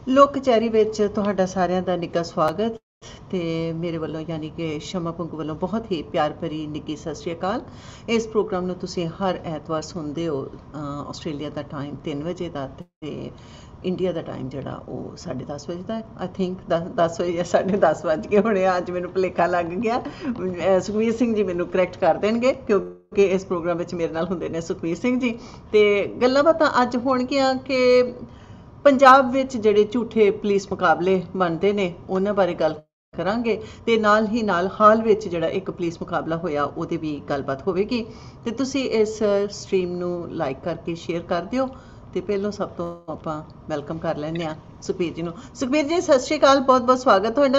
ਲੋਕ ਕਚਹਿਰੀ ਵਿੱਚ ਤੁਹਾਡਾ ਸਾਰਿਆਂ ਦਾ ਨਿੱਘਾ ਸਵਾਗਤ ਤੇ ਮੇਰੇ ਵੱਲੋਂ ਯਾਨੀ ਕਿ ਸ਼ਮਾ ਪੰਗੂ ਵੱਲੋਂ ਬਹੁਤ ਹੀ ਪਿਆਰ ਭਰੀ ਨਿੱਘੀ ਸਤਿ ਸ਼੍ਰੀ ਅਕਾਲ। ਇਸ ਪ੍ਰੋਗਰਾਮ ਨੂੰ ਤੁਸੀਂ ਹਰ ਐਤਵਾਰ ਸੁਣਦੇ ਹੋ ਆਸਟ੍ਰੇਲੀਆ ਦਾ ਟਾਈਮ 3 ਵਜੇ ਦਾ ਤੇ ਇੰਡੀਆ ਦਾ ਟਾਈਮ ਜਿਹੜਾ ਉਹ 10:30 ਵਜੇ ਦਾ। ਆਈ ਥਿੰਕ 10 ਵਜੇ ਜਾਂ 10:30 ਵੱਜ ਗਏ ਹੋਣੇ ਆ। ਅੱਜ ਮੈਨੂੰ ਭੁਲੇਖਾ ਲੱਗ ਗਿਆ। ਸੁਖਵੀਰ ਸਿੰਘ ਜੀ ਮੈਨੂੰ ਕਰੈਕਟ ਕਰ ਦੇਣਗੇ ਕਿਉਂਕਿ ਇਸ ਪ੍ਰੋਗਰਾਮ ਵਿੱਚ ਮੇਰੇ ਨਾਲ ਹੁੰਦੇ ਨੇ ਸੁਖਵੀਰ ਸਿੰਘ ਜੀ। ਤੇ ਗੱਲਾਂ ਬਾਤਾਂ ਅੱਜ ਹੋਣਗੀਆਂ ਕਿ ਪੰਜਾਬ ਵਿੱਚ ਜਿਹੜੇ ਝੂਠੇ ਪੁਲਿਸ ਮੁਕਾਬਲੇ ਬਣਦੇ ਨੇ ਉਹਨਾਂ ਬਾਰੇ ਗੱਲ ਕਰਾਂਗੇ ਤੇ ਨਾਲ ਹੀ ਨਾਲ ਹਾਲ ਵਿੱਚ ਜਿਹੜਾ ਇੱਕ ਪੁਲਿਸ ਮੁਕਾਬਲਾ ਹੋਇਆ ਉਹਦੇ ਵੀ ਗੱਲਬਾਤ ਹੋਵੇਗੀ। ਤੇ ਤੁਸੀਂ ਇਸ ਸਟ੍ਰੀਮ ਨੂੰ ਲਾਈਕ ਕਰਕੇ ਸ਼ੇਅਰ ਕਰ ਦਿਓ। ਤੇ ਪਹਿਲੋਂ ਸਭ ਤੋਂ ਆਪਾਂ ਵੈਲਕਮ ਕਰ ਲੈਂਦੇ ਹਾਂ ਸੁਖਬੀਰ ਜੀ ਨੂੰ। ਸੁਖਬੀਰ ਜੀ ਸਤਿ ਸ਼੍ਰੀ ਅਕਾਲ, ਬਹੁਤ ਬਹੁਤ ਸਵਾਗਤ ਤੁਹਾਡਾ।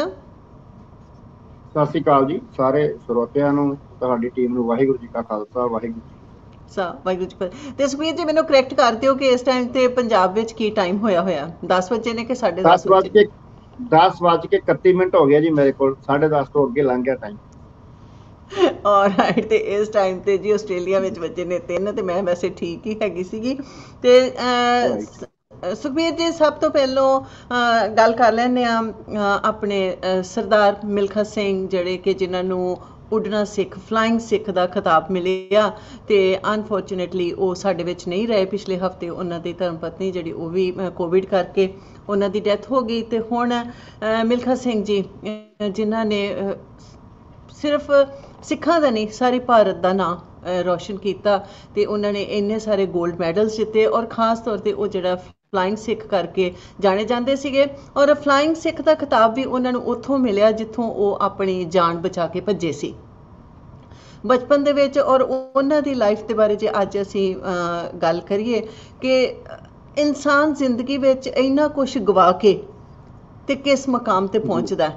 ਸਤਿ ਸ਼੍ਰੀ ਅਕਾਲ ਜੀ ਸਾਰੇ ਸਰੋਤਿਆਂ ਨੂੰ, ਤੁਹਾਡੀ ਟੀਮ ਨੂੰ ਵਾਹਿਗੁਰੂ ਜੀ ਕਾ ਖਾਲਸਾ ਵਾਹਿਗੁਰੂ ਜੀ ਵਾਹਿਗੁਰੂ ਜੀ। ਤੇ ਸੁਖਬੀਰ ਜੀ ਮੈਨੂੰ ਕਰੈਕਟ ਕਰ ਦਿਓ ਕਿ ਇਸ ਟਾਈਮ ਤੇ ਪੰਜਾਬ ਵਿੱਚ ਕੀ ਟਾਈਮ ਹੋਇਆ 10 ਵਜੇ ਨੇ ਕਿ 10:30 ਵਜੇ? 10:31 ਹੋ ਗਿਆ ਜੀ ਮੇਰੇ ਕੋਲ, 10:30 ਤੋਂ ਅੱਗੇ ਲੰਘ ਗਿਆ ਟਾਈਮ। ਆਲਰਾਈਟ। ਤੇ ਇਸ ਟਾਈਮ ਤੇ ਜੀ ਆਸਟ੍ਰੇਲੀਆ ਵਿੱਚ ਵੱਜੇ ਨੇ 3 ਤੇ ਮੈਂ ਵੈਸੇ ਠੀਕ ਹੀ ਹੈਗੀ ਸੀਗੀ। ਤੇ ਸੁਖਬੀਰ ਜੀ ਸਭ ਤੋਂ ਪਹਿਲੋਂ ਗੱਲ ਕਰ ਲੈਂਦੇ ਆ ਆਪਣੇ ਸਰਦਾਰ ਮਿਲਖਾ ਸਿੰਘ ਜਿਹੜੇ ਕਿ ਜਿਨ੍ਹਾਂ ਨੂੰ ਉੱਡਣਾ ਸਿੱਖ ਫਲਾਇੰਗ ਸਿੱਖ ਦਾ ਖਿਤਾਬ ਮਿਲਿਆ ਤੇ ਅਨਫੋਰਚੂਨੇਟਲੀ ਉਹ ਸਾਡੇ ਵਿੱਚ ਨਹੀਂ ਰਹੇ। ਪਿਛਲੇ ਹਫਤੇ ਉਹਨਾਂ ਦੀ ਧਰਮ ਪਤਨੀ ਜਿਹੜੀ ਉਹ ਵੀ ਕੋਵਿਡ ਕਰਕੇ ਉਹਨਾਂ ਦੀ ਡੈਥ ਹੋ ਗਈ। ਤੇ ਹੁਣ ਮਿਲਖਾ ਸਿੰਘ ਜੀ ਜਿਨ੍ਹਾਂ ਨੇ ਸਿਰਫ ਸਿੱਖਾਂ ਦਾ ਨਹੀਂ ਸਾਰੇ ਭਾਰਤ ਦਾ ਨਾਂ ਰੋਸ਼ਨ ਕੀਤਾ ਤੇ ਉਹਨਾਂ ਨੇ ਇੰਨੇ ਸਾਰੇ 골ਡ ਮੈਡਲਸ ਜਿੱਤੇ ਔਰ ਖਾਸ ਤੌਰ ਤੇ ਉਹ ਜਿਹੜਾ ਫਲਾਇੰਗ ਸਿੱਖ ਕਰਕੇ ਜਾਣੇ ਜਾਂਦੇ ਸੀਗੇ। ਔਰ ਫਲਾਇੰਗ ਸਿੱਖ ਦਾ ਖਿਤਾਬ ਵੀ ਉਹਨਾਂ ਨੂੰ ਉੱਥੋਂ ਮਿਲਿਆ ਜਿੱਥੋਂ ਉਹ ਆਪਣੀ ਜਾਨ ਬਚਾ ਕੇ ਭੱਜੇ ਸੀ ਬਚਪਨ ਦੇ ਵਿੱਚ। ਔਰ ਉਹਨਾਂ ਦੀ ਲਾਈਫ ਦੇ ਬਾਰੇ ਜੇ ਅੱਜ ਅਸੀਂ ਗੱਲ ਕਰੀਏ ਕਿ ਇਨਸਾਨ ਜ਼ਿੰਦਗੀ ਵਿੱਚ ਇੰਨਾ ਕੁਛ ਗਵਾ ਕੇ ਤੇ ਕਿਸ ਮਕਾਮ ਤੇ ਪਹੁੰਚਦਾ।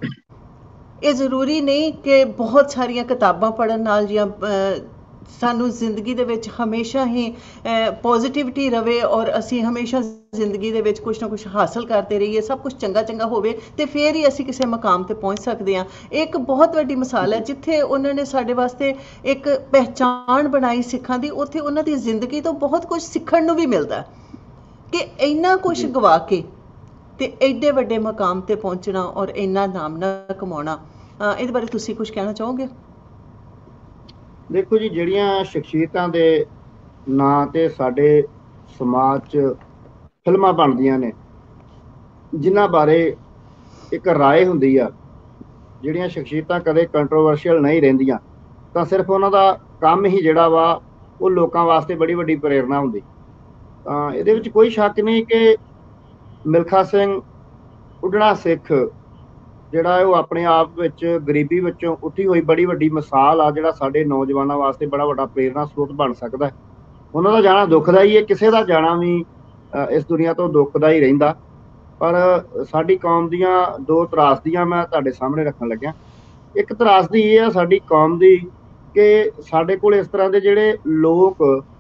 ਇਹ ਜ਼ਰੂਰੀ ਨਹੀਂ ਕਿ ਬਹੁਤ ਸਾਰੀਆਂ ਕਿਤਾਬਾਂ ਪੜ੍ਹਨ ਨਾਲ ਜਾਂ ਸਾਨੂੰ ਜ਼ਿੰਦਗੀ ਦੇ ਵਿੱਚ ਹਮੇਸ਼ਾ ਹੀ ਪੋਜ਼ੀਟਿਵਿਟੀ ਰਵੇ ਔਰ ਅਸੀਂ ਹਮੇਸ਼ਾ ਜ਼ਿੰਦਗੀ ਦੇ ਵਿੱਚ ਕੁਛ ਨਾ ਕੁਛ ਹਾਸਲ ਕਰਦੇ ਰਹੀਏ, ਸਭ ਕੁਛ ਚੰਗਾ ਚੰਗਾ ਹੋਵੇ ਤੇ ਫਿਰ ਹੀ ਅਸੀਂ ਕਿਸੇ ਮਕਾਮ ਤੇ ਪਹੁੰਚ ਸਕਦੇ ਹਾਂ। ਇੱਕ ਬਹੁਤ ਵੱਡੀ ਮਿਸਾਲ ਹੈ ਜਿੱਥੇ ਉਹਨਾਂ ਨੇ ਸਾਡੇ ਵਾਸਤੇ ਇੱਕ ਪਹਿਚਾਣ ਬਣਾਈ ਸਿੱਖਾਂ ਦੀ, ਉੱਥੇ ਉਹਨਾਂ ਦੀ ਜ਼ਿੰਦਗੀ ਤੋਂ ਬਹੁਤ ਕੁਝ ਸਿੱਖਣ ਨੂੰ ਵੀ ਮਿਲਦਾ ਕਿ ਇੰਨਾ ਕੁਛ ਗਵਾ ਕੇ ਤੇ ਐਡੇ ਵੱਡੇ ਮਕਾਮ ਤੇ ਪਹੁੰਚਣਾ ਔਰ ਇੰਨਾ ਨਾਮ ਨਾ ਕਮਾਉਣਾ। ਇਹਦੇ ਬਾਰੇ ਤੁਸੀਂ ਕੁਝ ਕਹਿਣਾ ਚਾਹੋਗੇ? ਦੇਖੋ ਜੀ, ਜਿਹੜੀਆਂ ਸ਼ਖਸੀਅਤਾਂ ਦੇ ਨਾਂ ਤੇ ਸਾਡੇ ਸਮਾਜ 'ਚ ਫਿਲਮਾਂ ਬਣਦੀਆਂ ਨੇ ਜਿਨ੍ਹਾਂ ਬਾਰੇ ਇੱਕ ਰਾਏ ਹੁੰਦੀ ਆ, ਜਿਹੜੀਆਂ ਸ਼ਖਸੀਅਤਾਂ ਕਦੇ ਕੰਟਰੋਵਰਸ਼ੀਅਲ ਨਹੀਂ ਰਹਿੰਦੀਆਂ ਤਾਂ ਸਿਰਫ ਉਹਨਾਂ ਦਾ ਕੰਮ ਹੀ ਜਿਹੜਾ ਵਾ ਉਹ ਲੋਕਾਂ ਵਾਸਤੇ ਬੜੀ ਵੱਡੀ ਪ੍ਰੇਰਨਾ ਹੁੰਦੀ। ਤਾਂ ਇਹਦੇ ਵਿੱਚ ਕੋਈ ਸ਼ੱਕ ਨਹੀਂ ਕਿ ਮਿਲਖਾ ਸਿੰਘ ਉੱਡਣਾ ਸਿੱਖ ਜਿਹੜਾ ਉਹ ਆਪਣੇ ਆਪ ਵਿੱਚ ਗਰੀਬੀ ਵਿੱਚੋਂ ਉੱਠੀ ਹੋਈ ਬੜੀ ਵੱਡੀ ਮਿਸਾਲ ਆ, ਜਿਹੜਾ ਸਾਡੇ ਨੌਜਵਾਨਾਂ ਵਾਸਤੇ ਬੜਾ ਵੱਡਾ ਪ੍ਰੇਰਨਾ ਸਰੋਤ ਬਣ ਸਕਦਾ ਹੈ। ਉਹਨਾਂ ਦਾ ਜਾਣਾ ਦੁਖਦਾਈ ਹੈ, ਕਿਸੇ ਦਾ ਜਾਣਾ ਵੀ ਇਸ ਦੁਨੀਆ ਤੋਂ ਦੁਖਦਾ ਹੀ ਰਹਿੰਦਾ। ਪਰ ਸਾਡੀ ਕੌਮ ਦੀਆਂ ਦੋ ਤਰਾਸਦੀਆਂ ਮੈਂ ਤੁਹਾਡੇ ਸਾਹਮਣੇ ਰੱਖਣ ਲੱਗਿਆ। ਇੱਕ ਤਰਾਸਦੀ ਇਹ ਆ ਸਾਡੀ ਕੌਮ ਦੀ ਕਿ ਸਾਡੇ ਕੋਲ ਇਸ ਤਰ੍ਹਾਂ ਦੇ ਜਿਹੜੇ ਲੋਕ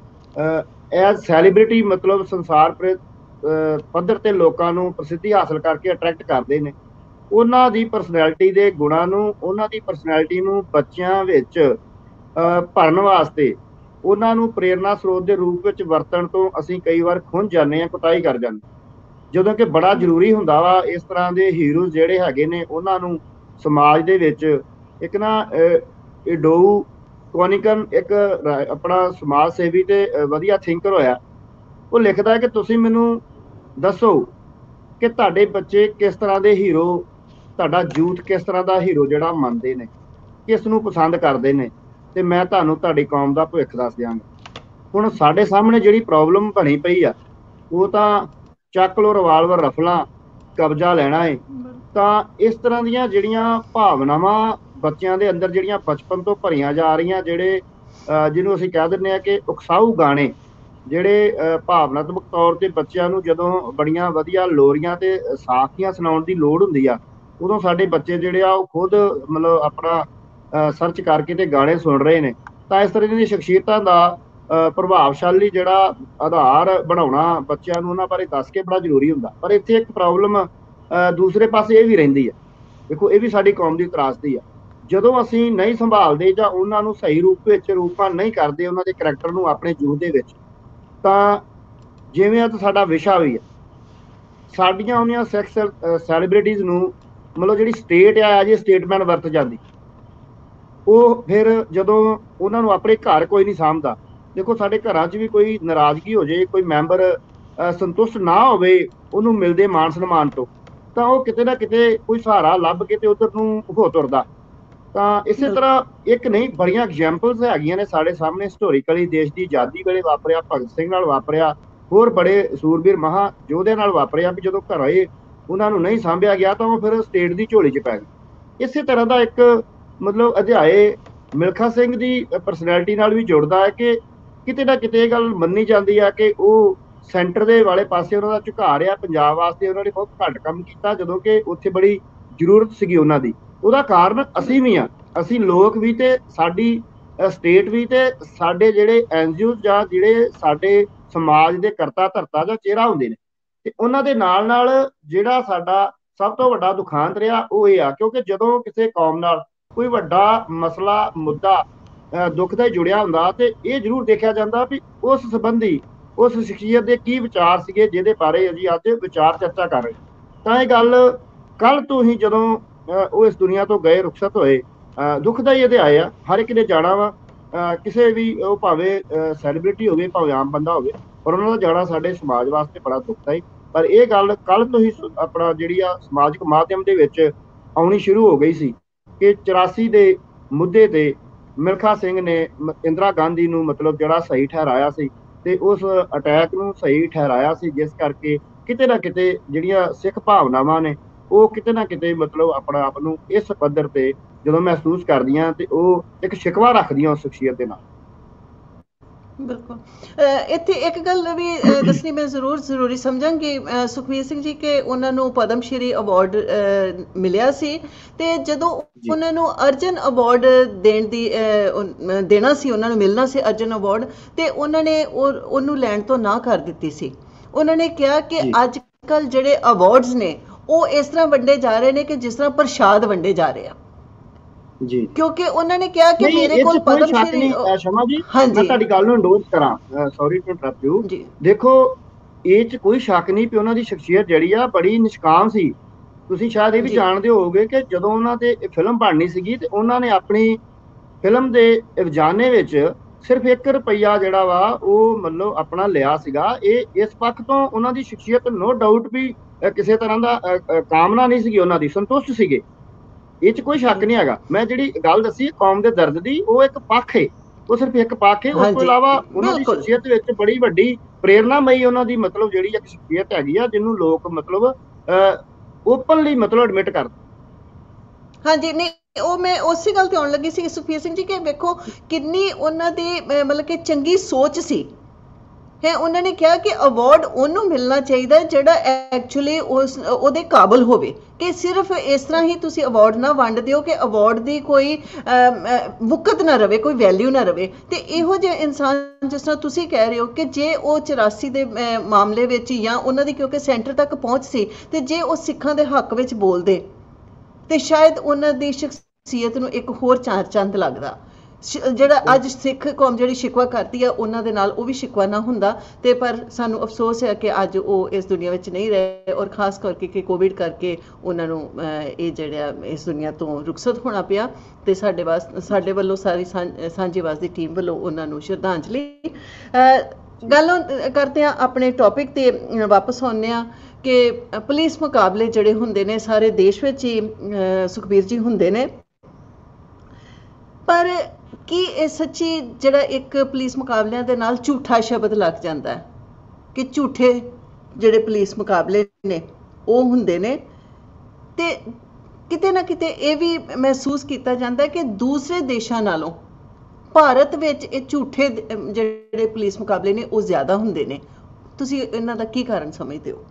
ਐਜ਼ ਸੈਲੀਬ੍ਰਿਟੀ ਮਤਲਬ ਸੰਸਾਰ ਪੱਧਰ ਤੇ ਲੋਕਾਂ ਨੂੰ ਪ੍ਰਸਿੱਧੀ ਹਾਸਲ ਕਰਕੇ ਅਟਰੈਕਟ ਕਰਦੇ ਨੇ। ਉਹਨਾਂ ਦੀ ਪਰਸਨੈਲਿਟੀ ਦੇ ਗੁਣਾਂ ਨੂੰ, ਉਹਨਾਂ ਦੀ ਪਰਸਨੈਲਿਟੀ ਨੂੰ ਬੱਚਿਆਂ ਵਿੱਚ ਭਰਨ ਵਾਸਤੇ ਉਹਨਾਂ ਨੂੰ ਪ੍ਰੇਰਨਾ ਸਰੋਤ ਦੇ ਰੂਪ ਵਿੱਚ ਵਰਤਣ ਤੋਂ ਅਸੀਂ ਕਈ ਵਾਰ ਖੁੰਝ ਜਾਂਦੇ ਹਾਂ, ਕੁਤਾਹੀ ਕਰ ਜਾਂਦੇ, ਜਦੋਂ ਕਿ ਬੜਾ ਜ਼ਰੂਰੀ ਹੁੰਦਾ ਵਾ ਇਸ ਤਰ੍ਹਾਂ ਦੇ ਹੀਰੋਜ਼ ਜਿਹੜੇ ਹੈਗੇ ਨੇ ਉਹਨਾਂ ਨੂੰ ਸਮਾਜ ਦੇ ਵਿੱਚ ਇੱਕ ਨਾ ਇਡੋਊ ਕੋਨਿਕਨ ਇੱਕ ਆਪਣਾ ਸਮਾਜ ਸੇਵੀ ਤੇ ਵਧੀਆ ਥਿੰਕਰ ਹੋਇਆ। ਉਹ ਲਿਖਦਾ ਹੈ ਕਿ ਤੁਸੀਂ ਮੈਨੂੰ ਦੱਸੋ ਕਿ ਤੁਹਾਡੇ ਬੱਚੇ ਕਿਸ ਤਰ੍ਹਾਂ ਦੇ ਹੀਰੋ, ਤੁਹਾਡਾ ਯੂਥ ਕਿਸ ਤਰ੍ਹਾਂ ਦਾ ਹੀਰੋ ਜਿਹੜਾ ਮੰਨਦੇ ਨੇ, ਕਿਸ ਨੂੰ ਪਸੰਦ ਕਰਦੇ ਨੇ, ਤੇ ਮੈਂ ਤੁਹਾਨੂੰ ਤੁਹਾਡੀ ਕੌਮ ਦਾ ਭਵਿੱਖ ਦੱਸ ਦਿਆਂਗਾ। ਹੁਣ ਸਾਡੇ ਸਾਹਮਣੇ ਜਿਹੜੀ ਪ੍ਰੋਬਲਮ ਬਣੀ ਪਈ ਆ ਉਹ ਤਾਂ ਚੱਕ ਲੋ ਰਿਵਾਲਵਰ, ਰਫਲਾਂ, ਕਬਜ਼ਾ ਲੈਣਾ ਹੈ। ਤਾਂ ਇਸ ਤਰ੍ਹਾਂ ਦੀਆਂ ਜਿਹੜੀਆਂ ਭਾਵਨਾਵਾਂ ਬੱਚਿਆਂ ਦੇ ਅੰਦਰ ਜਿਹੜੀਆਂ ਬਚਪਨ ਤੋਂ ਭਰੀਆਂ ਜਾ ਰਹੀਆਂ, ਜਿਹੜੇ ਜਿਹਨੂੰ ਅਸੀਂ ਕਹਿ ਦਿੰਦੇ ਹਾਂ ਕਿ ਉਕਸਾਊ ਗਾਣੇ, ਜਿਹੜੇ ਭਾਵਨਾਤਮਕ ਤੌਰ ਤੇ ਬੱਚਿਆਂ ਨੂੰ ਜਦੋਂ ਬੜੀਆਂ ਵਧੀਆ ਲੋਰੀਆਂ ਤੇ ਸਾਖੀਆਂ ਸੁਣਾਉਣ ਦੀ ਲੋੜ ਹੁੰਦੀ ਆ, ਉਦੋਂ ਸਾਡੇ ਬੱਚੇ ਜਿਹੜੇ ਆ ਉਹ ਖੁਦ ਮਤਲਬ ਆਪਣਾ ਸਰਚ ਕਰਕੇ ਤੇ ਗਾਣੇ ਸੁਣ ਰਹੇ ਨੇ। ਤਾਂ ਇਸ ਤਰ੍ਹਾਂ ਦੀਆਂ ਸ਼ਖਸੀਅਤਾਂ ਦਾ ਪ੍ਰਭਾਵਸ਼ਾਲੀ ਜਿਹੜਾ ਆਧਾਰ ਬਣਾਉਣਾ ਬੱਚਿਆਂ ਨੂੰ ਉਹਨਾਂ ਬਾਰੇ ਦੱਸ ਕੇ ਬੜਾ ਜ਼ਰੂਰੀ ਹੁੰਦਾ। ਪਰ ਇੱਥੇ ਇੱਕ ਪ੍ਰੋਬਲਮ ਦੂਸਰੇ ਪਾਸੇ ਇਹ ਵੀ ਰਹਿੰਦੀ ਹੈ। ਦੇਖੋ, ਇਹ ਵੀ ਸਾਡੀ ਕੌਮ ਦੀ ਤਰਾਸਦੀ ਆ। ਜਦੋਂ ਅਸੀਂ ਨਹੀਂ ਸੰਭਾਲਦੇ ਜਾਂ ਉਹਨਾਂ ਨੂੰ ਸਹੀ ਰੂਪ ਵਿੱਚ ਰੂਪਾਨ ਨਹੀਂ ਕਰਦੇ ਉਹਨਾਂ ਦੇ ਕਰੈਕਟਰ ਨੂੰ ਆਪਣੇ ਜੂਥ ਦੇ ਵਿੱਚ, ਤਾਂ ਜਿਵੇਂ ਅੱਜ ਸਾਡਾ ਵਿਸ਼ਾ ਵੀ ਹੈ ਸਾਡੀਆਂ ਉਹਨੀਆਂ ਸੈਕਸ ਸੈਲੀਬ੍ਰਿਟੀਜ਼ ਨੂੰ ਮਤਲਬ ਜਿਹੜੀ ਸਟੇਟ ਆ ਐਜ ਏ ਸਟੇਟਮੈਨ ਵਰਤ ਜਾਂਦੀ। ਉਹ ਫਿਰ ਜਦੋਂ ਉਹਨਾਂ ਨੂੰ ਆਪਣੇ ਘਰ ਕੋਈ ਨਹੀਂ ਸਾਂਭਦਾ, ਦੇਖੋ ਸਾਡੇ ਘਰਾਂ 'ਚ ਵੀ ਕੋਈ ਨਾਰਾਜ਼ਗੀ ਹੋ ਜਾਏ, ਕੋਈ ਮੈਂਬਰ ਸੰਤੁਸ਼ਟ ਨਾ ਹੋਵੇ ਉਹਨੂੰ ਮਿਲਦੇ ਮਾਨ ਸਨਮਾਨ ਤੋਂ, ਤਾਂ ਉਹ ਕਿਤੇ ਨਾ ਕਿਤੇ ਕੋਈ ਸਹਾਰਾ ਲੱਭ ਕੇ ਤੇ ਉਧਰ ਨੂੰ ਹੋ ਤੁਰਦਾ। ਤਾਂ ਇਸੇ ਤਰ੍ਹਾਂ ਇੱਕ ਨਹੀਂ ਬੜੀਆਂ ਐਗਜ਼ਾਮਪਲਸ ਹੈਗੀਆਂ ਨੇ ਸਾਡੇ ਸਾਹਮਣੇ, ਹਿਸਟੋਰੀਕਲੀ ਦੇਸ਼ ਦੀ ਆਜ਼ਾਦੀ ਵੇਲੇ ਵਾਪਰਿਆ, ਭਗਤ ਸਿੰਘ ਨਾਲ ਵਾਪਰਿਆ, ਹੋਰ ਬੜੇ ਸੂਰਬੀਰ ਮਹਾ ਯੋਧਿਆਂ ਨਾਲ ਵਾਪਰਿਆ ਵੀ ਜਦੋਂ ਘਰੇ ਉਹਨਾਂ ਨੂੰ ਨਹੀਂ ਸਾਂਭਿਆ ਗਿਆ ਤਾਂ ਉਹ ਫਿਰ ਸਟੇਟ ਦੀ ਝੋਲੀ 'ਚ ਪੈ ਗਏ। ਇਸੇ ਤਰ੍ਹਾਂ ਦਾ ਇੱਕ ਮਤਲਬ ਅਧਿਆਏ ਮਿਲਖਾ ਸਿੰਘ ਦੀ ਪਰਸਨੈਲਿਟੀ ਨਾਲ ਵੀ ਜੁੜਦਾ ਹੈ ਕਿ ਕਿਤੇ ਨਾ ਕਿਤੇ ਇਹ ਗੱਲ ਮੰਨੀ ਜਾਂਦੀ ਆ ਕਿ ਉਹ ਸੈਂਟਰ ਦੇ ਵਾਲੇ ਪਾਸੇ ਉਹਨਾਂ ਦਾ ਝੁਕਾਅ ਰਿਹਾ। ਪੰਜਾਬ ਵਾਸਤੇ ਉਹਨਾਂ ਨੇ ਬਹੁਤ ਘੱਟ ਕੰਮ ਕੀਤਾ ਜਦੋਂ ਕਿ ਉੱਥੇ ਬੜੀ ਜ਼ਰੂਰਤ ਸੀਗੀ ਉਹਨਾਂ ਦੀ। ਉਹਦਾ ਕਾਰਨ ਅਸੀਂ ਵੀ ਆ, ਅਸੀਂ ਲੋਕ ਵੀ ਤੇ ਸਾਡੀ ਸਟੇਟ ਵੀ ਤੇ ਸਾਡੇ ਜਿਹੜੇ ਐਨਜੀਓ ਜਾਂ ਜਿਹੜੇ ਸਾਡੇ ਸਮਾਜ ਦੇ ਕਰਤਾ ਧਰਤਾ ਜਾਂ ਚਿਹਰਾ ਹੁੰਦੇ ਨੇ, ਤੇ ਉਹਨਾਂ ਦੇ ਨਾਲ ਨਾਲ ਜਿਹੜਾ ਸਾਡਾ ਸਭ ਤੋਂ ਵੱਡਾ ਦੁਖਾਂਤ ਰਿਹਾ ਉਹ ਇਹ ਆ ਕਿਉਂਕਿ ਜਦੋਂ ਕਿਸੇ ਕੌਮ ਨਾਲ ਕੋਈ ਵੱਡਾ ਮਸਲਾ ਮੁੱਦਾ ਦੁੱਖ ਦਾ ਜੁੜਿਆ ਹੁੰਦਾ ਤੇ ਇਹ ਜ਼ਰੂਰ ਦੇਖਿਆ ਜਾਂਦਾ ਵੀ ਉਸ ਸੰਬੰਧੀ ਉਸ ਸ਼ਖਸੀਅਤ ਦੇ ਕੀ ਵਿਚਾਰ ਸੀਗੇ ਜਿਹਦੇ ਬਾਰੇ ਅਸੀਂ ਅੱਜ ਵਿਚਾਰ ਚਰਚਾ ਕਰ ਰਹੇ। ਤਾਂ ਇਹ ਗੱਲ ਕੱਲ ਤੋਂ ਹੀ ਜਦੋਂ ਉਹ ਇਸ ਦੁਨੀਆ ਤੋਂ ਗਏ, ਰੁਖਸਤ ਹੋਏ, ਦੁਖਦਾਈ ਅਧਿਆਏ ਆ। ਹਰ ਇੱਕ ਨੇ ਜਾਣਾ ਵਾ, ਕਿਸੇ ਵੀ ਉਹ ਭਾਵੇਂ ਸੈਲੀਬ੍ਰਿਟੀ ਹੋਵੇ ਭਾਵੇਂ ਆਮ ਬੰਦਾ ਹੋਵੇ, ਪਰ ਉਹਨਾਂ ਦਾ ਜਾਣਾ ਸਾਡੇ ਸਮਾਜ ਵਾਸਤੇ ਬੜਾ ਦੁਖਦਾਈ। ਪਰ ਇਹ ਗੱਲ ਕੱਲ ਤੋਂ ਹੀ ਆਪਣਾ ਜਿਹੜੀ ਆ ਸਮਾਜਿਕ ਮਾਧਿਅਮ ਦੇ ਵਿੱਚ ਆਉਣੀ ਸ਼ੁਰੂ ਹੋ ਗਈ ਸੀ ਕਿ 84 ਦੇ ਮੁੱਦੇ ਤੇ ਮਿਲਖਾ ਸਿੰਘ ਨੇ ਇੰਦਰਾ ਗਾਂਧੀ ਨੂੰ ਮਤਲਬ ਜਿਹੜਾ ਸਹੀ ਠਹਿਰਾਇਆ ਸੀ ਤੇ ਉਸ ਅਟੈਕ ਨੂੰ ਸਹੀ ਠਹਿਰਾਇਆ ਸੀ, ਜਿਸ ਕਰਕੇ ਕਿਤੇ ਨਾ ਕਿਤੇ ਜਿਹੜੀਆਂ ਸਿੱਖ ਭਾਵਨਾਵਾਂ ਨੇ ਉਹ ਕਿਤੇ ਨਾ ਕਿਤੇ ਮਤਲਬ ਆਪਣਾ ਆਪ ਨੂੰ ਇਸ ਪੱਧਰ ਤੇ ਜਦੋਂ ਮਹਿਸੂਸ ਕਰਦੀਆਂ ਤੇ ਉਹ ਇੱਕ ਸ਼ਿਕਵਾ ਰੱਖਦੀਆਂ ਉਸ ਸ਼ਖਸੀਅਤ ਦੇ ਨਾਲ। ਬਿਲਕੁਲ। ਇੱਥੇ ਇੱਕ ਗੱਲ ਵੀ ਦੱਸਣੀ ਮੈਂ ਜ਼ਰੂਰੀ ਸਮਝਾਂਗੀ ਸੁਖਬੀਰ ਸਿੰਘ ਜੀ ਕਿ ਉਹਨਾਂ ਨੂੰ ਪਦਮ ਸ਼੍ਰੀ ਅਵਾਰਡ ਮਿਲਿਆ ਸੀ ਤੇ ਜਦੋਂ ਉਹਨਾਂ ਨੂੰ ਅਰਜਨ ਅਵਾਰਡ ਦੇਣਾ ਸੀ, ਉਹਨਾਂ ਨੂੰ ਮਿਲਣਾ ਸੀ ਅਰਜਨ ਅਵਾਰਡ, ਤੇ ਉਹਨਾਂ ਨੇ ਉਹਨੂੰ ਲੈਣ ਤੋਂ ਨਾ ਕਰ ਦਿੱਤੀ ਸੀ। ਉਹਨਾਂ ਨੇ ਕਿਹਾ ਕਿ ਅੱਜ ਕੱਲ੍ਹ ਜਿਹੜੇ ਅਵਾਰਡਸ ਨੇ ਉਹ ਇਸ ਤਰ੍ਹਾਂ ਵੰਡੇ ਜਾ ਰਹੇ ਨੇ ਕਿ ਜਿਸ ਤਰ੍ਹਾਂ ਪ੍ਰਸ਼ਾਦ ਵੰਡੇ ਜਾ ਰਹੇ ਆ ਜੀ, ਕਿਉਂਕਿ ਉਹਨਾਂ ਨੇ ਕਿਹਾ ਕਿ ਮੇਰੇ ਕੋਲ ਪਦਮ ਸ਼੍ਰੀ ਸ਼ਮਾ ਜੀ, ਮੈਂ ਤੁਹਾਡੀ ਗੱਲ ਨੂੰ ਇੰਡੋਰਸ ਕਰਾਂ, ਸੌਰੀ ਟੂ ਇੰਟਰਪਟ ਯੂ। ਦੇਖੋ ਇਹ 'ਚ ਕੋਈ ਸ਼ੱਕ ਨਹੀਂ ਕਿ ਉਹਨਾਂ ਦੀ ਸ਼ਖਸੀਅਤ ਜਿਹੜੀ ਆ ਬੜੀ ਨਿਸ਼ਕਾਮ ਸੀ। ਤੁਸੀਂ ਸ਼ਾਇਦ ਇਹ ਵੀ ਜਾਣਦੇ ਹੋਵੋਗੇ ਕਿ ਜਦੋਂ ਉਹਨਾਂ ਤੇ ਫਿਲਮ ਬਣਨੀ ਸੀਗੀ ਤੇ ਉਹਨਾਂ ਨੇ ਆਪਣੀ ਫਿਲਮ ਦੇ ਅਫਜਾਨੇ ਵਿੱਚ ਸਿਰਫ 1 ਰੁਪਈਆ ਜਿਹੜਾ ਵਾ ਉਹ ਮਤਲਬ ਆਪਣਾ ਲਿਆ ਸੀਗਾ। ਇਹ ਇਸ ਪੱਖ ਤੋਂ ਉਹਨਾਂ ਦੀ ਸ਼ਖਸੀਅਤ ਨੋ ਡਾਊਟ ਵੀ ਕਿਸੇ ਤਰ੍ਹਾਂ ਦਾ ਕਾਮਨਾ ਨਹੀਂ ਸੀਗੀ, ਉਹਨਾਂ ਦੀ ਸੰਤੁਸ਼ਟ ਸੀਗੇ, ਇਹ 'ਚ ਕੋਈ ਸ਼ੱਕ ਨਹੀਂ ਹੈਗਾ। ਮੈਂ ਜਿਹੜੀ ਗੱਲ ਦੱਸੀ ਕੌਮ ਦੇ ਦਰਦ ਦੀ, ਉਹ ਇੱਕ ਪੱਖ ਹੈ, ਉਹ ਸਿਰਫ ਇੱਕ ਪੱਖ ਹੈ। ਉਸ ਤੋਂ ਇਲਾਵਾ ਉਹਨਾਂ ਦੀ ਸ਼ਖਸੀਅਤ ਵਿੱਚ ਬੜੀ ਵੱਡੀ ਪ੍ਰੇਰਨਾਮਈ ਉਹਨਾਂ ਦੀ ਮਤਲਬ ਜਿਹੜੀ ਇੱਕ ਸ਼ਖਸੀਅਤ ਹੈਗੀ ਆ ਜਿਹਨੂੰ ਲੋਕ ਮਤਲਬ ਓਪਨਲੀ ਮਤਲਬ ਐਡਮਿਟ ਕਰਦੇ। ਹਾਂਜੀ, ਨਹੀਂ ਉਹ ਮੈਂ ਉਸੇ ਗੱਲ ਤੇ ਆਉਣ ਲੱਗੀ ਸੀ ਸੁਖਬੀਰ ਸਿੰਘ ਜੀ ਕਿ ਵੇਖੋ ਕਿੰਨੀ ਉਹਨਾਂ ਦੀ ਮਤਲਬ ਕਿ ਚੰਗੀ ਸੋਚ ਸੀ ਹੈ। ਉਹਨਾਂ ਨੇ ਕਿਹਾ ਕਿ ਅਵਾਰਡ ਉਹਨੂੰ ਮਿਲਣਾ ਚਾਹੀਦਾ ਜਿਹੜਾ ਐਕਚੁਅਲੀ ਉਹਦੇ ਕਾਬਲ ਹੋਵੇ, ਕਿ ਸਿਰਫ ਇਸ ਤਰ੍ਹਾਂ ਹੀ ਤੁਸੀਂ ਅਵਾਰਡ ਨਾ ਵੰਡ ਦਿਓ ਕਿ ਅਵਾਰਡ ਦੀ ਕੋਈ ਵੁਕਤ ਨਾ ਰਵੇ, ਕੋਈ ਵੈਲਿਊ ਨਾ ਰਵੇ। ਤੇ ਇਹੋ ਜਿਹੇ ਇਨਸਾਨ ਜਿਸ ਤਰ੍ਹਾਂ ਤੁਸੀਂ ਕਹਿ ਰਹੇ ਹੋ ਕਿ ਜੇ ਉਹ 84 ਦੇ ਮਾਮਲੇ ਵਿੱਚ ਜਾਂ ਉਹਨਾਂ ਦੀ ਕਿਉਂਕਿ ਸੈਂਟਰ ਤੱਕ ਪਹੁੰਚ ਸੀ ਤੇ ਜੇ ਉਹ ਸਿੱਖਾਂ ਦੇ ਹੱਕ ਵਿੱਚ ਬੋਲਦੇ ਤੇ ਸ਼ਾਇਦ ਉਹਨਾਂ ਦੀ ਸ਼ਖਸੀਅਤ ਨੂੰ ਇੱਕ ਹੋਰ ਚਾਰ ਚੰਦ ਲੱਗਦਾ। ਜਿਹੜਾ ਅੱਜ ਸਿੱਖ ਕੌਮ ਜਿਹੜੀ ਸ਼ਿਕਵਾ ਕਰਦੀ ਆ ਉਹਨਾਂ ਦੇ ਨਾਲ ਉਹ ਵੀ ਸ਼ਿਕਵਾ ਨਾ ਹੁੰਦਾ। ਤੇ ਪਰ ਸਾਨੂੰ ਅਫਸੋਸ ਹੈ ਕਿ ਅੱਜ ਉਹ ਇਸ ਦੁਨੀਆ ਵਿੱਚ ਨਹੀਂ ਰਹੇ, ਔਰ ਖਾਸ ਕਰਕੇ ਕਿ ਕੋਵਿਡ ਕਰਕੇ ਉਹਨਾਂ ਨੂੰ ਇਹ ਜਿਹੜਾ ਇਸ ਦੁਨੀਆ ਤੋਂ ਰੁਖਸਤ ਹੋਣਾ ਪਿਆ। ਤੇ ਸਾਡੇ ਵੱਲੋਂ ਸਾਰੀ ਸਾਂਝੀਵਾਸ ਦੀ ਟੀਮ ਵੱਲੋਂ ਉਹਨਾਂ ਨੂੰ ਸ਼ਰਧਾਂਜਲੀ। ਗੱਲ ਕਰਦੇ ਹਾਂ ਆਪਣੇ ਟੌਪਿਕ ਤੇ ਵਾਪਸ ਆਉਂਦੇ ਹਾਂ ਕਿ ਪੁਲਿਸ ਮੁਕਾਬਲੇ ਜਿਹੜੇ ਹੁੰਦੇ ਨੇ ਸਾਰੇ ਦੇਸ਼ ਵਿੱਚ ਹੀ ਸੁਖਬੀਰ ਜੀ ਹੁੰਦੇ ਨੇ, ਪਰ ਕੀ ਇਹ ਸੱਚੀ ਜਿਹੜਾ ਇੱਕ ਪੁਲਿਸ ਮੁਕਾਬਲਿਆਂ ਦੇ ਨਾਲ ਝੂਠਾ ਸ਼ਬਦ ਲੱਗ ਜਾਂਦਾ ਹੈ ਕਿ ਝੂਠੇ ਜਿਹੜੇ ਪੁਲਿਸ ਮੁਕਾਬਲੇ ਨੇ ਉਹ ਹੁੰਦੇ ਨੇ, ਤੇ ਕਿਤੇ ਨਾ ਕਿਤੇ ਇਹ ਵੀ ਮਹਿਸੂਸ ਕੀਤਾ ਜਾਂਦਾ ਕਿ ਦੂਸਰੇ ਦੇਸ਼ਾਂ ਨਾਲੋਂ ਭਾਰਤ ਵਿੱਚ ਇਹ ਝੂਠੇ ਜਿਹੜੇ ਪੁਲਿਸ ਮੁਕਾਬਲੇ ਨੇ ਉਹ ਜ਼ਿਆਦਾ ਹੁੰਦੇ ਨੇ। ਤੁਸੀਂ ਇਹਨਾਂ ਦਾ ਕੀ ਕਾਰਨ ਸਮਝਦੇ ਹੋ?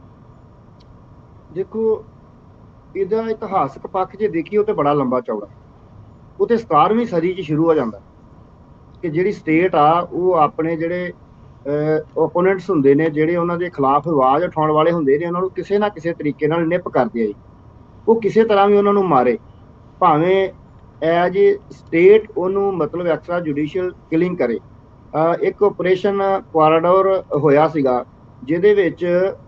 ਦੇਖੋ ਇਹਦਾ ਇਤਿਹਾਸਕ ਪੱਖ ਜੇ ਦੇਖੀਏ ਉਹ ਤੇ ਬੜਾ ਲੰਬਾ ਚੌੜਾ, ਉਹ ਤੇ 17ਵੀਂ ਸਦੀ 'ਚ ਸ਼ੁਰੂ ਹੋ ਜਾਂਦਾ ਕਿ ਜਿਹੜੀ ਸਟੇਟ ਆ ਉਹ ਆਪਣੇ ਜਿਹੜੇ ਓਪੋਨੈਂਟਸ ਹੁੰਦੇ ਨੇ, ਜਿਹੜੇ ਉਹਨਾਂ ਦੇ ਖਿਲਾਫ ਆਵਾਜ਼ ਉਠਾਉਣ ਵਾਲੇ ਹੁੰਦੇ ਨੇ, ਉਹਨਾਂ ਨੂੰ ਕਿਸੇ ਨਾ ਕਿਸੇ ਤਰੀਕੇ ਨਾਲ ਨਿਪ ਕਰਦੇ ਆ ਜੀ। ਉਹ ਕਿਸੇ ਤਰ੍ਹਾਂ ਵੀ ਉਹਨਾਂ ਨੂੰ ਮਾਰੇ, ਭਾਵੇਂ ਐਜ ਏ ਸਟੇਟ ਉਹਨੂੰ ਮਤਲਬ ਐਕਸਟਰਾ ਜੁਡੀਸ਼ੀਅਲ ਕਿਲਿੰਗ ਕਰੇ। ਇੱਕ ਆਪਰੇਸ਼ਨ ਕੁਆਰਾਡੋਰ ਹੋਇਆ ਸੀਗਾ ਜਿਹਦੇ ਵਿੱਚ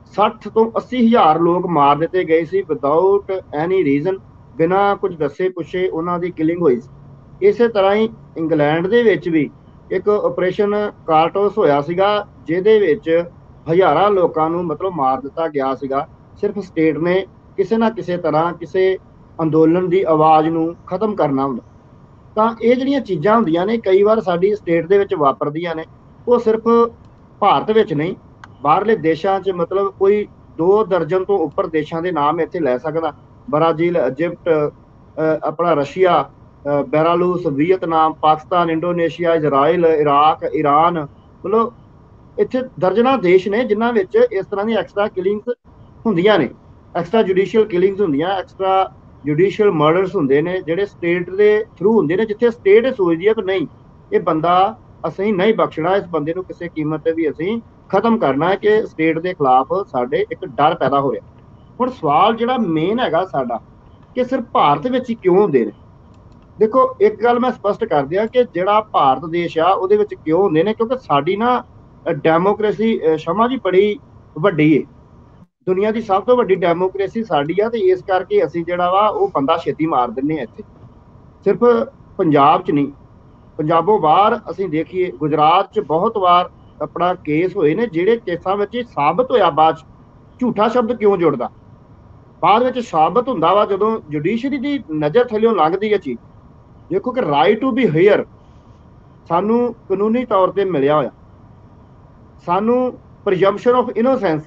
60 ਤੋਂ 80 ਹਜ਼ਾਰ ਲੋਕ ਮਾਰ ਦਿੱਤੇ ਗਏ ਸੀ ਵਿਦਆਊਟ ਐਨੀ ਰੀਜ਼ਨ, ਬਿਨਾਂ ਕੁਝ ਦੱਸੇ ਪੁੱਛੇ ਉਹਨਾਂ ਦੀ ਕਿਲਿੰਗ ਹੋਈ ਸੀ। ਇਸੇ ਤਰ੍ਹਾਂ ਹੀ ਇੰਗਲੈਂਡ ਦੇ ਵਿੱਚ ਵੀ ਇੱਕ ਆਪਰੇਸ਼ਨ ਕਾਰਟੋਸ ਹੋਇਆ ਸੀਗਾ, ਜਿਹਦੇ ਵਿੱਚ ਹਜ਼ਾਰਾਂ ਲੋਕਾਂ ਨੂੰ ਮਤਲਬ ਮਾਰ ਦਿੱਤਾ ਗਿਆ ਸੀਗਾ। ਸਿਰਫ ਸਟੇਟ ਨੇ ਕਿਸੇ ਨਾ ਕਿਸੇ ਤਰ੍ਹਾਂ ਕਿਸੇ ਅੰਦੋਲਨ ਦੀ ਆਵਾਜ਼ ਨੂੰ ਖਤਮ ਕਰਨਾ ਹੁੰਦਾ। ਤਾਂ ਇਹ ਜਿਹੜੀਆਂ ਚੀਜ਼ਾਂ ਹੁੰਦੀਆਂ ਨੇ ਕਈ ਵਾਰ ਸਾਡੀ ਸਟੇਟ ਦੇ ਵਿੱਚ ਵਾਪਰਦੀਆਂ ਨੇ, ਉਹ ਸਿਰਫ ਭਾਰਤ ਵਿੱਚ ਨਹੀਂ ਬਾਹਰਲੇ ਦੇਸ਼ਾਂ 'ਚ, ਮਤਲਬ ਕੋਈ 2 ਦਰਜਨ ਤੋਂ ਉੱਪਰ ਦੇਸ਼ਾਂ ਦੇ ਨਾਮ ਇੱਥੇ ਲੈ ਸਕਦਾ। ਬ੍ਰਾਜ਼ੀਲ, ਇਜਿਪਟ, ਆਪਣਾ Russia, Belarus, Vietnam, Pakistan, Indonesia, Israel, Iraq, Iran, ਮਤਲਬ ਇੱਥੇ ਦਰਜਨਾਂ ਦੇਸ਼ ਨੇ ਜਿਨ੍ਹਾਂ ਵਿੱਚ ਇਸ ਤਰ੍ਹਾਂ ਦੀਆਂ ਐਕਸਟਰਾ ਕਿਲਿੰਗਸ ਹੁੰਦੀਆਂ ਨੇ, ਐਕਸਟਰਾ ਜੁਡੀਸ਼ੀਅਲ ਕਿਲਿੰਗਸ ਹੁੰਦੀਆਂ, ਐਕਸਟਰਾ ਜੁਡੀਸ਼ੀਅਲ ਮਰਡਰਸ ਹੁੰਦੇ ਨੇ ਜਿਹੜੇ ਸਟੇਟ ਦੇ ਥਰੂ ਹੁੰਦੇ ਨੇ, ਜਿੱਥੇ ਸਟੇਟ ਇਹ ਸੋਚਦੀ ਹੈ ਕਿ ਨਹੀਂ ਇਹ ਬੰਦਾ ਅਸੀਂ ਨਹੀਂ ਬਖਸ਼ਣਾ, ਇਸ ਬੰਦੇ ਨੂੰ ਕਿਸੇ ਕੀਮਤ ਤੇ ਵੀ ਅਸੀਂ ਖਤਮ ਕਰਨਾ ਹੈ, ਕਿ ਸਟੇਟ ਦੇ ਖਿਲਾਫ ਸਾਡੇ ਇੱਕ ਡਰ ਪੈਦਾ ਹੋ ਰਿਹਾ। ਹੁਣ ਸਵਾਲ ਜਿਹੜਾ ਮੇਨ ਹੈਗਾ ਸਾਡਾ ਕਿ ਸਿਰਫ ਭਾਰਤ ਵਿੱਚ ਹੀ ਕਿਉਂ ਹੁੰਦੇ ਨੇ। ਦੇਖੋ ਇੱਕ ਗੱਲ ਮੈਂ ਸਪਸ਼ਟ ਕਰ ਦਿਆਂ ਕਿ ਜਿਹੜਾ ਭਾਰਤ ਦੇਸ਼ ਆ ਉਹਦੇ ਵਿੱਚ ਕਿਉਂ ਹੁੰਦੇ ਨੇ, ਕਿਉਂਕਿ ਸਾਡੀ ਨਾ ਡੈਮੋਕ੍ਰੇਸੀ ਸ਼ਮਾ ਜੀ ਬੜੀ ਵੱਡੀ ਹੈ, ਦੁਨੀਆ ਦੀ ਸਭ ਤੋਂ ਵੱਡੀ ਡੈਮੋਕ੍ਰੇਸੀ ਸਾਡੀ ਆ, ਤੇ ਇਸ ਕਰਕੇ ਅਸੀਂ ਜਿਹੜਾ ਵਾ ਉਹ ਬੰਦਾ ਛੇਤੀ ਮਾਰ ਦਿੰਦੇ ਆ ਇੱਥੇ। ਸਿਰਫ ਪੰਜਾਬ 'ਚ ਨਹੀਂ, ਪੰਜਾਬੋਂ ਬਾਹਰ ਅਸੀਂ ਦੇਖੀਏ ਗੁਜਰਾਤ 'ਚ ਬਹੁਤ ਵਾਰ ਆਪਣਾ ਕੇਸ ਹੋਏ ਨੇ, ਜਿਹੜੇ ਕੇਸਾਂ ਵਿੱਚ ਸਾਬਤ ਹੋਇਆ ਬਾਅਦ 'ਚ, ਝੂਠਾ ਸ਼ਬਦ ਕਿਉਂ ਜੁੜਦਾ, ਬਾਅਦ ਵਿੱਚ ਸਾਬਤ ਹੁੰਦਾ ਵਾ ਜਦੋਂ ਜੁਡੀਸ਼ਰੀ ਦੀ ਨਜ਼ਰ ਥੱਲਿਓਂ ਲੰਘਦੀ ਹੈ ਚੀਜ਼। ਦੇਖੋ ਕਿ ਰਾਈਟ ਟੂ ਬੀ ਹੇਅਰ ਸਾਨੂੰ ਕਾਨੂੰਨੀ ਤੌਰ ਤੇ ਮਿਲਿਆ ਹੋਇਆ, ਸਾਨੂੰ presumption of innocence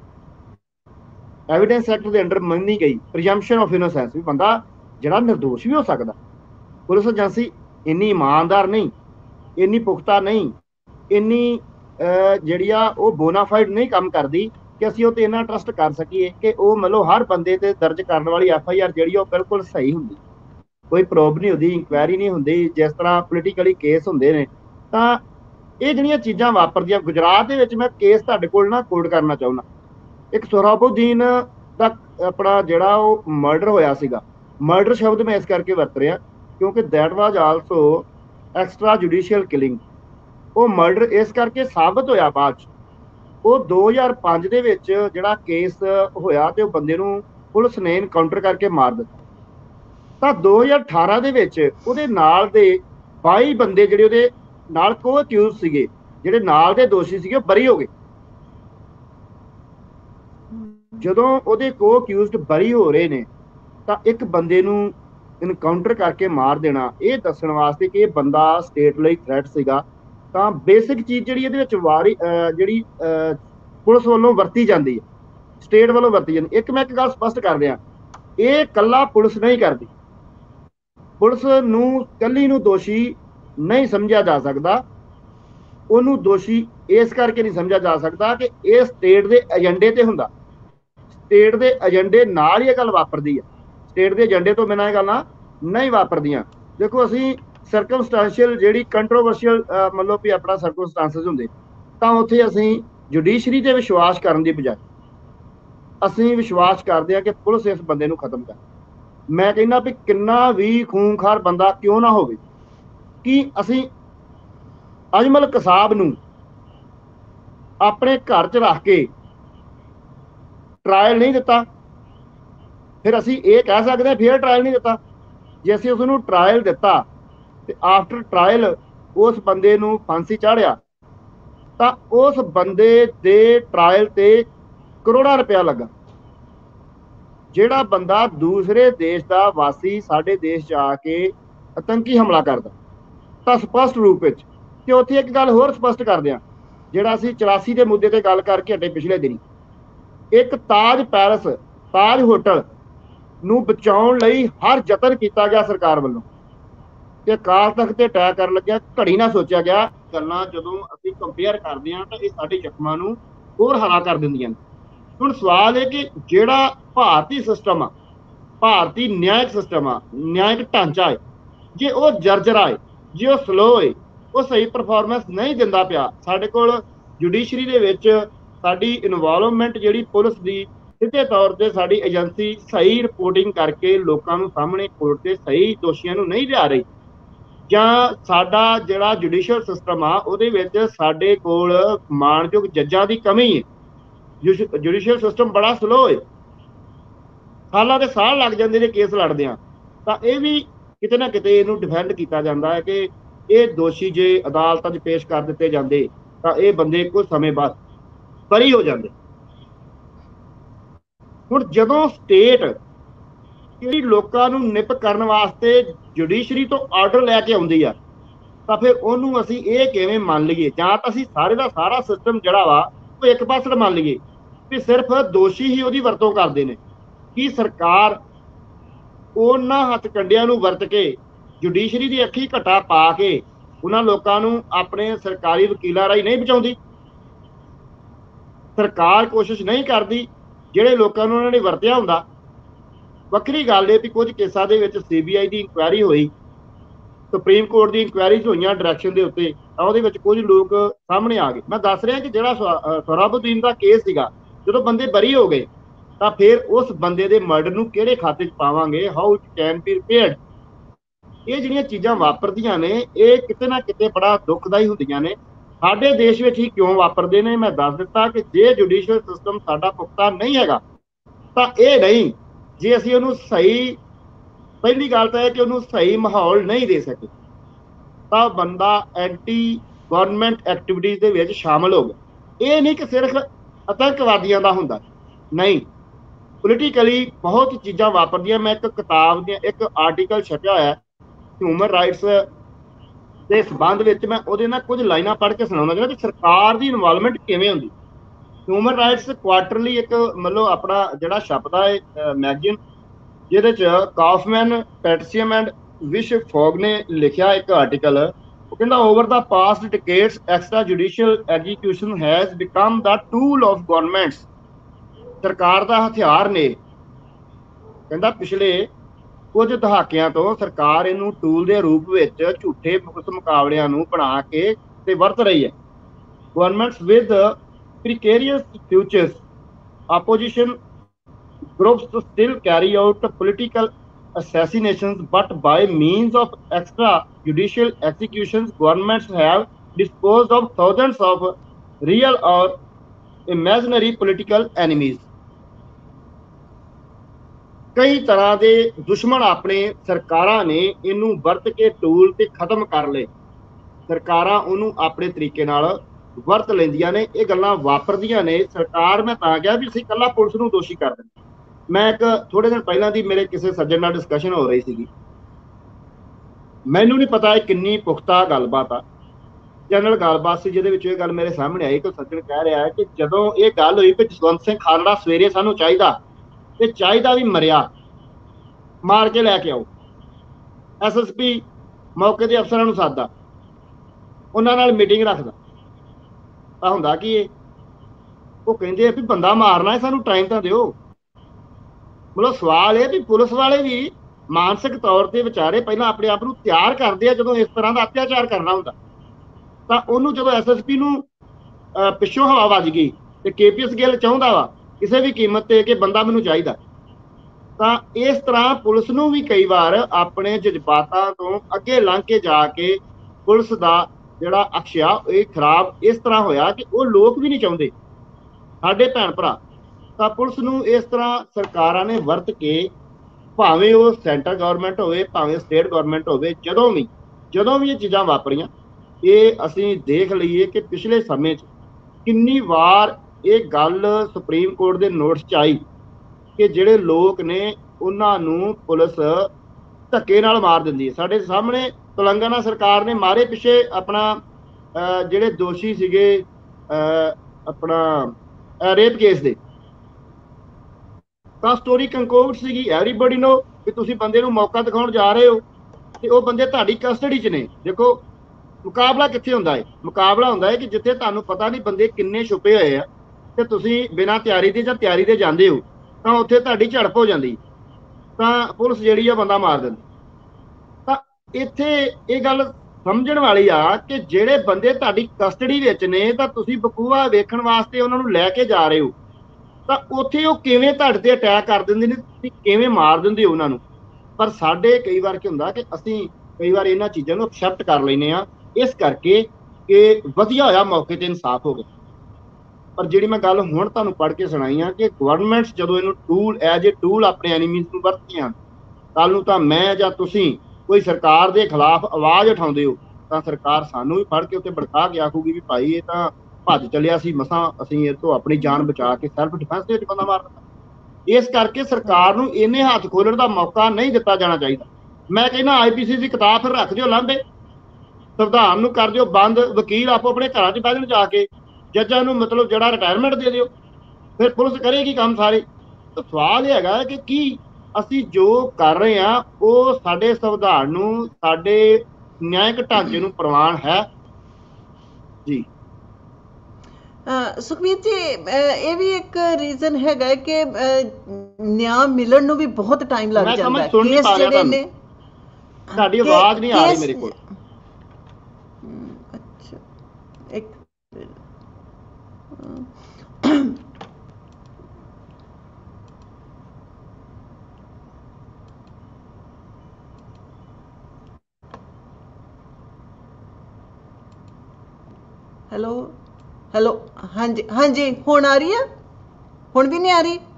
evidence act ਦੇ ਅੰਡਰ ਮੰਨੀ ਗਈ, ਪ੍ਰੀਜੰਪਸ਼ਨ ਆਫ ਇਨੋਸੈਂਸ, ਵੀ ਬੰਦਾ ਜਿਹੜਾ ਨਿਰਦੋਸ਼ ਵੀ ਹੋ ਸਕਦਾ। ਪੁਲਿਸ ਏਜੰਸੀ ਇੰਨੀ ਇਮਾਨਦਾਰ ਨਹੀਂ, ਇੰਨੀ ਪੁਖਤਾ ਨਹੀਂ, ਇੰਨੀ ਜਿਹੜੀ ਆ ਉਹ ਬੋਨਾਫਾਈਡ ਨਹੀਂ ਕੰਮ ਕਰਦੀ ਕਿ ਅਸੀਂ ਉਹ ਤੇ ਇੰਨਾ ਟਰਸਟ ਕਰ ਸਕੀਏ ਕਿ ਉਹ ਮਤਲਬ ਹਰ ਬੰਦੇ ਤੇ ਦਰਜ ਕਰਨ ਵਾਲੀ FIR ਜਿਹੜੀ ਉਹ ਬਿਲਕੁਲ ਸਹੀ ਹੁੰਦੀ, ਕੋਈ ਪ੍ਰੋਬ ਨਹੀਂ ਹੁੰਦੀ, ਇਨਕੁਆਇਰੀ ਨਹੀਂ ਹੁੰਦੀ, ਜਿਸ ਤਰ੍ਹਾਂ ਪੋਲੀਟੀਕਲੀ ਕੇਸ ਹੁੰਦੇ ਨੇ। ਤਾਂ ਇਹ ਜਿਹੜੀਆਂ ਚੀਜ਼ਾਂ ਵਾਪਰਦੀਆਂ ਗੁਜਰਾਤ ਦੇ ਵਿੱਚ, ਮੈਂ ਕੇਸ ਤੁਹਾਡੇ ਕੋਲ ਨਾ ਕੋਟ ਕਰਨਾ ਚਾਹੁੰਦਾ। ਇੱਕ ਸੋਹਰਾਬੁਦੀਨ ਦਾ ਆਪਣਾ ਜਿਹੜਾ ਉਹ ਮਰਡਰ ਹੋਇਆ ਸੀਗਾ, ਮਰਡਰ ਸ਼ਬਦ ਮੈਂ ਇਸ ਕਰਕੇ ਵਰਤ ਰਿਹਾ ਕਿਉਂਕਿ that was also extra judicial killing. ਉਹ ਮਰਡਰ ਇਸ ਕਰਕੇ ਸਾਬਤ ਹੋਇਆ ਬਾਅਦ 'ਚ, ਉਹ 2005 ਦੇ ਵਿੱਚ ਜਿਹੜਾ ਕੇਸ ਹੋਇਆ ਤੇ ਉਹ ਬੰਦੇ ਨੂੰ ਪੁਲਿਸ ਨੇ ਇਨਕਾਊਂਟਰ ਕਰਕੇ ਮਾਰ ਦਿੱਤਾ। ਤਾਂ 2018 ਦੇ ਵਿੱਚ ਉਹਦੇ ਨਾਲ ਦੇ 22 ਬੰਦੇ ਜਿਹੜੇ ਉਹਦੇ ਨਾਲ ਕੋ ਅਕਿਊਜ਼ ਸੀਗੇ, ਜਿਹੜੇ ਨਾਲ ਦੇ ਦੋਸ਼ੀ ਸੀਗੇ, ਉਹ ਬਰੀ ਹੋ ਗਏ। ਜਦੋਂ ਉਹਦੇ ਕੋ ਅਕਿਊਜ਼ਡ ਬਰੀ ਹੋ ਰਹੇ ਨੇ ਤਾਂ ਇੱਕ ਬੰਦੇ ਨੂੰ ਇਨਕਾਊਂਟਰ ਕਰਕੇ ਮਾਰ ਦੇਣਾ, ਇਹ ਦੱਸਣ ਵਾਸਤੇ ਕਿ ਇਹ ਬੰਦਾ ਸਟੇਟ ਲਈ ਥ੍ਰੈਟ ਸੀਗਾ। ਤਾਂ ਬੇਸਿਕ ਚੀਜ਼ ਜਿਹੜੀ ਇਹਦੇ ਵਿੱਚ ਜਿਹੜੀ ਪੁਲਿਸ ਵੱਲੋਂ ਵਰਤੀ ਜਾਂਦੀ ਹੈ, ਸਟੇਟ ਵੱਲੋਂ ਵਰਤੀ ਜਾਂਦੀ। ਮੈਂ ਇੱਕ ਗੱਲ ਸਪਸ਼ਟ ਕਰ ਦਿਆਂ, ਇਹ ਕੱਲਾ ਪੁਲਿਸ ਨਹੀਂ ਕਰਦੀ, ਪੁਲਿਸ ਨੂੰ ਕੱਲੀ ਨੂੰ ਦੋਸ਼ੀ ਨਹੀਂ ਸਮਝਿਆ ਜਾ ਸਕਦਾ। ਉਹਨੂੰ ਦੋਸ਼ੀ ਇਸ ਕਰਕੇ ਨਹੀਂ ਸਮਝਿਆ ਜਾ ਸਕਦਾ ਕਿ ਇਹ ਸਟੇਟ ਦੇ ਏਜੰਡੇ ਤੇ ਹੁੰਦਾ, ਸਟੇਟ ਦੇ ਏਜੰਡੇ ਨਾਲ ਹੀ ਇਹ ਗੱਲ ਵਾਪਰਦੀ ਹੈ, ਸਟੇਟ ਦੇ ਏਜੰਡੇ ਤੋਂ ਬਿਨਾਂ ਇਹ ਗੱਲਾਂ ਨਹੀਂ ਵਾਪਰਦੀਆਂ। ਦੇਖੋ ਅਸੀਂ ਸਰਕਮਸਟੈਂਸ਼ੀਅਲ ਜਿਹੜੀ ਕੰਟਰੋਵਰਸ਼ੀਅਲ ਮਤਲਬ ਵੀ ਆਪਣਾ ਸਰਕਮਸਟੈਂਸਸ ਹੁੰਦੇ, ਤਾਂ ਉੱਥੇ ਅਸੀਂ ਜੁਡੀਸ਼ਰੀ ਤੇ ਵਿਸ਼ਵਾਸ ਕਰਨ ਦੀ ਬਜਾਏ ਅਸੀਂ ਵਿਸ਼ਵਾਸ ਕਰਦੇ ਹਾਂ ਕਿ ਪੁਲਿਸ ਇਸ ਬੰਦੇ ਨੂੰ ਖਤਮ ਕਰ। ਮੈਂ ਕਹਿੰਦਾ ਵੀ ਕਿੰਨਾ ਵੀ ਖੂਨਖਾਰ ਬੰਦਾ ਕਿਉਂ ਨਾ ਹੋਵੇ, ਕਿ ਅਸੀਂ ਅਜਮਲ ਕਸਾਬ ਨੂੰ ਆਪਣੇ ਘਰ 'ਚ ਰੱਖ ਕੇ ਟਰਾਇਲ ਨਹੀਂ ਦਿੱਤਾ, ਫਿਰ ਅਸੀਂ ਇਹ ਕਹਿ ਸਕਦੇ ਹਾਂ ਫੇਅਰ ਟਰਾਇਲ ਨਹੀਂ ਦਿੱਤਾ। ਜੇ ਅਸੀਂ ਉਸ ਨੂੰ ਟਰਾਇਲ ਦਿੱਤਾ ਤੇ ਆਫਟਰ ਟਰਾਇਲ ਉਸ ਬੰਦੇ ਨੂੰ ਫਾਂਸੀ ਚਾੜਿਆ, ਤਾਂ ਉਸ ਬੰਦੇ ਦੇ ਟਰਾਇਲ ਤੇ ਕਰੋੜਾਂ ਰੁਪਇਆ ਲੱਗਾ। ਜਿਹੜਾ ਬੰਦਾ ਦੂਸਰੇ ਦੇਸ਼ ਦਾ ਵਾਸੀ ਸਾਡੇ ਦੇਸ਼ 'ਚ ਆ ਕੇ ਆਤੰਕੀ ਹਮਲਾ ਕਰਦਾ, ਤਾਂ ਸਪਸ਼ਟ ਰੂਪ ਵਿੱਚ, ਤੇ ਉੱਥੇ ਇੱਕ ਗੱਲ ਹੋਰ ਸਪਸ਼ਟ ਕਰਦੇ ਹਾਂ, ਜਿਹੜਾ ਅਸੀਂ 84 ਦੇ ਮੁੱਦੇ ਤੇ ਗੱਲ ਕਰਕੇ ਹਟੇ ਪਿਛਲੇ ਦਿਨੀ, ਇੱਕ ਤਾਜ ਪੈਲਸ, ਤਾਜ ਹੋਟਲ ਨੂੰ ਬਚਾਉਣ ਲਈ ਹਰ ਯਤਨ ਕੀਤਾ ਗਿਆ ਸਰਕਾਰ ਵੱਲੋਂ, ਤੇ ਅਕਾਲ ਤਖਤ ਤੇ ਅਟੈਕ ਕਰਨ ਲੱਗਿਆ ਘੜੀ ਨਾ ਸੋਚਿਆ ਗਿਆ। ਗੱਲਾਂ ਜਦੋਂ ਅਸੀਂ ਕੰਪੇਅਰ ਕਰਦੇ ਹਾਂ ਤਾਂ ਇਹ ਸਾਡੇ ਜ਼ਖਮਾਂ ਨੂੰ ਹੋਰ ਹਰਾ ਕਰ ਦਿੰਦੀਆਂ ਨੇ। ਹੁਣ ਸਵਾਲ ਹੈ ਕਿ ਜਿਹੜਾ ਭਾਰਤੀ ਸਿਸਟਮ ਆ, ਭਾਰਤੀ ਨਿਆਇਕ ਸਿਸਟਮ ਆ, ਨਿਆਇਕ ਢਾਂਚਾ ਹੈ, ਜੇ ਉਹ ਜਰਜਰਾ ਹੈ, ਜੇ ਉਹ ਸਲੋ ਹੈ, ਉਹ ਸਹੀ ਪਰਫਾਰਮੈਂਸ ਨਹੀਂ ਦਿੰਦਾ ਪਿਆ। ਸਾਡੇ ਕੋਲ ਜੁਡੀਸ਼ਰੀ ਦੇ ਵਿੱਚ ਸਾਡੀ ਇਨਵੋਲਵਮੈਂਟ ਜਿਹੜੀ ਪੁਲਿਸ ਦੀ, ਸਿੱਧੇ ਤੌਰ ਤੇ ਸਾਡੀ ਏਜੰਸੀ ਸਹੀ ਰਿਪੋਰਟਿੰਗ ਕਰਕੇ ਲੋਕਾਂ ਨੂੰ ਸਾਹਮਣੇ ਕੋਰਟ ਤੇ ਸਹੀ ਦੋਸ਼ੀਆਂ ਨੂੰ ਨਹੀਂ ਲਿਆ ਰਹੀ, ਜਾਂ ਸਾਡਾ ਜਿਹੜਾ ਜੁਡੀਸ਼ੀਅਲ ਸਿਸਟਮ ਆ ਉਹਦੇ ਵਿੱਚ ਸਾਡੇ ਕੋਲ ਮਾਣਯੋਗ ਜੱਜਾਂ ਦੀ ਕਮੀ ਹੈ। जुडिशियल सिस्टम बड़ा स्लो है, सालों के साल लग जाते हैं केस लड़दियां। तो यह भी किते ना किते इहनूं डिफेंड किया जाता है कि ये दोषी जे अदालतां 'ਚ पेश कर दिते जाते तो ये बंदे कुछ समय बाद बरी हो जाते। हुण जदों स्टेट ਜਿਹੜੀ ਲੋਕਾਂ ਨੂੰ ਨਿਪ ਕਰਨ ਵਾਸਤੇ ਜੁਡੀਸ਼ਰੀ ਤੋਂ ਆਰਡਰ ਲੈ ਕੇ ਆਉਂਦੀ ਆ, ਤਾਂ ਫਿਰ ਉਹਨੂੰ ਅਸੀਂ ਇਹ ਕਿਵੇਂ ਮੰਨ ਲਈਏ, ਜਾਂ ਤਾਂ ਅਸੀਂ ਸਾਰੇ ਦਾ ਸਾਰਾ ਸਿਸਟਮ ਜਿਹੜਾ ਵਾ ਉਹ ਇੱਕ ਪਾਸੇ ਮੰਨ ਲਈਏ ਵੀ ਸਿਰਫ ਦੋਸ਼ੀ ਹੀ ਉਹਦੀ ਵਰਤੋਂ ਕਰਦੇ ਨੇ। ਕੀ ਸਰਕਾਰ ਉਹਨਾਂ ਹੱਥ ਕੰਡਿਆਂ ਨੂੰ ਵਰਤ ਕੇ ਜੁਡੀਸ਼ਰੀ ਦੀ ਅੱਖੀ ਘਟਾ ਪਾ ਕੇ ਉਹਨਾਂ ਲੋਕਾਂ ਨੂੰ ਆਪਣੇ ਸਰਕਾਰੀ ਵਕੀਲਾਂ ਰਾਹੀਂ ਨਹੀਂ ਬਚਾਉਂਦੀ? ਸਰਕਾਰ ਕੋਸ਼ਿਸ਼ ਨਹੀਂ ਕਰਦੀ ਜਿਹੜੇ ਲੋਕਾਂ ਨੂੰ ਉਹਨਾਂ ਨੇ ਵਰਤਿਆ ਹੁੰਦਾ। ਵੱਖਰੀ ਗੱਲ ਇਹ ਵੀ ਕੁਝ ਕੇਸਾਂ ਦੇ ਵਿੱਚ CBI ਦੀ ਇਨਕੁਆਇਰੀ ਹੋਈ, ਸੁਪਰੀਮ ਕੋਰਟ ਦੀ ਇਨਕੁਆਇਰੀਜ਼ ਹੋਈਆਂ ਡਾਇਰੈਕਸ਼ਨ ਦੇ ਉੱਤੇ, ਤਾਂ ਉਹਦੇ ਵਿੱਚ ਕੁਝ ਲੋਕ ਸਾਹਮਣੇ ਆ ਗਏ। ਮੈਂ ਦੱਸ ਰਿਹਾ ਕਿ ਜਿਹੜਾ ਸੋਹਰਾਬੁਦੀਨ ਦਾ ਕੇਸ ਸੀਗਾ, ਜਦੋਂ ਬੰਦੇ ਬਰੀ ਹੋ ਗਏ ਤਾਂ ਫਿਰ ਉਸ ਬੰਦੇ ਦੇ ਮਰਡਰ ਨੂੰ ਕਿਹੜੇ ਖਾਤੇ 'ਚ ਪਾਵਾਂਗੇ, how it can be repaired. ਇਹ ਜਿਹੜੀਆਂ ਚੀਜ਼ਾਂ ਵਾਪਰਦੀਆਂ ਨੇ ਇਹ ਕਿਤੇ ਨਾ ਕਿਤੇ ਬੜਾ ਦੁਖਦਾਈ ਹੁੰਦੀਆਂ ਨੇ। ਸਾਡੇ ਦੇਸ਼ ਵਿੱਚ ਹੀ ਕਿਉਂ ਵਾਪਰਦੇ ਨੇ, ਮੈਂ ਦੱਸ ਦਿੱਤਾ ਕਿ ਜੇ ਜੁਡੀਸ਼ੀਅਲ ਸਿਸਟਮ ਸਾਡਾ ਪੁਖਤਾ ਨਹੀਂ ਹੈਗਾ ਤਾਂ ਇਹ ਨਹੀਂ, ਜੇ ਅਸੀਂ ਉਹਨੂੰ ਸਹੀ, ਪਹਿਲੀ ਗੱਲ ਤਾਂ ਇਹ ਕਿ ਉਹਨੂੰ ਸਹੀ ਮਾਹੌਲ ਨਹੀਂ ਦੇ ਸਕੇ ਤਾਂ ਬੰਦਾ ਐਂਟੀ ਗਵਰਨਮੈਂਟ ਐਕਟੀਵਿਟੀਜ਼ ਦੇ ਵਿੱਚ ਸ਼ਾਮਲ ਹੋ ਗਿਆ। ਇਹ ਨਹੀਂ ਕਿ ਸਿਰਫ ਆਤੰਕਵਾਦੀਆਂ ਦਾ ਹੁੰਦਾ, ਨਹੀਂ, ਪੋਲੀਟੀਕਲੀ ਬਹੁਤ ਚੀਜ਼ਾਂ ਵਾਪਰਦੀਆਂ। ਮੈਂ ਇੱਕ ਕਿਤਾਬ ਦੀਆਂ ਇੱਕ ਆਰਟੀਕਲ ਛਪਿਆ ਹੋਇਆ ਹਿਊਮਨ ਰਾਈਟਸ ਦੇ ਸੰਬੰਧ ਵਿੱਚ, ਮੈਂ ਉਹਦੇ ਨਾਲ ਕੁਝ ਲਾਈਨਾਂ ਪੜ੍ਹ ਕੇ ਸੁਣਾਉਣਾ ਚਾਹੁੰਦਾ ਕਿ ਸਰਕਾਰ ਦੀ ਇਨਵੋਲਵਮੈਂਟ ਕਿਵੇਂ ਹੁੰਦੀ। ਹਿਊਮਨ ਰਾਈਟਸ ਕੁਆਟਰਲੀ ਇੱਕ ਮਤਲਬ ਆਪਣਾ ਜਿਹੜਾ ਛਪਦਾ ਹੈ ਮੈਗਜ਼ੀਨ, ਜਿਹਦੇ 'ਚ ਕਾਫਮੈਨ, ਪੈਟਸੀਅਮ ਐਂਡ ਵਿਸ਼ ਫੋਗ ਨੇ ਲਿਖਿਆ ਇੱਕ ਆਰਟੀਕਲ। ਉਹ ਕਹਿੰਦਾ over the past decades extra judicial execution has become the tool of governments. ਸਰਕਾਰ ਦਾ ਹਥਿਆਰ ਨੇ, ਕਹਿੰਦਾ ਪਿਛਲੇ ਕੁਝ ਦਹਾਕਿਆਂ ਤੋਂ ਸਰਕਾਰ ਇਹਨੂੰ ਟੂਲ ਦੇ ਰੂਪ ਵਿੱਚ ਝੂਠੇ ਪੁਲਿਸ ਮੁਕਾਬਲਿਆਂ ਨੂੰ ਬਣਾ ਕੇ ਤੇ ਵਰਤ ਰਹੀ ਹੈ। Governments with precarious futures, opposition groups still carry out political assassinations, but by means of extrajudicial executions, governments have disposed of thousands of real or imaginary political enemies. ਕਈ ਤਰ੍ਹਾਂ ਦੇ ਦੁਸ਼ਮਣ ਆਪਣੇ ਸਰਕਾਰਾਂ ਨੇ ਇਹਨੂੰ ਵਰਤ ਕੇ ਟੂਲ ਤੇ ਖਤਮ ਕਰ ਲਏ। ਸਰਕਾਰਾਂ ਉਹਨੂੰ ਆਪਣੇ ਤਰੀਕੇ ਨਾਲ ਵਰਤ ਲੈਂਦੀਆਂ ਨੇ। ਇਹ ਗੱਲਾਂ ਵਾਪਰਦੀਆਂ ਨੇ। ਸਰਕਾਰ, ਮੈਂ ਤਾਂ ਕਿਹਾ ਵੀ ਅਸੀਂ ਇਕੱਲਾ ਪੁਲਿਸ ਨੂੰ ਦੋਸ਼ੀ ਕਰ ਦਿੰਦੇ। ਮੈਂ ਇੱਕ ਥੋੜੇ ਦਿਨ ਪਹਿਲਾਂ ਦੀ ਮੇਰੇ ਕਿਸੇ ਸੱਜਣ ਨਾਲ ਡਿਸਕਸ਼ਨ ਹੋ ਰਹੀ ਸੀਗੀ, ਮੈਨੂੰ ਨਹੀਂ ਪਤਾ ਇਹ ਕਿੰਨੀ ਪੁਖਤਾ ਗੱਲਬਾਤ ਆ, ਜਨਰਲ ਗੱਲਬਾਤ ਸੀ, ਜਿਹਦੇ ਵਿੱਚ ਇਹ ਗੱਲ ਮੇਰੇ ਸਾਹਮਣੇ ਆਈ ਕਿ ਸੱਜਣ ਕਹਿ ਰਿਹਾ ਹੈ ਕਿ ਜਦੋਂ ਇਹ ਗੱਲ ਹੋਈ ਕਿ ਜਸਵੰਤ ਸਿੰਘ ਖਾਲੜਾ ਸਵੇਰੇ ਸਾਨੂੰ ਚਾਹੀਦਾ ਤੇ ਚਾਹੀਦਾ ਵੀ ਮਰਿਆ, ਮਾਰ ਕੇ ਲੈ ਕੇ ਆਓ, SSP ਮੌਕੇ ਦੇ ਅਫਸਰਾਂ ਨੂੰ ਸਾਦਾ, ਉਹਨਾਂ ਨਾਲ ਮੀਟਿੰਗ ਰੱਖਦਾ, ਤਾਂ ਹੁੰਦਾ ਕੀ ਇਹ, ਉਹ ਕਹਿੰਦੇ ਆ ਵੀ ਬੰਦਾ ਮਾਰਨਾ ਹੈ, ਸਾਨੂੰ ਟਾਈਮ ਤਾਂ ਦਿਓ। ਮਤਲਬ ਸਵਾਲ ਇਹ ਵੀ ਪੁਲਿਸ ਵਾਲੇ ਵੀ ਮਾਨਸਿਕ ਤੌਰ ਤੇ ਵਿਚਾਰੇ ਪਹਿਲਾਂ ਆਪਣੇ ਆਪ ਨੂੰ ਤਿਆਰ ਕਰਦੇ ਆ ਜਦੋਂ ਇਸ ਤਰ੍ਹਾਂ ਦਾ ਅਤਿਆਚਾਰ ਕਰਨਾ ਹੁੰਦਾ। ਤਾਂ ਉਹਨੂੰ ਜਦੋਂ SSP ਨੂੰ ਪਿੱਛੋਂ ਹਵਾ ਵੱਜ ਗਈ ਤੇ KPS ਗਿੱਲ ਚਾਹੁੰਦਾ ਵਾ ਕਿਸੇ ਵੀ ਕੀਮਤ ਤੇ ਕਿ ਬੰਦਾ ਮੈਨੂੰ ਚਾਹੀਦਾ, ਤਾਂ ਇਸ ਤਰ੍ਹਾਂ ਪੁਲਿਸ ਨੂੰ ਵੀ ਕਈ ਵਾਰ ਆਪਣੇ ਜਜ਼ਬਾਤਾਂ ਤੋਂ ਅੱਗੇ ਲੰਘ ਕੇ ਜਾ ਕੇ ਪੁਲਿਸ ਦਾ ਜਿਹੜਾ ਅਕਸ਼ਿਆ ਇਹ ਖਰਾਬ ਇਸ ਤਰ੍ਹਾਂ ਹੋਇਆ ਕਿ ਉਹ ਲੋਕ ਵੀ ਨਹੀਂ ਚਾਹੁੰਦੇ ਸਾਡੇ ਭੈਣ ਭਰਾ। ਤਾਂ ਪੁਲਿਸ ਨੂੰ ਇਸ ਤਰ੍ਹਾਂ ਸਰਕਾਰਾਂ ਨੇ ਵਰਤ ਕੇ, ਭਾਵੇਂ ਉਹ ਸੈਂਟਰ ਗਵਰਨਮੈਂਟ ਹੋਵੇ ਭਾਵੇਂ ਸਟੇਟ ਗਵਰਨਮੈਂਟ ਹੋਵੇ, ਜਦੋਂ ਵੀ ਇਹ ਚੀਜ਼ਾਂ ਵਾਪਰੀਆਂ, ਇਹ ਅਸੀਂ ਦੇਖ ਲਈਏ ਕਿ ਪਿਛਲੇ ਸਮੇਂ 'ਚ ਕਿੰਨੀ ਵਾਰ ਇਹ ਗੱਲ ਸੁਪਰੀਮ ਕੋਰਟ ਦੇ ਨੋਟਿਸ 'ਚ ਆਈ ਕਿ ਜਿਹੜੇ ਲੋਕ ਨੇ ਉਹਨਾਂ ਨੂੰ ਪੁਲਿਸ ਧੱਕੇ ਨਾਲ ਮਾਰ ਦਿੰਦੀ ਹੈ। ਸਾਡੇ ਸਾਹਮਣੇ ਤੇਲੰਗਾਨਾ ਸਰਕਾਰ ਨੇ ਮਾਰੇ ਪਿੱਛੇ ਆਪਣਾ ਜਿਹੜੇ ਦੋਸ਼ੀ ਸੀਗੇ ਆਪਣਾ ਰੇਪ ਕੇਸ ਦੇ, ਤਾਂ ਸਟੋਰੀ ਕੰਕੋਰਡ ਸੀਗੀ, ਐਵਰੀਬਡੀ ਨੋ ਕਿ ਤੁਸੀਂ ਬੰਦੇ ਨੂੰ ਮੌਕਾ ਦਿਖਾਉਣ ਜਾ ਰਹੇ ਹੋ ਤੇ ਉਹ ਬੰਦੇ ਤੁਹਾਡੀ ਕਸਟਡੀ 'ਚ ਨੇ। ਦੇਖੋ ਮੁਕਾਬਲਾ ਕਿੱਥੇ ਹੁੰਦਾ ਹੈ? ਮੁਕਾਬਲਾ ਹੁੰਦਾ ਹੈ ਕਿ ਜਿੱਥੇ ਤੁਹਾਨੂੰ ਪਤਾ ਨਹੀਂ ਬੰਦੇ ਕਿੰਨੇ ਛੁਪੇ ਹੋਏ ਆ ਤੇ ਤੁਸੀਂ ਬਿਨਾਂ ਤਿਆਰੀ ਦੇ ਜਾਂ ਤਿਆਰੀ ਦੇ ਜਾਂਦੇ ਹੋ, ਤਾਂ ਉੱਥੇ ਤੁਹਾਡੀ ਝੜਪ ਹੋ ਜਾਂਦੀ, ਤਾਂ ਪੁਲਿਸ ਜਿਹੜੀ ਆ ਬੰਦਾ ਮਾਰ ਦਿੰਦੀ। ਤਾਂ ਇੱਥੇ ਇਹ ਗੱਲ ਸਮਝਣ ਵਾਲੀ ਆ ਕਿ ਜਿਹੜੇ ਬੰਦੇ ਤੁਹਾਡੀ ਕਸਟਡੀ ਵਿੱਚ ਨੇ ਤਾਂ ਤੁਸੀਂ ਬਕੂਆ ਵੇਖਣ ਵਾਸਤੇ ਉਹਨਾਂ ਨੂੰ ਲੈ ਕੇ ਜਾ ਰਹੇ ਹੋ, ਤਾਂ ਉੱਥੇ ਉਹ ਕਿਵੇਂ ਤੁਹਾਡੇ ਤੇ ਅਟੈਕ ਕਰ ਦਿੰਦੇ ਨੇ, ਤੁਸੀਂ ਕਿਵੇਂ ਮਾਰ ਦਿੰਦੇ ਹੋ ਉਹਨਾਂ ਨੂੰ। ਪਰ ਸਾਡੇ ਕਈ ਵਾਰ ਕੀ ਹੁੰਦਾ ਕਿ ਅਸੀਂ ਕਈ ਵਾਰ ਇਹਨਾਂ ਚੀਜ਼ਾਂ ਨੂੰ ਐਕਸੈਪਟ ਕਰ ਲੈਂਦੇ ਹਾਂ, ਇਸ ਕਰਕੇ ਕਿ ਵਧੀਆ ਹੋਇਆ ਮੌਕੇ ਤੇ ਇਨਸਾਫ ਹੋ ਗਿਆ। ਪਰ ਜਿਹੜੀ ਮੈਂ ਗੱਲ ਹੁਣ ਤੁਹਾਨੂੰ ਪੜ੍ਹ ਕੇ ਸੁਣਾਈ ਆ ਕਿ ਗਵਰਨਮੈਂਟਸ ਜਦੋਂ ਇਹਨੂੰ ਟੂਲ ਐਜ ਏ ਟੂਲ ਆਪਣੇ ਐਨੀਮੀਜ਼ ਨੂੰ ਵਰਤਦੀਆਂ, ਕੱਲ ਨੂੰ ਤਾਂ ਮੈਂ ਜਾਂ ਤੁਸੀਂ ਕੋਈ ਸਰਕਾਰ ਦੇ ਖਿਲਾਫ ਆਵਾਜ਼ ਉਠਾਉਂਦੇ ਹੋ ਤਾਂ ਸਰਕਾਰ ਸਾਨੂੰ ਵੀ ਫੜ ਕੇ ਉੱਤੇ ਭੜਕਾ ਕੇ ਆਖੂਗੀ ਵੀ ਭਾਈ ਇਹ ਤਾਂ ਭੱਜ ਚੱਲਿਆ ਸੀ, ਮਸਾਂ ਅਸੀਂ ਇਹ ਤੋਂ ਆਪਣੀ ਜਾਨ ਬਚਾ ਕੇ ਸੈਲਫ ਡਿਫੈਂਸ ਦੇ ਵਿੱਚ ਬੰਦਾ ਮਾਰ ਦਿੱਤਾ। ਇਸ ਕਰਕੇ ਸਰਕਾਰ ਨੂੰ ਇਹਨੇ ਹੱਥ ਖੋਲਣ ਦਾ ਮੌਕਾ ਨਹੀਂ ਦਿੱਤਾ ਜਾਣਾ ਚਾਹੀਦਾ। ਮੈਂ ਕਹਿੰਦਾ IPC ਦੀ ਕਿਤਾਬ ਫਿਰ ਰੱਖ ਦਿਓ ਲਾਂਭੇ, ਸੰਵਿਧਾਨ ਨੂੰ ਕਰ ਦਿਓ ਬੰਦ, ਵਕੀਲ ਆਪੋ ਆਪਣੇ ਘਰਾਂ 'ਚ ਬਹਿ ਜਾਣ ਜਾ ਕੇ, ਜੱਜਾਂ ਨੂੰ ਮਤਲਬ ਜਿਹੜਾ ਰਿਟਾਇਰਮੈਂਟ ਦੇ ਦਿਓ, ਫਿਰ ਪੁਲਿਸ ਕਰੇਗੀ ਕੰਮ ਸਾਰੇ। ਤਾਂ ਸਵਾਲ ਇਹ ਹੈਗਾ ਕਿ ਕੀ ਅਸੀਂ ਜੋ ਕਰ ਰਹੇ ਹਾਂ ਉਹ ਸਾਡੇ ਸੰਵਿਧਾਨ ਨੂੰ, ਸਾਡੇ ਨਿਆਇਕ ਢਾਂਚੇ ਨੂੰ ਪ੍ਰਵਾਨ ਹੈ ਜੀ? ਸੁਖਬੀਰ ਜੀ, ਇਹ ਵੀ ਇੱਕ ਰੀਜ਼ਨ ਹੈਗਾ ਕਿ ਨਿਆਂ ਮਿਲਣ ਨੂੰ ਵੀ ਬਹੁਤ ਟਾਈਮ ਲੱਗ ਜਾਂਦਾ ਹੈ। ਕੇਸ ਜਿਹੜੇ ਨੇ, ਤੁਹਾਡੀ ਆਵਾਜ਼ ਨਹੀਂ ਆ ਰਹੀ ਮੇਰੇ ਕੋਲ। ਅੱਛਾ, ਇੱਕ ਹੈਲੋ ਹੈਲੋ, ਹਾਂਜੀ ਹਾਂਜੀ, ਹੁਣ ਆ ਰਹੀ ਆ? ਹੁਣ ਵੀ ਨਹੀਂ ਆ ਰਹੀ?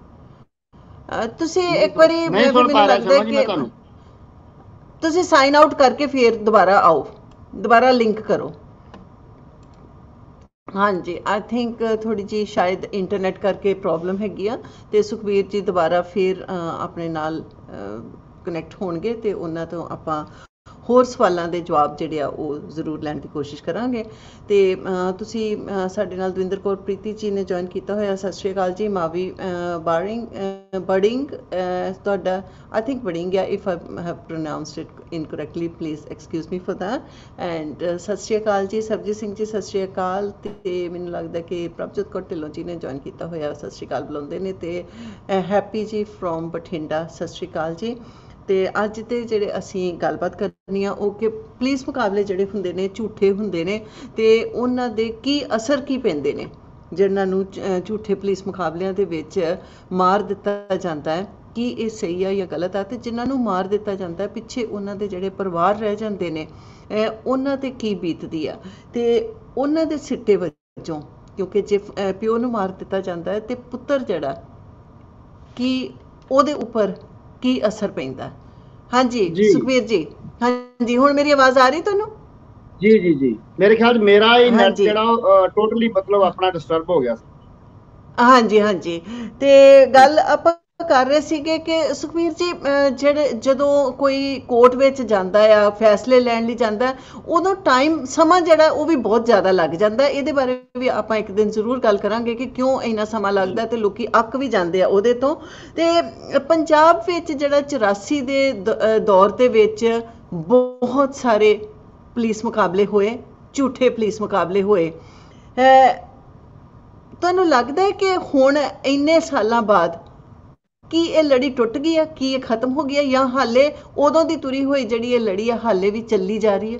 ਤੁਸੀਂ ਇੱਕ ਵਾਰੀ, ਮੈਨੂੰ ਲੱਗਦਾ ਕਿ ਤੁਸੀਂ ਸਾਈਨ ਆਊਟ ਕਰਕੇ ਫਿਰ ਦੁਬਾਰਾ ਆਓ, ਦੁਬਾਰਾ ਲਿੰਕ ਕਰੋ। ਹਾਂਜੀ, ਆਈ ਥਿੰਕ ਥੋੜੀ ਜੀ ਸ਼ਾਇਦ ਇੰਟਰਨੈਟ ਕਰਕੇ ਪ੍ਰੋਬਲਮ ਹੈਗੀ ਆ, ਤੇ ਸੁਖਬੀਰ ਜੀ ਦੁਬਾਰਾ ਫਿਰ ਆਪਣੇ ਨਾਲ ਕਨੈਕਟ ਹੋਣਗੇ ਤੇ ਉਹਨਾਂ ਤੋਂ ਆਪਾਂ ਹੋਰ ਸਵਾਲਾਂ ਦੇ ਜਵਾਬ ਜਿਹੜੇ ਆ ਉਹ ਜ਼ਰੂਰ ਲੈਣ ਦੀ ਕੋਸ਼ਿਸ਼ ਕਰਾਂਗੇ। ਤੇ ਤੁਸੀਂ ਸਾਡੇ ਨਾਲ ਦਵਿੰਦਰ ਕੌਰ ਪ੍ਰੀਤੀ ਜੀ ਨੇ ਜੁਆਇਨ ਕੀਤਾ ਹੋਇਆ। ਸਤਿ ਸ਼੍ਰੀ ਅਕਾਲ ਜੀ। ਮਾਵੀ ਬੜਿੰਗ ਤੁਹਾਡਾ, ਆਈ ਥਿੰਕ ਬੜਿੰਗ ਆ, if I have pronounced it incorrectly please excuse me for that. And ਸਤਿ ਸ਼੍ਰੀ ਅਕਾਲ ਜੀ ਸਰਬਜੀਤ ਸਿੰਘ ਜੀ, ਸਤਿ ਸ਼੍ਰੀ ਅਕਾਲ। ਤੇ ਮੈਨੂੰ ਲੱਗਦਾ ਕਿ ਪ੍ਰਭਜੋਤ ਕੌਰ ਢਿੱਲੋਂ ਜੀ ਨੇ ਜੁਆਇਨ ਕੀਤਾ ਹੋਇਆ, ਸਤਿ ਸ਼੍ਰੀ ਅਕਾਲ ਬੁਲਾਉਂਦੇ ਨੇ। ਤੇ ਹੈਪੀ ਜੀ ਫਰੋਮ ਬਠਿੰਡਾ, ਸਤਿ ਸ਼੍ਰੀ ਅਕਾਲ ਜੀ। ਤੇ ਅੱਜ ਤੇ ਜਿਹੜੇ ਅਸੀਂ ਗੱਲਬਾਤ ਕਰਨੀ ਆ ਉਹ ਕਿ ਪੁਲਿਸ ਮੁਕਾਬਲੇ ਜਿਹੜੇ ਹੁੰਦੇ ਨੇ ਝੂਠੇ ਹੁੰਦੇ ਨੇ, ਤੇ ਉਹਨਾਂ ਦੇ ਕੀ ਅਸਰ ਕੀ ਪੈਂਦੇ ਨੇ ਜਿਨ੍ਹਾਂ ਨੂੰ ਝੂਠੇ ਪੁਲਿਸ ਮੁਕਾਬਲਿਆਂ ਦੇ ਵਿੱਚ ਮਾਰ ਦਿੱਤਾ ਜਾਂਦਾ ਹੈ। ਕੀ ਇਹ ਸਹੀ ਆ ਜਾਂ ਗਲਤ ਆ? ਤੇ ਜਿਨ੍ਹਾਂ ਨੂੰ ਮਾਰ ਦਿੱਤਾ ਜਾਂਦਾ ਪਿੱਛੇ ਉਹਨਾਂ ਦੇ ਜਿਹੜੇ ਪਰਿਵਾਰ ਰਹਿ ਜਾਂਦੇ ਨੇ, ਉਹਨਾਂ ਤੇ ਕੀ ਬੀਤਦੀ ਆ? ਤੇ ਉਹਨਾਂ ਦੇ ਸਿੱਟੇ ਵਜੋਂ, ਕਿਉਂਕਿ ਜੇ ਪਿਓ ਨੂੰ ਮਾਰ ਦਿੱਤਾ ਜਾਂਦਾ ਹੈ ਤੇ ਪੁੱਤਰ ਜਿਹੜਾ, ਕੀ ਉਹਦੇ ਉੱਪਰ ਕੀ ਅਸਰ ਪੈਂਦਾ? ਹਾਂਜੀ ਸੁਖਬੀਰ ਜੀ, ਹਾਂਜੀ ਹੁਣ ਮੇਰੀ ਆਵਾਜ਼ ਆ ਰਹੀ ਤੁਹਾਨੂੰ? ਜੀ ਜੀ ਜੀ, ਮੇਰੇ ਖਿਆਲ ਮੇਰਾ ਹੀ ਨੈਟ ਜਿਹੜਾ ਟੋਟਲੀ ਮਤਲਬ ਆਪਣਾ ਡਿਸਟਰਬ ਹੋ ਗਿਆ ਸੀ। ਹਾਂਜੀ ਹਾਂਜੀ, ਤੇ ਗੱਲ ਆਪਾਂ ਕਰ ਰਹੇ ਸੀਗੇ ਕਿ ਸੁਖਬੀਰ ਜੀ ਜਦੋਂ ਕੋਈ ਕੋਰਟ ਵਿੱਚ ਜਾਂਦਾ ਆ, ਫੈਸਲੇ ਲੈਣ ਲਈ ਜਾਂਦਾ, ਉਦੋਂ ਸਮਾਂ ਜਿਹੜਾ ਉਹ ਵੀ ਬਹੁਤ ਜ਼ਿਆਦਾ ਲੱਗ ਜਾਂਦਾ। ਇਹਦੇ ਬਾਰੇ ਵੀ ਆਪਾਂ ਇੱਕ ਦਿਨ ਜ਼ਰੂਰ ਗੱਲ ਕਰਾਂਗੇ ਕਿ ਕਿਉਂ ਇੰਨਾ ਸਮਾਂ ਲੱਗਦਾ ਤੇ ਲੋਕੀ ਅੱਕ ਵੀ ਜਾਂਦੇ ਆ ਉਹਦੇ ਤੋਂ। ਤੇ ਪੰਜਾਬ ਵਿੱਚ ਜਿਹੜਾ 84 ਦੇ ਦੌਰ ਦੇ ਵਿੱਚ ਬਹੁਤ ਸਾਰੇ ਪੁਲਿਸ ਮੁਕਾਬਲੇ ਹੋਏ, ਝੂਠੇ ਪੁਲਿਸ ਮੁਕਾਬਲੇ ਹੋਏ। ਤੁਹਾਨੂੰ ਲੱਗਦਾ ਹੈ ਕਿ ਹੁਣ ਇੰਨੇ ਸਾਲਾਂ ਬਾਅਦ ਕੀ ਇਹ ਲੜੀ ਟੁੱਟ ਗਈ ਆ? ਕੀ ਇਹ ਖਤਮ ਹੋ ਗਿਆ ਜਾਂ ਹਾਲੇ ਉਦੋਂ ਦੀ ਤੁਰੀ ਹੋਈ ਜਿਹੜੀ ਇਹ ਲੜੀ ਆ ਹਾਲੇ ਵੀ ਚੱਲੀ ਜਾ ਰਹੀ ਹੈ?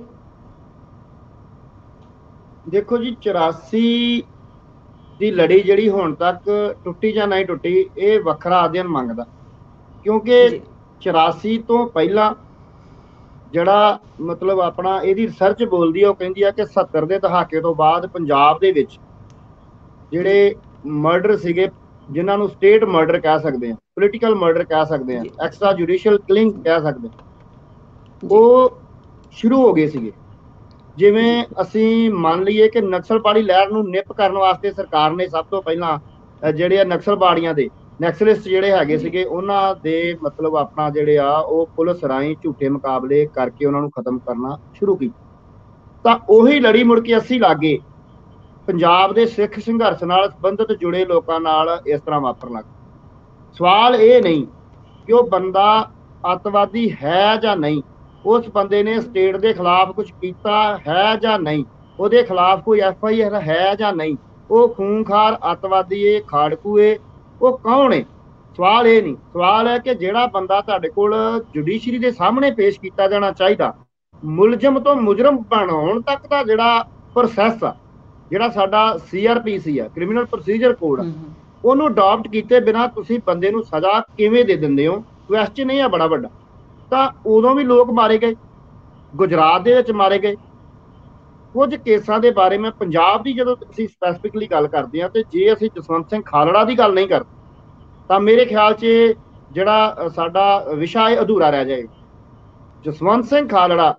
ਦੇਖੋ ਜੀ, 84 ਦੀ ਲੜੀ ਜਿਹੜੀ ਹੁਣ ਤੱਕ ਟੁੱਟੀ ਜਾਂ ਨਹੀਂ ਟੁੱਟੀ, ਇਹ ਵੱਖਰਾ ਅਧਿਐਨ ਮੰਗਦਾ, ਕਿਉਂਕਿ 84 ਤੋਂ ਪਹਿਲਾਂ ਜਿਹੜਾ ਮਤਲਬ ਆਪਣਾ ਇਹਦੀ ਰਿਸਰਚ ਬੋਲਦੀ ਆ, ਉਹ ਕਹਿੰਦੀ ਆ ਕਿ 70 ਦੇ ਦਹਾਕੇ ਤੋਂ ਬਾਅਦ ਪੰਜਾਬ ਦੇ ਵਿੱਚ ਜਿਹੜੇ ਮਰਡਰ ਸੀਗੇ, ਜਿਨ੍ਹਾਂ ਨੂੰ ਸਟੇਟ ਮਰਡਰ ਕਹਿ ਸਕਦੇ ਆ, ਪੋਲੀਟੀਕਲ ਮਰਡਰ ਕਹਿ ਸਕਦੇ ਆ, ਐਕਸਟਰਾ ਜੁਡੀਸ਼ੀਅਲ ਕਿਲਿੰਗ ਕਹਿ ਸਕਦੇ, ਉਹ ਸ਼ੁਰੂ ਹੋ ਗਏ ਸੀਗੇ। ਜਿਵੇਂ ਅਸੀਂ ਮੰਨ ਲਈਏ ਕਿ ਨਕਸਲਬਾੜੀ ਲਹਿਰ ਨੂੰ ਨਿਪ ਕਰਨ ਵਾਸਤੇ ਸਰਕਾਰ ਨੇ ਸਭ ਤੋਂ ਪਹਿਲਾਂ ਜਿਹੜੇ ਨਕਸਲਬਾੜੀਆਂ ਦੇ ਨੈਕਸਲਿਸਟ ਜਿਹੜੇ ਹੈਗੇ ਸੀਗੇ, ਉਹਨਾਂ ਦੇ ਮਤਲਬ ਆਪਣਾ ਜਿਹੜੇ ਆ ਉਹ ਪੁਲਿਸ ਰਾਹੀਂ ਝੂਠੇ ਮੁਕਾਬਲੇ ਕਰਕੇ ਉਹਨਾਂ ਨੂੰ ਖਤਮ ਕਰਨਾ ਸ਼ੁਰੂ ਕੀਤਾ। ਤਾਂ ਉਹੀ ਲੜੀ ਮੁੜ ਕੇ 80 ਲਾਗੇ ਪੰਜਾਬ ਦੇ ਸਿੱਖ ਸੰਘਰਸ਼ ਨਾਲ ਸੰਬੰਧਿਤ ਜੁੜੇ ਲੋਕਾਂ ਨਾਲ ਇਸ ਤਰ੍ਹਾਂ ਵਾਪਰਨ ਲੱਗ। ਸਵਾਲ ਇਹ ਨਹੀਂ ਕਿ ਉਹ ਬੰਦਾ ਅੱਤਵਾਦੀ ਹੈ ਜਾਂ ਨਹੀਂ, ਉਸ ਬੰਦੇ ਨੇ ਸਟੇਟ ਦੇ ਖਿਲਾਫ ਕੁਝ ਕੀਤਾ ਹੈ ਜਾਂ ਨਹੀਂ, ਉਹਦੇ ਖਿਲਾਫ ਕੋਈ FIR ਹੈ ਜਾਂ ਨਹੀਂ, ਉਹ ਖੂਨਖਾਰ ਅੱਤਵਾਦੀ ਏ, ਖਾੜਕੂ ਏ, ਉਹ ਕੌਣ ਏ? ਸਵਾਲ ਇਹ ਨਹੀਂ। ਸਵਾਲ ਹੈ ਕਿ ਜਿਹੜਾ ਬੰਦਾ ਤੁਹਾਡੇ ਕੋਲ ਜੁਡੀਸ਼ਰੀ ਦੇ ਸਾਹਮਣੇ ਪੇਸ਼ ਕੀਤਾ ਜਾਣਾ ਚਾਹੀਦਾ, ਮੁਲਜ਼ਮ ਤੋਂ ਮੁਜਰਮ ਬਣਾਉਣ ਤੱਕ ਦਾ ਜਿਹੜਾ ਪ੍ਰੋਸੈਸ ਆ, ਜਿਹੜਾ ਸਾਡਾ CRPC ਆ, ਕ੍ਰਿਮੀਨਲ ਪ੍ਰੋਸੀਜਰ ਕੋਡ, ਉਹਨੂੰ ਅਡਾਪਟ ਕੀਤੇ ਬਿਨਾਂ ਤੁਸੀਂ ਬੰਦੇ ਨੂੰ ਸਜ਼ਾ ਕਿਵੇਂ ਦੇ ਦਿੰਦੇ ਹੋ? ਕੁਐਸਚਨ ਨਹੀਂ ਆ ਬੜਾ ਵੱਡਾ। ਤਾਂ ਉਦੋਂ ਵੀ ਲੋਕ ਮਾਰੇ ਗਏ, ਗੁਜਰਾਤ ਦੇ ਵਿੱਚ ਮਾਰੇ ਗਏ, ਕੁਝ ਕੇਸਾਂ ਦੇ ਬਾਰੇ ਮੈਂ ਪੰਜਾਬ ਦੀ ਜਦੋਂ ਅਸੀਂ ਸਪੈਸੀਫਿਕਲੀ ਗੱਲ ਕਰਦੇ ਹਾਂ, ਤੇ ਜੇ ਅਸੀਂ ਜਸਵੰਤ ਸਿੰਘ ਖਾਲੜਾ ਦੀ ਗੱਲ ਨਹੀਂ ਕਰਦੇ ਤਾਂ ਮੇਰੇ ਖਿਆਲ 'ਚ ਜਿਹੜਾ ਸਾਡਾ ਵਿਸ਼ਾ ਹੈ ਅਧੂਰਾ ਰਹਿ ਜਾਏਗਾ। ਜਸਵੰਤ ਸਿੰਘ ਖਾਲੜਾ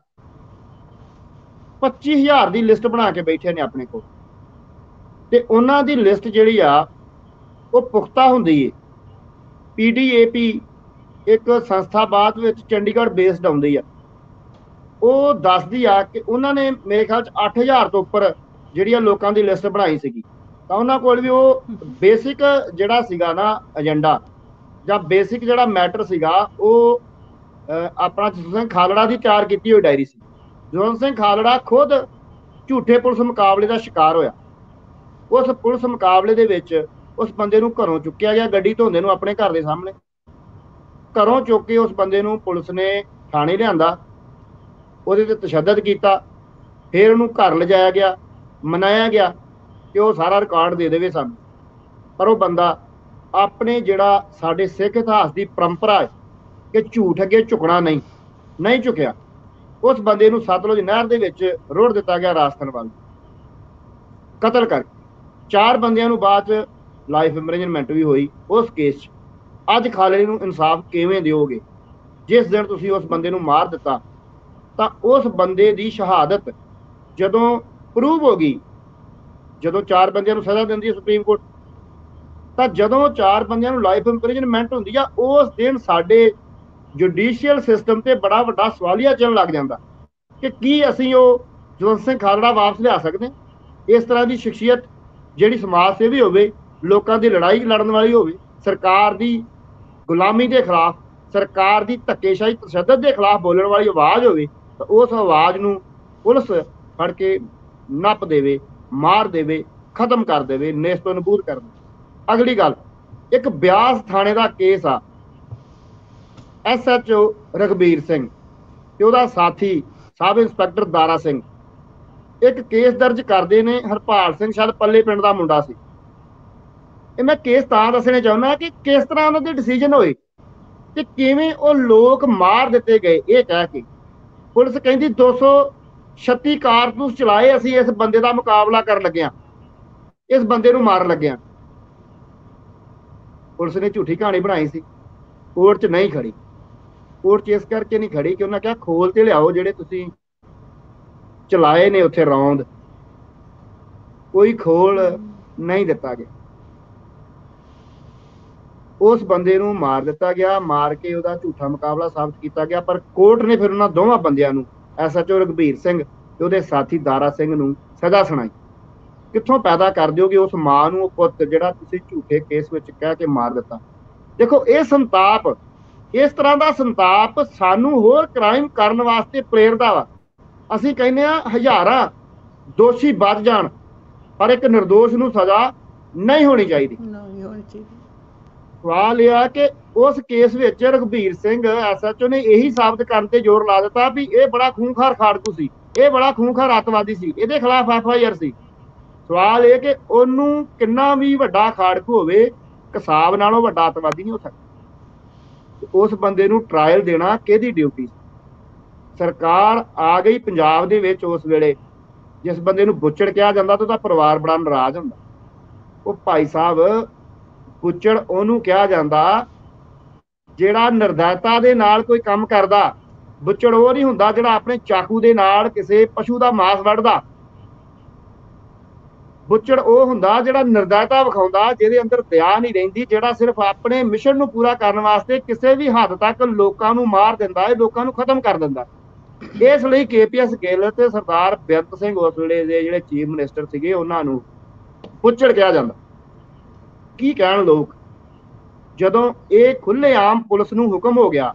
25,000 ਦੀ ਲਿਸਟ ਬਣਾ ਕੇ ਬੈਠੇ ਨੇ ਆਪਣੇ ਕੋਲ, ਤੇ ਉਹਨਾਂ ਦੀ ਲਿਸਟ ਜਿਹੜੀ ਆ ਉਹ ਪੁਖਤਾ ਹੁੰਦੀ ਹੈ। PDAP ਇੱਕ ਸੰਸਥਾ ਬਾਅਦ ਵਿੱਚ ਚੰਡੀਗੜ੍ਹ ਬੇਸਡ ਆਉਂਦੀ ਆ, ਉਹ ਦੱਸਦੀ ਆ ਕਿ ਉਹਨਾਂ ਨੇ ਮੇਰੇ ਖਿਆਲ 'ਚ 8,000 ਤੋਂ ਉੱਪਰ ਜਿਹੜੀ ਆ ਲੋਕਾਂ ਦੀ ਲਿਸਟ ਬਣਾਈ ਸੀਗੀ। ਤਾਂ ਉਹਨਾਂ ਕੋਲ ਵੀ ਉਹ ਬੇਸਿਕ ਜਿਹੜਾ ਸੀਗਾ ਨਾ ਏਜੰਡਾ ਜਾਂ ਬੇਸਿਕ ਜਿਹੜਾ ਮੈਟਰ ਸੀਗਾ ਉਹ ਆਪਣਾ ਜਸਵੰਤ ਸਿੰਘ ਖਾਲੜਾ ਦੀ ਤਿਆਰ ਕੀਤੀ ਹੋਈ ਡਾਇਰੀ ਸੀ। ਜਸਵੰਤ ਸਿੰਘ ਖਾਲੜਾ ਖੁਦ ਝੂਠੇ ਪੁਲਿਸ ਮੁਕਾਬਲੇ ਦਾ ਸ਼ਿਕਾਰ ਹੋਇਆ। ਉਸ ਪੁਲਿਸ ਮੁਕਾਬਲੇ ਦੇ ਵਿੱਚ ਉਸ ਬੰਦੇ ਨੂੰ ਘਰੋਂ ਚੁੱਕਿਆ ਗਿਆ, ਗੱਡੀ ਧੋਂਦੇ ਨੂੰ ਆਪਣੇ ਘਰ ਦੇ ਸਾਹਮਣੇ। ਘਰੋਂ ਚੁੱਕ ਕੇ ਉਸ ਬੰਦੇ ਨੂੰ ਪੁਲਿਸ ਨੇ ਥਾਣੇ ਲਿਆਂਦਾ, ਉਹਦੇ ਤੇ ਤਸ਼ੱਦਦ ਕੀਤਾ, ਫਿਰ ਉਹਨੂੰ ਘਰ ਲਿਜਾਇਆ ਗਿਆ, ਮਨਾਇਆ ਗਿਆ ਕਿ ਉਹ ਸਾਰਾ ਰਿਕਾਰਡ ਦੇ ਦੇਵੇ ਸਾਨੂੰ। ਪਰ ਉਹ ਬੰਦਾ ਆਪਣੇ ਜਿਹੜਾ ਸਾਡੇ ਸਿੱਖ ਇਤਿਹਾਸ ਦੀ ਪਰੰਪਰਾ ਹੈ ਕਿ ਝੂਠ ਅੱਗੇ ਝੁਕਣਾ ਨਹੀਂ ਝੁਕਿਆ। ਉਸ ਬੰਦੇ ਨੂੰ ਸਤਲੁਜ ਨਹਿਰ ਦੇ ਵਿੱਚ ਰੋੜ ਦਿੱਤਾ ਗਿਆ ਰਾਜਸਥਾਨ ਵੱਲ, ਕਤਲ ਕਰਕੇ। 4 ਬੰਦਿਆਂ ਨੂੰ ਬਾਅਦ 'ਚ ਲਾਈਫ ਇੰਪ੍ਰਿਜ਼ਨਮੈਂਟ ਵੀ ਹੋਈ ਉਸ ਕੇਸ 'ਚ। ਅੱਜ ਖਾਲੜੇ ਨੂੰ ਇਨਸਾਫ ਕਿਵੇਂ ਦਿਓਗੇ? ਜਿਸ ਦਿਨ ਤੁਸੀਂ ਉਸ ਬੰਦੇ ਨੂੰ ਮਾਰ ਦਿੱਤਾ ਤਾਂ ਉਸ ਬੰਦੇ ਦੀ ਸ਼ਹਾਦਤ ਜਦੋਂ ਪ੍ਰੂਵ ਹੋ ਗਈ, ਜਦੋਂ 4 ਬੰਦਿਆਂ ਨੂੰ ਸਜ਼ਾ ਦਿੰਦੀ ਹੈ ਸੁਪਰੀਮ ਕੋਰਟ, ਤਾਂ ਜਦੋਂ 4 ਬੰਦਿਆਂ ਨੂੰ ਲਾਈਫ ਇੰਪ੍ਰਿਜ਼ਨਮੈਂਟ ਹੁੰਦੀ ਆ, ਉਸ ਦਿਨ ਸਾਡੇ ਜੁਡੀਸ਼ੀਅਲ ਸਿਸਟਮ ਤੇ ਬੜਾ ਵੱਡਾ ਸਵਾਲੀਆ ਚਿੰਨ੍ਹ ਲੱਗ ਜਾਂਦਾ ਕਿ ਕੀ ਅਸੀਂ ਉਹ ਜਸਵੰਤ ਸਿੰਘ ਖਾਲੜਾ ਵਾਪਸ ਲਿਆ ਸਕਦੇ? ਇਸ ਤਰ੍ਹਾਂ ਦੀ ਸ਼ਖਸੀਅਤ ਜਿਹੜੀ ਸਮਾਜ ਸੇਵੀ ਹੋਵੇ, ਲੋਕਾਂ ਦੀ ਲੜਾਈ ਲੜਨ ਵਾਲੀ ਹੋਵੇ, ਸਰਕਾਰ ਦੀ ਗੁਲਾਮੀ ਦੇ ਖਿਲਾਫ, ਸਰਕਾਰ ਦੀ ਧੱਕੇਸ਼ਾਹੀ ਤਸ਼ੱਦਦ ਦੇ ਖਿਲਾਫ ਬੋਲਣ ਵਾਲੀ ਆਵਾਜ਼ ਹੋਵੇ, ਤਾਂ ਉਸ ਆਵਾਜ਼ ਨੂੰ ਪੁਲਿਸ ਫੜ ਕੇ ਨੱਪ ਦੇਵੇ, ਮਾਰ ਦੇਵੇ, ਖਤਮ ਕਰ ਦੇਵੇ, ਨੇਸਤੋ ਨਬੂਦ ਕਰ ਦੇਵੇ। ਅਗਲੀ ਗੱਲ, ਇੱਕ ਬਿਆਸ ਥਾਣੇ ਦਾ ਕੇਸ ਆ, SHO ਰਘਬੀਰ ਸਿੰਘ ਤੇ ਉਹਦਾ ਸਾਥੀ ਸਬ ਇੰਸਪੈਕਟਰ ਦਾਰਾ ਸਿੰਘ ਇੱਕ ਕੇਸ ਦਰਜ ਕਰਦੇ ਨੇ। ਹਰਪਾਲ ਸਿੰਘ ਸ਼ਾਇਦ ਪੱਲੇ ਪਿੰਡ ਦਾ ਮੁੰਡਾ ਸੀ। ਇਹ ਮੈਂ ਕੇਸ ਤਾਂ ਦੱਸਣੇ ਚਾਹੁੰਦਾ ਕਿ ਕਿਸ ਤਰ੍ਹਾਂ ਉਹਨਾਂ ਦੇ ਡਿਸੀਜਨ ਹੋਏ ਤੇ ਕਿਵੇਂ ਉਹ ਲੋਕ ਮਾਰ ਦਿੱਤੇ ਗਏ। ਇਹ ਕਹਿ ਕੇ ਪੁਲਿਸ ਕਹਿੰਦੀ 236 ਕਾਰਤੂਸ ਚਲਾਏ, ਅਸੀਂ ਇਸ ਬੰਦੇ ਦਾ ਮੁਕਾਬਲਾ ਕਰਨ ਲੱਗਿਆ, ਇਸ ਬੰਦੇ ਨੂੰ ਮਾਰਨ ਲੱਗਿਆ। ਪੁਲਿਸ ਨੇ ਝੂਠੀ ਕਹਾਣੀ ਬਣਾਈ ਸੀ, ਕੋਰਟ 'ਚ ਨਹੀਂ ਖੜੀ। ਕੋਰਟ 'ਚ ਇਸ ਕਰਕੇ ਨਹੀਂ ਖੜੀ ਕਿ ਉਹਨਾਂ ਕਿਹਾ ਖੋਲ ਤੇ ਲਿਆਓ ਜਿਹੜੇ ਤੁਸੀਂ ਚਲਾਏ ਨੇ ਉੱਥੇ ਰੌਂਦ। ਕੋਈ ਖੋਲ ਨਹੀਂ ਦਿੱਤਾ ਗਿਆ, ਉਸ ਬੰਦੇ ਨੂੰ ਮਾਰ ਦਿੱਤਾ ਗਿਆ, ਮਾਰ ਕੇ ਉਹਦਾ ਝੂਠਾ ਮੁਕਾਬਲਾ ਸਾਬਤ ਕੀਤਾ ਗਿਆ। ਪਰ ਕੋਰਟ ਨੇ ਫਿਰ ਉਹਨਾਂ ਦੋਵਾਂ ਬੰਦਿਆਂ ਨੂੰ, SHO ਰਘਬੀਰ ਸਿੰਘ ਤੇ ਉਹਦੇ ਸਾਥੀ ਦਾਰਾ ਸਿੰਘ ਨੂੰ ਸਜ਼ਾ ਸੁਣਾਈ। ਕਿੱਥੋਂ ਪੈਦਾ ਕਰ ਦਿਓਗੇ ਉਸ ਮਾਂ ਨੂੰ ਉਹ ਪੁੱਤ ਜਿਹੜਾ ਤੁਸੀਂ ਝੂਠੇ ਕੇਸ ਵਿੱਚ ਕਹਿ ਕੇ ਮਾਰ ਦਿੱਤਾ? ਦੇਖੋ, ਇਹ ਸੰਤਾਪ, ਇਸ ਤਰ੍ਹਾਂ ਦਾ ਸੰਤਾਪ ਸਾਨੂੰ ਹੋਰ ਕ੍ਰਾਈਮ ਕਰਨ ਵਾਸਤੇ ਪ੍ਰੇਰਦਾ ਵਾ। ਅਸੀਂ ਕਹਿੰਦੇ ਆ ਹਜ਼ਾਰਾਂ ਦੋਸ਼ੀ ਬਚ ਜਾਣ, ਪਰ ਇੱਕ ਨਿਰਦੋਸ਼ ਨੂੰ ਸਜ਼ਾ ਨਹੀਂ ਹੋਣੀ ਚਾਹੀਦੀ। ਸਵਾਲ ਇਹ ਆ ਕਿ ਉਸ ਕੇਸ ਵਿੱਚ ਰਘਬੀਰ ਸਿੰਘ SHO ਨੇ ਇਹੀ ਸਾਬਤ ਕਰਨ ਤੇ ਜ਼ੋਰ ਲਾ ਦਿੱਤਾ ਵੀ ਇਹ ਬੜਾ ਖੂੰਖਾਰ ਖਾੜਕੂ ਸੀ, ਇਹ ਬੜਾ ਖੂੰਖਾਰ ਅੱਤਵਾਦੀ ਸੀ, ਇਹਦੇ ਖਿਲਾਫ FIR ਸੀ। ਸਵਾਲ ਇਹ ਕਿ ਉਹਨੂੰ ਕਿੰਨਾ ਵੀ ਵੱਡਾ ਖਾੜਕੂ ਹੋਵੇ, ਕਸਾਬ ਨਾਲੋਂ ਵੱਡਾ ਅੱਤਵਾਦੀ ਨਹੀਂ ਹੋ ਸਕਦਾ। ਉਸ ਬੰਦੇ ਨੂੰ ਟਰਾਇਲ ਦੇਣਾ ਕਿਹਦੀ ਡਿਊਟੀ? ਸਰਕਾਰ ਆ ਗਈ ਪੰਜਾਬ ਦੇ ਵਿੱਚ ਉਸ ਵੇਲੇ, ਜਿਸ ਬੰਦੇ ਨੂੰ ਬੁੱਚੜ ਕਿਹਾ ਜਾਂਦਾ ਤਾਂ ਉਹਦਾ ਪਰਿਵਾਰ ਬੜਾ ਨਾਰਾਜ਼ ਹੁੰਦਾ। ਉਹ ਭਾਈ ਸਾਹਿਬ, ਬੁੱਚੜ ਉਹਨੂੰ ਕਿਹਾ ਜਾਂਦਾ ਜਿਹੜਾ ਨਿਰਦੈਤਾ ਦੇ ਨਾਲ ਕੋਈ ਕੰਮ ਕਰਦਾ। ਬੁੱਚੜ ਉਹ ਨਹੀਂ ਹੁੰਦਾ ਜਿਹੜਾ ਆਪਣੇ ਚਾਕੂ ਦੇ ਨਾਲ ਕਿਸੇ ਪਸ਼ੂ ਦਾ ਮਾਸ ਵੱਢਦਾ। ਬੁੱਚੜ ਉਹ ਹੁੰਦਾ ਜਿਹੜਾ ਨਿਰਦੈਤਾ ਵਿਖਾਉਂਦਾ, ਜਿਹਦੇ ਅੰਦਰ ਦਇਆ ਨਹੀਂ ਰਹਿੰਦੀ, ਜਿਹੜਾ ਸਿਰਫ ਆਪਣੇ ਮਿਸ਼ਨ ਨੂੰ ਪੂਰਾ ਕਰਨ ਵਾਸਤੇ ਕਿਸੇ ਵੀ ਹੱਦ ਤੱਕ ਲੋਕਾਂ ਨੂੰ ਮਾਰ ਦਿੰਦਾ ਹੈ, ਲੋਕਾਂ ਨੂੰ ਖਤਮ ਕਰ ਦਿੰਦਾ। ਇਸ ਲਈ KPS ਗਿੱਲ ਤੇ ਸਰਦਾਰ ਬੇਅੰਤ ਸਿੰਘ ਉਸ ਵੇਲੇ ਦੇ ਜਿਹੜੇ ਚੀਫ ਮਿਨਿਸਟਰ ਸੀਗੇ, ਉਹਨਾਂ ਨੂੰ ਬੁੱਚੜ ਕਿਹਾ ਜਾਂਦਾ। ਕੀ ਕਹਿਣ ਲੋਕ, ਜਦੋਂ ਇਹ ਖੁੱਲ੍ਹੇਆਮ ਪੁਲਿਸ ਨੂੰ ਹੁਕਮ ਹੋ ਗਿਆ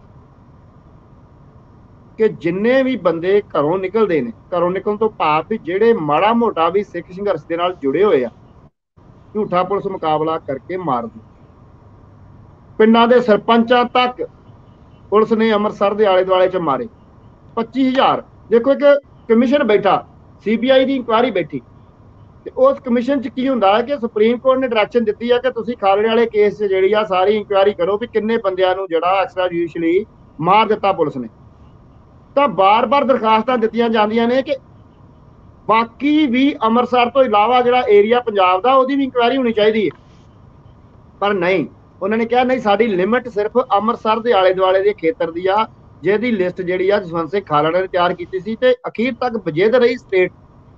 ਕਿ ਜਿੰਨੇ ਵੀ ਬੰਦੇ ਘਰੋਂ ਨਿਕਲਦੇ ਨੇ, ਘਰੋਂ ਨਿਕਲਣ ਤੋਂ ਭਾਵ ਵੀ ਜਿਹੜੇ ਮਾੜਾ ਮੋਟਾ ਵੀ ਸਿੱਖ ਸੰਘਰਸ਼ ਦੇ ਨਾਲ ਜੁੜੇ ਹੋਏ ਆ, ਝੂਠਾ ਪੁਲਿਸ ਮੁਕਾਬਲਾ ਕਰਕੇ ਮਾਰ ਦਿਓ। ਪਿੰਡਾਂ ਦੇ ਸਰਪੰਚਾਂ ਤੱਕ ਪੁਲਿਸ ਨੇ ਅੰਮ੍ਰਿਤਸਰ ਦੇ ਆਲੇ ਦੁਆਲੇ 'ਚ ਮਾਰੇ। 25,000। ਦੇਖੋ, ਇੱਕ ਕਮਿਸ਼ਨ ਬੈਠਾ, CBI ਦੀ ਇਨਕੁਆਇਰੀ ਬੈਠੀ, ਤੇ ਉਸ ਕਮਿਸ਼ਨ 'ਚ ਕੀ ਹੁੰਦਾ ਹੈ ਕਿ ਸੁਪਰੀਮ ਕੋਰਟ ਨੇ ਡਾਇਰੈਕਸ਼ਨ ਦਿੱਤੀ ਹੈ ਕਿ ਤੁਸੀਂ ਖਾਲੜੇ ਵਾਲੇ ਕੇਸ 'ਚ ਜਿਹੜੀ ਆ ਸਾਰੀ ਇਨਕੁਆਇਰੀ ਕਰੋ ਵੀ ਕਿੰਨੇ ਬੰਦਿਆਂ ਨੂੰ ਜਿਹੜਾ ਐਕਸਟਰਾ ਜੁਡੀਸ਼ੀਅਲੀ ਮਾਰ ਦਿੱਤਾ ਪੁਲਿਸ ਨੇ। ਤਾਂ ਬਾਰ-ਬਾਰ ਦਰਖਾਸਤਾਂ ਦਿੱਤੀਆਂ ਜਾਂਦੀਆਂ ਨੇ ਕਿ बाकी भी ਅੰਮ੍ਰਿਤਸਰ ਤੋਂ ਇਲਾਵਾ ਜਿਹੜਾ ਏਰੀਆ ਪੰਜਾਬ ਦਾ ਉਹਦੀ ਵੀ ਇਨਕੁਆਇਰੀ ਹੋਣੀ ਚਾਹੀਦੀ ਹੈ। ਪਰ ਨਹੀਂ, ਉਹਨਾਂ ਨੇ ਕਿਹਾ ਨਹੀਂ, ਸਾਡੀ ਲਿਮਿਟ ਸਿਰਫ ਅੰਮ੍ਰਿਤਸਰ ਦੇ ਆਲੇ ਦੁਆਲੇ ਦੇ ਖੇਤਰ ਦੀ ਆ, ਜਿਹਦੀ ਲਿਸਟ ਜਿਹੜੀ ਆ ਜਸਵੰਤ ਸਿੰਘ ਖਾਲੜਾ ਨੇ ਤਿਆਰ ਕੀਤੀ ਸੀ ਤੇ ਅਖੀਰ ਤੱਕ ਵਜਿੱਦ ਰਹੀ ਸਟੇਟ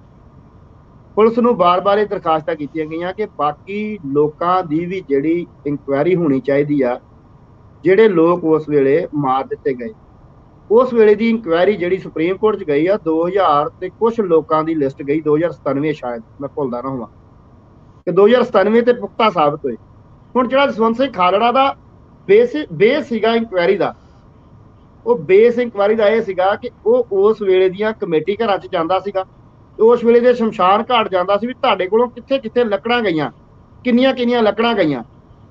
ਪੁਲਿਸ ਨੂੰ ਬਾਰ-ਬਾਰ ਇਹ ਦਰਖਾਸਤਾਂ ਕੀਤੀਆਂ ਗਈਆਂ ਕਿ ਬਾਕੀ ਲੋਕਾਂ ਦੀ ਵੀ ਜਿਹੜੀ ਇਨਕੁਆਇਰੀ ਹੋਣੀ ਚਾਹੀਦੀ ਆ, ਜਿਹੜੇ ਲੋਕ ਉਸ ਵੇਲੇ ਮਾਰ ਦਿੱਤੇ ਗਏ। ਉਸ ਵੇਲੇ ਦੀ ਇਨਕੁਆਇਰੀ ਜਿਹੜੀ ਸੁਪਰੀਮ ਕੋਰਟ 'ਚ ਗਈ ਆ 2000 ਤੇ ਕੁਝ ਲੋਕਾਂ ਦੀ ਲਿਸਟ ਗਈ, 2097 ਸ਼ਾਇਦ, ਮੈਂ ਭੁੱਲਦਾ ਨਾ ਹੋਵਾਂ, ਕਿ 2097 ਤੇ ਪੁਖਤਾ ਸਾਬਤ ਹੋਏ। ਹੁਣ ਜਿਹੜਾ ਜਸਵੰਤ ਸਿੰਘ ਖਾਲੜਾ ਦਾ ਬੇਸ ਸੀਗਾ ਇਨਕੁਆਇਰੀ ਦਾ, ਉਹ ਬੇਸ ਇਨਕੁਆਇਰੀ ਦਾ ਇਹ ਸੀਗਾ ਕਿ ਉਹ ਉਸ ਵੇਲੇ ਦੀਆਂ ਕਮੇਟੀ ਘਰਾਂ 'ਚ ਜਾਂਦਾ ਸੀਗਾ, ਉਸ ਵੇਲੇ ਦੇ ਸ਼ਮਸ਼ਾਨ ਘਾਟ ਜਾਂਦਾ ਸੀ ਵੀ ਤੁਹਾਡੇ ਕੋਲੋਂ ਕਿੱਥੇ ਕਿੱਥੇ ਲੱਕੜਾਂ ਗਈਆਂ, ਕਿੰਨੀਆਂ ਕਿੰਨੀਆਂ ਲੱਕੜਾਂ ਗਈਆਂ।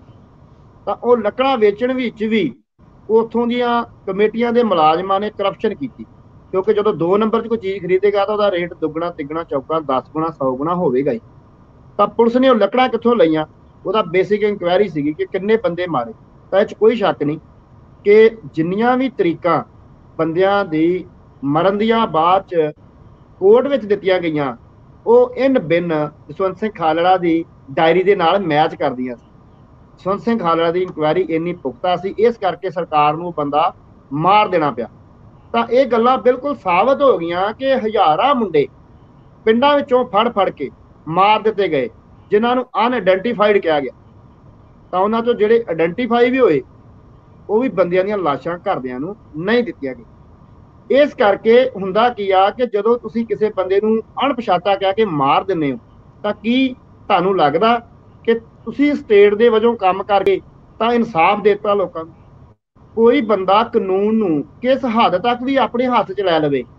ਤਾਂ ਉਹ ਲੱਕੜਾਂ ਵੇਚਣ ਵਿੱਚ ਵੀ ਉੱਥੋਂ ਦੀਆਂ ਕਮੇਟੀਆਂ ਦੇ ਮੁਲਾਜ਼ਮਾਂ ਨੇ ਕਰਪਸ਼ਨ ਕੀਤੀ, ਕਿਉਂਕਿ ਜਦੋਂ 2 ਨੰਬਰ 'ਚ ਕੋਈ ਚੀਜ਼ ਖਰੀਦੇਗਾ ਤਾਂ ਉਹਦਾ ਰੇਟ ਦੁੱਗਣਾ ਤਿੱਗਣਾ ਚੌਗਣਾ 10 ਗੁਣਾ 100 ਗੁਣਾ ਹੋਵੇਗਾ ਹੀ। ਤਾਂ ਪੁਲਿਸ ਨੇ ਉਹ ਲੱਕੜਾਂ ਕਿੱਥੋਂ ਲਈਆਂ, ਉਹਦਾ ਬੇਸਿਕ ਇਨਕੁਆਇਰੀ ਸੀਗੀ ਕਿ ਕਿੰਨੇ ਬੰਦੇ ਮਾਰੇ। ਤਾਂ ਇਹ 'ਚ ਕੋਈ ਸ਼ੱਕ ਨਹੀਂ ਕਿ ਜਿੰਨੀਆਂ ਵੀ ਤਰੀਕਾਂ ਬੰਦਿਆਂ ਦੀ ਮਰਨ ਦੀਆਂ ਬਾਅਦ 'ਚ ਕੋਰਟ ਵਿੱਚ ਦਿੱਤੀਆਂ ਗਈਆਂ, ਉਹ ਇਨ ਬਿਨ ਜਸਵੰਤ ਸਿੰਘ ਖਾਲੜਾ ਦੀ ਡਾਇਰੀ ਦੇ ਨਾਲ ਮੈਚ ਕਰਦੀਆਂ ਸੀ। ਜਸਵੰਤ ਸਿੰਘ ਖਾਲੜਾ ਦੀ ਇਨਕੁਆਇਰੀ ਇੰਨੀ ਪੁਖਤਾ ਸੀ, ਇਸ ਕਰਕੇ ਸਰਕਾਰ ਨੂੰ ਬੰਦਾ ਮਾਰ ਦੇਣਾ ਪਿਆ। ਤਾਂ ਇਹ ਗੱਲਾਂ ਬਿਲਕੁਲ ਸਾਬਤ ਹੋ ਗਈਆਂ ਕਿ ਹਜ਼ਾਰਾਂ ਮੁੰਡੇ ਪਿੰਡਾਂ ਵਿੱਚੋਂ ਫੜ ਕੇ ਮਾਰ ਦਿੱਤੇ ਗਏ, ਜਿਨ੍ਹਾਂ ਨੂੰ ਅਨਆਇਡੈਂਟੀਫਾਈਡ ਕਿਹਾ ਗਿਆ। ਤਾਂ ਉਹਨਾਂ ਤੋਂ ਜਿਹੜੇ ਆਇਡੈਂਟੀਫਾਈ ਵੀ ਹੋਏ, ਉਹ ਵੀ ਬੰਦਿਆਂ ਦੀਆਂ ਲਾਸ਼ਾਂ ਘਰਦਿਆਂ ਨੂੰ ਨਹੀਂ ਦਿੱਤੀਆਂ ਗਈਆਂ। ਇਸ ਕਰਕੇ ਹੁੰਦਾ ਕੀ ਆ ਕਿ ਜਦੋਂ ਤੁਸੀਂ ਕਿਸੇ ਬੰਦੇ ਨੂੰ ਅਣਪਛਾਤਾ ਕਹਿ ਕੇ ਮਾਰ ਦਿੰਦੇ ਹੋ, ਤਾਂ ਕੀ ਤੁਹਾਨੂੰ ਲੱਗਦਾ ਕਿ ਤੁਸੀਂ ਸਟੇਟ ਦੇ ਵਜੋਂ ਕੰਮ ਕਰਕੇ ਤਾਂ ਇਨਸਾਫ ਦਿੱਤਾ ਲੋਕਾਂ ਨੂੰ? ਕੋਈ ਬੰਦਾ ਕਾਨੂੰਨ ਨੂੰ ਕਿਸ ਹੱਦ ਤੱਕ ਵੀ ਆਪਣੇ ਹੱਥ 'ਚ ਲੈ ਲਵੇ,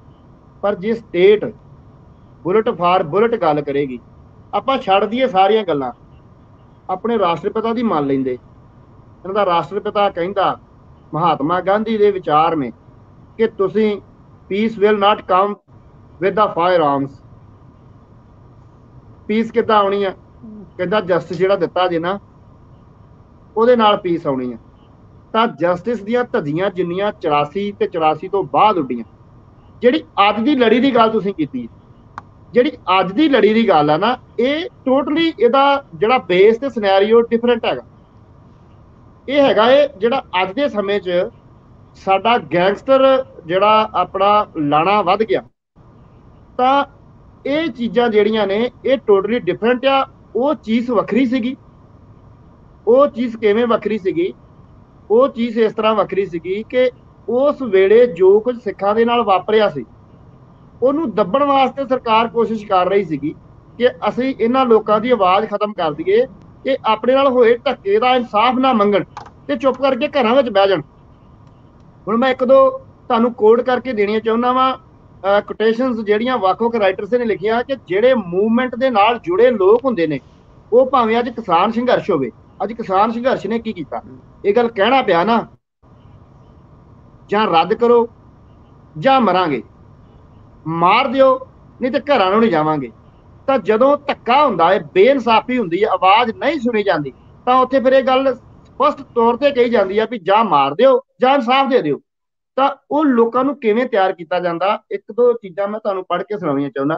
ਪਰ ਜੇ ਸਟੇਟ ਬੁਲਟ ਫਾਰ ਬੁਲਟ ਗੱਲ ਕਰੇਗੀ, ਆਪਾਂ ਛੱਡ ਦਈਏ ਸਾਰੀਆਂ ਗੱਲਾਂ, ਆਪਣੇ ਰਾਸ਼ਟਰਪਿਤਾ ਦੀ ਮੰਨ ਲੈਂਦੇ। ਇਹਨਾਂ ਦਾ ਰਾਸ਼ਟਰਪਿਤਾ ਕਹਿੰਦਾ, ਮਹਾਤਮਾ ਗਾਂਧੀ ਦੇ ਵਿਚਾਰ ਨੇ ਕਿ ਤੁਸੀਂ peace will not come with the firearms. Peace ਕਿੱਦਾਂ ਆਉਣੀ ਆ? ਕਹਿੰਦਾ ਜਸਟਿਸ ਜਿਹੜਾ ਦਿੱਤਾ ਜੇ ਨਾ, ਉਹਦੇ ਨਾਲ ਪੀਸ ਆਉਣੀ ਆ। ਤਾਂ ਜਸਟਿਸ ਦੀਆਂ ਧੱਜੀਆਂ ਜਿੰਨੀਆਂ 84 ਤੇ 84 ਤੋਂ ਬਾਅਦ ਉੱਡੀਆਂ, ਜਿਹੜੀ ਅੱਜ ਦੀ ਲੜੀ ਦੀ ਗੱਲ ਤੁਸੀਂ ਕੀਤੀ, ਜਿਹੜੀ ਅੱਜ ਦੀ ਲੜੀ ਦੀ ਗੱਲ ਆ ਨਾ, ਇਹ ਟੋਟਲੀ ਇਹਦਾ ਜਿਹੜਾ ਬੇਸ ਤੇ ਸਿਨੈਰੀਓ ਡਿਫਰੈਂਟ ਹੈਗਾ। ਇਹ ਹੈਗਾ ਜਿਹੜਾ ਅੱਜ ਦੇ ਸਮੇਂ 'ਚ ਸਾਡਾ ਗੈਂਗਸਟਰ ਜਿਹੜਾ ਆਪਣਾ ਲਾਣਾ ਵੱਧ ਗਿਆ। ਤਾਂ ਇਹ ਚੀਜ਼ਾਂ ਜਿਹੜੀਆਂ ਨੇ ਇਹ ਟੋਟਲੀ ਡਿਫਰੈਂਟ ਆ। ਉਹ ਚੀਜ਼ ਵੱਖਰੀ ਸੀਗੀ। ਉਹ ਚੀਜ਼ ਕਿਵੇਂ ਵੱਖਰੀ ਸੀਗੀ? ਉਹ ਚੀਜ਼ ਇਸ ਤਰ੍ਹਾਂ ਵੱਖਰੀ ਸੀਗੀ ਕਿ ਉਸ ਵੇਲੇ ਜੋ ਕੁਝ ਸਿੱਖਾਂ ਦੇ ਨਾਲ ਵਾਪਰਿਆ ਸੀ, ਉਹਨੂੰ ਦੱਬਣ ਵਾਸਤੇ ਸਰਕਾਰ ਕੋਸ਼ਿਸ਼ ਕਰ ਰਹੀ ਸੀਗੀ ਕਿ ਅਸੀਂ ਇਹਨਾਂ ਲੋਕਾਂ ਦੀ ਆਵਾਜ਼ ਖਤਮ ਕਰ ਦਈਏ, ਕਿ ਆਪਣੇ ਨਾਲ ਹੋਏ ਧੱਕੇ ਦਾ ਇਨਸਾਫ ਨਾ ਮੰਗਣ ਤੇ ਚੁੱਪ ਕਰਕੇ ਘਰਾਂ ਵਿੱਚ ਬਹਿ ਜਾਣ। ਹੁਣ ਮੈਂ ਇੱਕ ਦੋ ਤੁਹਾਨੂੰ ਕੋਡ ਕਰਕੇ ਦੇਣੀਆਂ ਚਾਹੁੰਦਾ ਵਾਂ, ਕੋਟੇਸ਼ਨਸ ਜਿਹੜੀਆਂ ਵੱਖ-ਵੱਖ ਰਾਈਟਰਸ ਨੇ ਲਿਖੀਆਂ ਕਿ ਜਿਹੜੇ ਮੂਵਮੈਂਟ ਦੇ ਨਾਲ ਜੁੜੇ ਲੋਕ ਹੁੰਦੇ ਨੇ, ਉਹ ਭਾਵੇਂ ਅੱਜ ਕਿਸਾਨ ਸੰਘਰਸ਼ ਹੋਵੇ, ਅੱਜ ਕਿਸਾਨ ਸੰਘਰਸ਼ ਨੇ ਕੀ ਕੀਤਾ, ਇਹ ਗੱਲ ਕਹਿਣਾ ਪਿਆ ਨਾ, ਜਾਂ ਰੱਦ ਕਰੋ ਜਾਂ ਮਰਾਂਗੇ, ਮਾਰ ਦਿਓ ਨਹੀਂ ਤੇ ਘਰਾਂ ਨੂੰ ਨਹੀਂ ਜਾਵਾਂਗੇ। ਤਾਂ ਜਦੋਂ ਧੱਕਾ ਹੁੰਦਾ ਹੈ, ਬੇਇਨਸਾਫੀ ਹੁੰਦੀ ਹੈ, ਆਵਾਜ਼ ਨਹੀਂ ਸੁਣੀ ਜਾਂਦੀ, ਤਾਂ ਉੱਥੇ ਫਿਰ ਇਹ ਗੱਲ ਸਪਸ਼ਟ ਤੌਰ ਤੇ ਕਹੀ ਜਾਂਦੀ ਹੈ ਵੀ ਜਾਂ ਮਾਰ ਦਿਓ ਜਾਂ ਇਨਸਾਫ ਦੇ ਦਿਓ। ਤਾਂ ਉਹ ਲੋਕਾਂ ਨੂੰ ਕਿਵੇਂ ਤਿਆਰ ਕੀਤਾ ਜਾਂਦਾ, ਇੱਕ ਦੋ ਚੀਜ਼ਾਂ ਮੈਂ ਤੁਹਾਨੂੰ ਪੜ੍ਹ ਕੇ ਸੁਣਾਉਣੀਆਂ ਚਾਹੁੰਦਾ।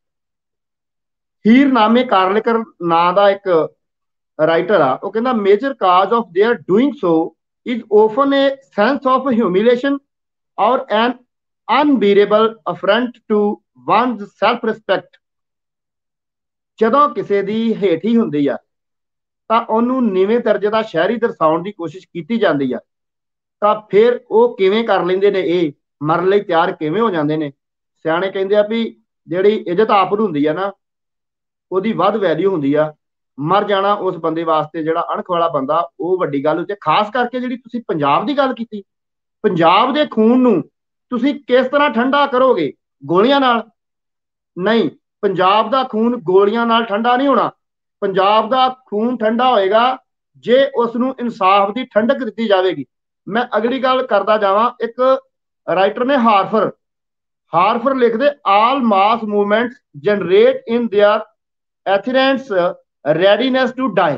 ਹੀਰਨਾਮੇ ਕਾਰਲੇਕਰ ਨਾਂ ਦਾ ਇੱਕ ਰਾਈਟਰ ਆ, ਉਹ ਕਹਿੰਦਾ major cause of their doing so is often a sense of humiliation or an unbearable affront to one's self respect। ਜਦੋਂ ਕਿਸੇ ਦੀ ਹੇਠੀ ਹੁੰਦੀ ਆ ਤਾਂ ਉਹਨੂੰ ਨੀਵੇਂ ਦਰਜੇ ਦਾ ਸ਼ਹਿਰੀ ਦਰਸਾਉਣ ਦੀ ਕੋਸ਼ਿਸ਼ ਕੀਤੀ ਜਾਂਦੀ ਆ, ਤਾਂ ਫਿਰ ਉਹ ਕਿਵੇਂ ਕਰ ਲੈਂਦੇ ਨੇ, ਇਹ ਮਰਨ ਲਈ ਤਿਆਰ ਕਿਵੇਂ ਹੋ ਜਾਂਦੇ ਨੇ। ਸਿਆਣੇ ਕਹਿੰਦੇ ਆ ਵੀ ਜਿਹੜੀ ਇੱਜ਼ਤ ਆਪ ਨੂੰ ਹੁੰਦੀ ਆ ਨਾ, ਉਹਦੀ ਵੱਧ ਵੈਲਿਊ ਹੁੰਦੀ ਆ। ਮਰ ਜਾਣਾ ਉਸ ਬੰਦੇ ਵਾਸਤੇ, ਜਿਹੜਾ ਅਣਖ ਵਾਲਾ ਬੰਦਾ, ਉਹ ਵੱਡੀ ਗੱਲ ਹੁੰਦੀ। ਖਾਸ ਕਰਕੇ ਜਿਹੜੀ ਤੁਸੀਂ ਪੰਜਾਬ ਦੀ ਗੱਲ ਕੀਤੀ, ਪੰਜਾਬ ਦੇ ਖੂਨ ਨੂੰ ਤੁਸੀਂ ਕਿਸ ਤਰ੍ਹਾਂ ਠੰਡਾ ਕਰੋਗੇ? ਗੋਲੀਆਂ ਨਾਲ ਨਹੀਂ। ਪੰਜਾਬ ਦਾ ਖੂਨ ਗੋਲੀਆਂ ਨਾਲ ਠੰਡਾ ਨਹੀਂ ਹੋਣਾ। ਪੰਜਾਬ ਦਾ ਖੂਨ ਠੰਡਾ ਹੋਏਗਾ ਜੇ ਉਸ ਨੂੰ ਇਨਸਾਫ ਦੀ ਠੰਡਕ ਦਿੱਤੀ ਜਾਵੇਗੀ। ਮੈਂ ਅਗਲੀ ਗੱਲ ਕਰਦਾ ਜਾਵਾਂ। ਇੱਕ ਰਾਈਟਰ ਨੇ ਹਾਰਫਰ ਲਿਖਦੇ, all mass movements generate in their adherents readiness to die.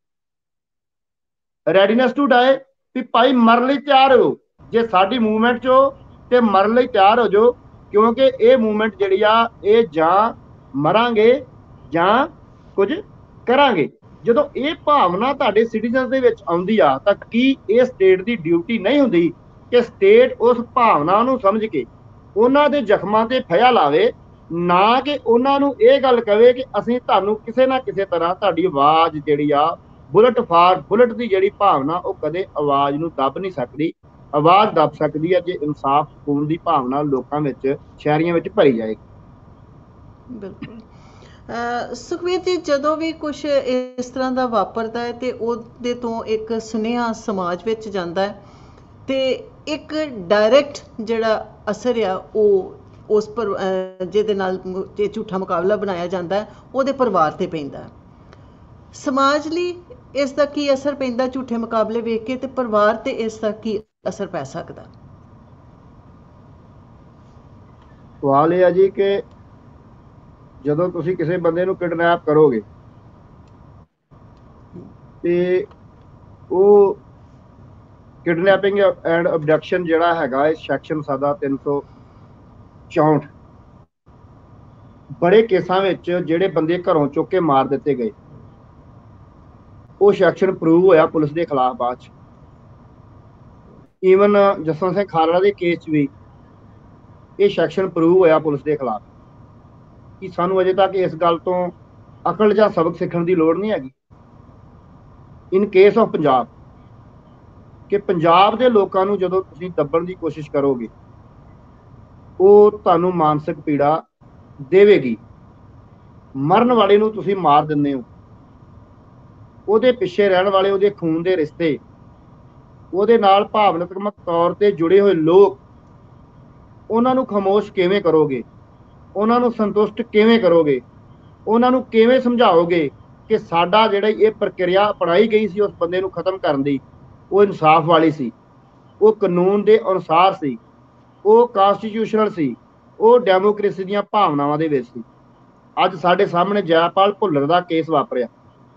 Readiness to die ਵੀ ਭਾਈ ਮਰਨ ਲਈ ਤਿਆਰ ਹੋ। ਜੇ ਸਾਡੀ ਮੂਵਮੈਂਟ 'ਚੋਂ ਤੇ ਮਰਨ ਲਈ ਤਿਆਰ ਹੋ ਜਾਓ, क्योंकि ये मूवमेंट जिहड़ी आ ये जां मरांगे जां कुछ करांगे। ਜਦੋਂ ਇਹ ਭਾਵਨਾ ਤੁਹਾਡੇ ਸਿਟੀਜ਼ਨਸ ਦੇ ਵਿੱਚ ਆਉਂਦੀ ਆ ਤਾਂ ਕੀ ਇਹ ਸਟੇਟ ਦੀ ਡਿਊਟੀ ਨਹੀਂ ਹੁੰਦੀ ਕਿ ਸਟੇਟ ਉਸ ਭਾਵਨਾ ਨੂੰ ਸਮਝ ਕੇ ਉਹਨਾਂ ਦੇ ਜ਼ਖਮਾਂ ਤੇ ਫਇਆ ਲਾਵੇ, ਨਾ ਕਿ ਉਹਨਾਂ ਨੂੰ ਇਹ ਗੱਲ ਕਵੇ ਕਿ ਅਸੀਂ ਤੁਹਾਨੂੰ ਕਿਸੇ ਨਾ ਕਿਸੇ ਤਰ੍ਹਾਂ ਤੁਹਾਡੀ ਆਵਾਜ਼ ਜਿਹੜੀ ਆ ਬੁਲਟ ਫਾਰ ਬੁਲਟ ਦੀ ਜਿਹੜੀ ਭਾਵਨਾ ਉਹ ਕਦੇ ਆਵਾਜ਼ ਨੂੰ ਦੱਬ ਨਹੀਂ ਸਕਦੀ। ਆਵਾਜ਼ ਦੱਬ ਸਕਦੀ ਹੈ ਜੇ ਇਨਸਾਫ ਸਕੂਨ ਦੀ ਭਾਵਨਾ ਲੋਕਾਂ ਵਿੱਚ ਸ਼ਹਿਰੀਆਂ ਵਿੱਚ ਭਰੀ ਜਾਏਗੀ। ਬਿਲਕੁਲ। ਸੁਖਬੀਰ ਜੀ, ਜਦੋਂ ਵੀ ਕੁਝ ਇਸ ਤਰ੍ਹਾਂ ਦਾ ਵਾਪਰਦਾ ਹੈ ਤੇ ਉਹਦੇ ਤੋਂ ਇੱਕ ਸੁਨੇਹਾ ਸਮਾਜ ਵਿੱਚ ਜਾਂਦਾ ਹੈ ਤੇ ਇੱਕ ਡਾਇਰੈਕਟ ਜਿਹੜਾ ਅਸਰ ਆ ਉਹ ਉਸ ਪਰ ਜਿਹਦੇ ਨਾਲ ਜੇ ਝੂਠਾ ਮੁਕਾਬਲਾ ਬਣਾਇਆ ਜਾਂਦਾ ਹੈ ਉਹਦੇ ਪਰਿਵਾਰ ਤੇ ਪੈਂਦਾ ਹੈ। ਸਮਾਜ ਲਈ ਇਸ ਦਾ ਕੀ ਅਸਰ ਪੈਂਦਾ ਝੂਠੇ ਮੁਕਾਬਲੇ ਵੇਖ ਕੇ, ਤੇ ਪਰਿਵਾਰ ਤੇ ਇਸ ਦਾ ਕੀ ਅਸਰ ਪੈ ਸਕਦਾ? ਸਵਾਲ ਇਹ ਆ ਜੀ ਕਿ ਜਦੋਂ ਤੁਸੀਂ ਕਿਸੇ ਬੰਦੇ ਨੂੰ ਕਿਡਨੈਪ ਕਰੋਗੇ ਤੇ ਉਹ ਕਿਡਨੈਪਿੰਗ ਐਂਡ ਅਬਡਕਸ਼ਨ ਜਿਹੜਾ ਹੈਗਾ ਇਸ ਸੈਕਸ਼ਨ ਸਾਡਾ 364 ਬੜੇ ਕੇਸਾਂ ਵਿੱਚ ਜਿਹੜੇ ਬੰਦੇ ਘਰੋਂ ਚੁੱਕ ਕੇ ਮਾਰ ਦਿੱਤੇ ਗਏ ਉਹ ਸੈਕਸ਼ਨ ਪ੍ਰੂਵ ਹੋਇਆ ਪੁਲਿਸ ਦੇ ਖਿਲਾਫ ਬਾਅਦ ਚ। ਈਵਨ ਜਸਵੰਤ ਸਿੰਘ ਖਾਲੜਾ ਦੇ ਕੇਸ 'ਚ ਵੀ ਇਹ ਸੈਕਸ਼ਨ ਪ੍ਰੂਵ ਹੋਇਆ ਪੁਲਿਸ ਦੇ ਖਿਲਾਫ ਕਿ ਸਾਨੂੰ ਅਜੇ ਤੱਕ ਇਸ ਗੱਲ ਤੋਂ ਅਕਲ ਜਾਂ ਸਬਕ ਸਿੱਖਣ ਦੀ ਲੋੜ ਨਹੀਂ ਹੈਗੀ। ਇਨ ਕੇਸ ਆਫ ਪੰਜਾਬ ਕਿ ਪੰਜਾਬ ਦੇ ਲੋਕਾਂ ਨੂੰ ਜਦੋਂ ਤੁਸੀਂ ਦੱਬਣ ਦੀ ਕੋਸ਼ਿਸ਼ ਕਰੋਗੇ ਉਹ ਤੁਹਾਨੂੰ ਮਾਨਸਿਕ ਪੀੜਾ ਦੇਵੇਗੀ। ਮਰਨ ਵਾਲੇ ਨੂੰ ਤੁਸੀਂ ਮਾਰ ਦਿੰਦੇ ਹੋ, ਉਹਦੇ ਪਿੱਛੇ ਰਹਿਣ ਵਾਲੇ ਉਹਦੇ ਖੂਨ ਦੇ ਰਿਸ਼ਤੇ, ਉਹਦੇ ਨਾਲ ਭਾਵਨਾਤਮਕ ਤੌਰ ਤੇ ਜੁੜੇ ਹੋਏ ਲੋਕ, ਉਹਨਾਂ ਨੂੰ ਖਾਮੋਸ਼ ਕਿਵੇਂ ਕਰੋਗੇ? ਉਹਨਾਂ ਨੂੰ ਸੰਤੁਸ਼ਟ ਕਿਵੇਂ ਕਰੋਗੇ? ਉਹਨਾਂ ਨੂੰ ਕਿਵੇਂ ਸਮਝਾਓਗੇ ਕਿ ਸਾਡਾ ਜਿਹੜਾ ਇਹ ਪ੍ਰਕਿਰਿਆ ਅਪਣਾਈ ਗਈ ਸੀ ਉਸ ਬੰਦੇ ਨੂੰ ਖਤਮ ਕਰਨ ਦੀ, ਉਹ ਇਨਸਾਫ ਵਾਲੀ ਸੀ, ਉਹ ਕਾਨੂੰਨ ਦੇ ਅਨੁਸਾਰ ਸੀ, ਉਹ ਕਾਨਸਟੀਟਿਊਸ਼ਨਲ ਸੀ, ਉਹ ਡੈਮੋਕ੍ਰੇਸੀ ਦੀਆਂ ਭਾਵਨਾਵਾਂ ਦੇ ਵਿੱਚ ਸੀ। ਅੱਜ ਸਾਡੇ ਸਾਹਮਣੇ ਜੈਪਾਲ ਭੁੱਲਰ ਦਾ ਕੇਸ ਵਾਪਰਿਆ।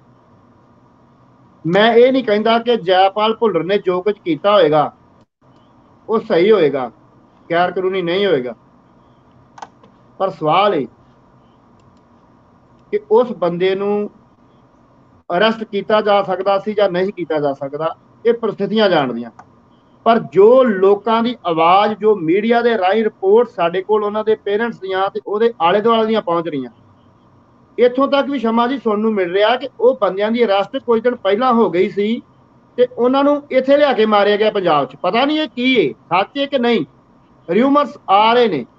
ਮੈਂ ਇਹ ਨਹੀਂ ਕਹਿੰਦਾ ਕਿ ਜੈਪਾਲ ਭੁੱਲਰ ਨੇ ਜੋ ਕੁਝ ਕੀਤਾ ਹੋਏਗਾ ਉਹ ਸਹੀ ਹੋਏਗਾ, ਗੈਰ ਕਾਨੂੰਨੀ ਨਹੀਂ ਹੋਏਗਾ, ਪਰ ਸਵਾਲ ਹੈ ਕਿ ਉਸ ਬੰਦੇ ਨੂੰ ਅਰੈਸਟ ਕੀਤਾ ਜਾ ਸਕਦਾ ਸੀ ਜਾਂ ਨਹੀਂ ਕੀਤਾ ਜਾ ਸਕਦਾ, ਇਹ ਪ੍ਰਸਥਿਤੀਆਂ ਜਾਣਦੀਆਂ। ਪਰ ਜੋ ਲੋਕਾਂ ਦੀ ਆਵਾਜ਼, ਜੋ ਮੀਡੀਆ ਦੇ ਰਾਹੀਂ ਰਿਪੋਰਟ ਸਾਡੇ ਕੋਲ ਉਹਨਾਂ ਦੇ ਪੇਰੈਂਟਸ ਦੀਆਂ ਤੇ ਉਹਦੇ ਆਲੇ ਦੁਆਲੇ ਦੀਆਂ ਪਹੁੰਚ ਰਹੀਆਂ, ਇੱਥੋਂ ਤੱਕ ਵੀ ਸ਼ਮਾ ਜੀ ਸੁਣਨ ਨੂੰ ਮਿਲ ਰਿਹਾ ਕਿ ਉਹ ਬੰਦਿਆਂ ਦੀ ਅਰੈਸਟ ਕੁਝ ਦਿਨ ਪਹਿਲਾਂ ਹੋ ਗਈ ਸੀ ਤੇ ਉਹਨਾਂ ਨੂੰ ਇੱਥੇ ਲਿਆ ਕੇ ਮਾਰਿਆ ਗਿਆ ਪੰਜਾਬ 'ਚ। ਪਤਾ ਨਹੀਂ ਇਹ ਕੀ ਹੈ, ਸੱਚ ਹੈ ਕਿ ਨਹੀਂ, ਰਿਊਮਰਸ ਆ ਰਹੇ ਨੇ।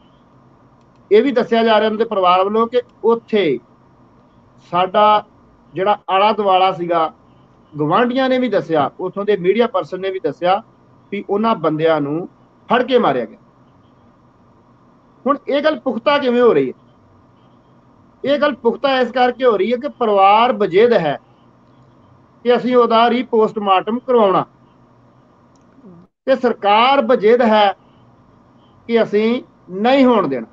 ਇਹ ਵੀ ਦੱਸਿਆ ਜਾ ਰਿਹਾ ਉਹਨਾਂ ਦੇ ਪਰਿਵਾਰ ਵੱਲੋਂ ਕਿ ਉੱਥੇ ਸਾਡਾ ਜਿਹੜਾ ਆਲਾ ਦੁਆਲਾ ਸੀਗਾ, ਗਵਾਂਢੀਆਂ ਨੇ ਵੀ ਦੱਸਿਆ, ਉੱਥੋਂ ਦੇ ਮੀਡੀਆ ਪਰਸਨ ਨੇ ਵੀ ਦੱਸਿਆ ਵੀ ਉਹਨਾਂ ਬੰਦਿਆਂ ਨੂੰ ਫੜ ਕੇ ਮਾਰਿਆ ਗਿਆ। ਹੁਣ ਇਹ ਗੱਲ ਪੁਖਤਾ ਕਿਵੇਂ ਹੋ ਰਹੀ ਹੈ? ਇਹ ਗੱਲ ਪੁਖਤਾ ਇਸ ਕਰਕੇ ਹੋ ਰਹੀ ਹੈ ਕਿ ਪਰਿਵਾਰ ਵਜੇਦ ਹੈ ਕਿ ਅਸੀਂ ਉਹਦਾ ਰੀਪੋਸਟਮਾਰਟਮ ਕਰਵਾਉਣਾ, ਤੇ ਸਰਕਾਰ ਵਜੇਦ ਹੈ ਕਿ ਅਸੀਂ ਨਹੀਂ ਹੋਣ ਦੇਣਾ।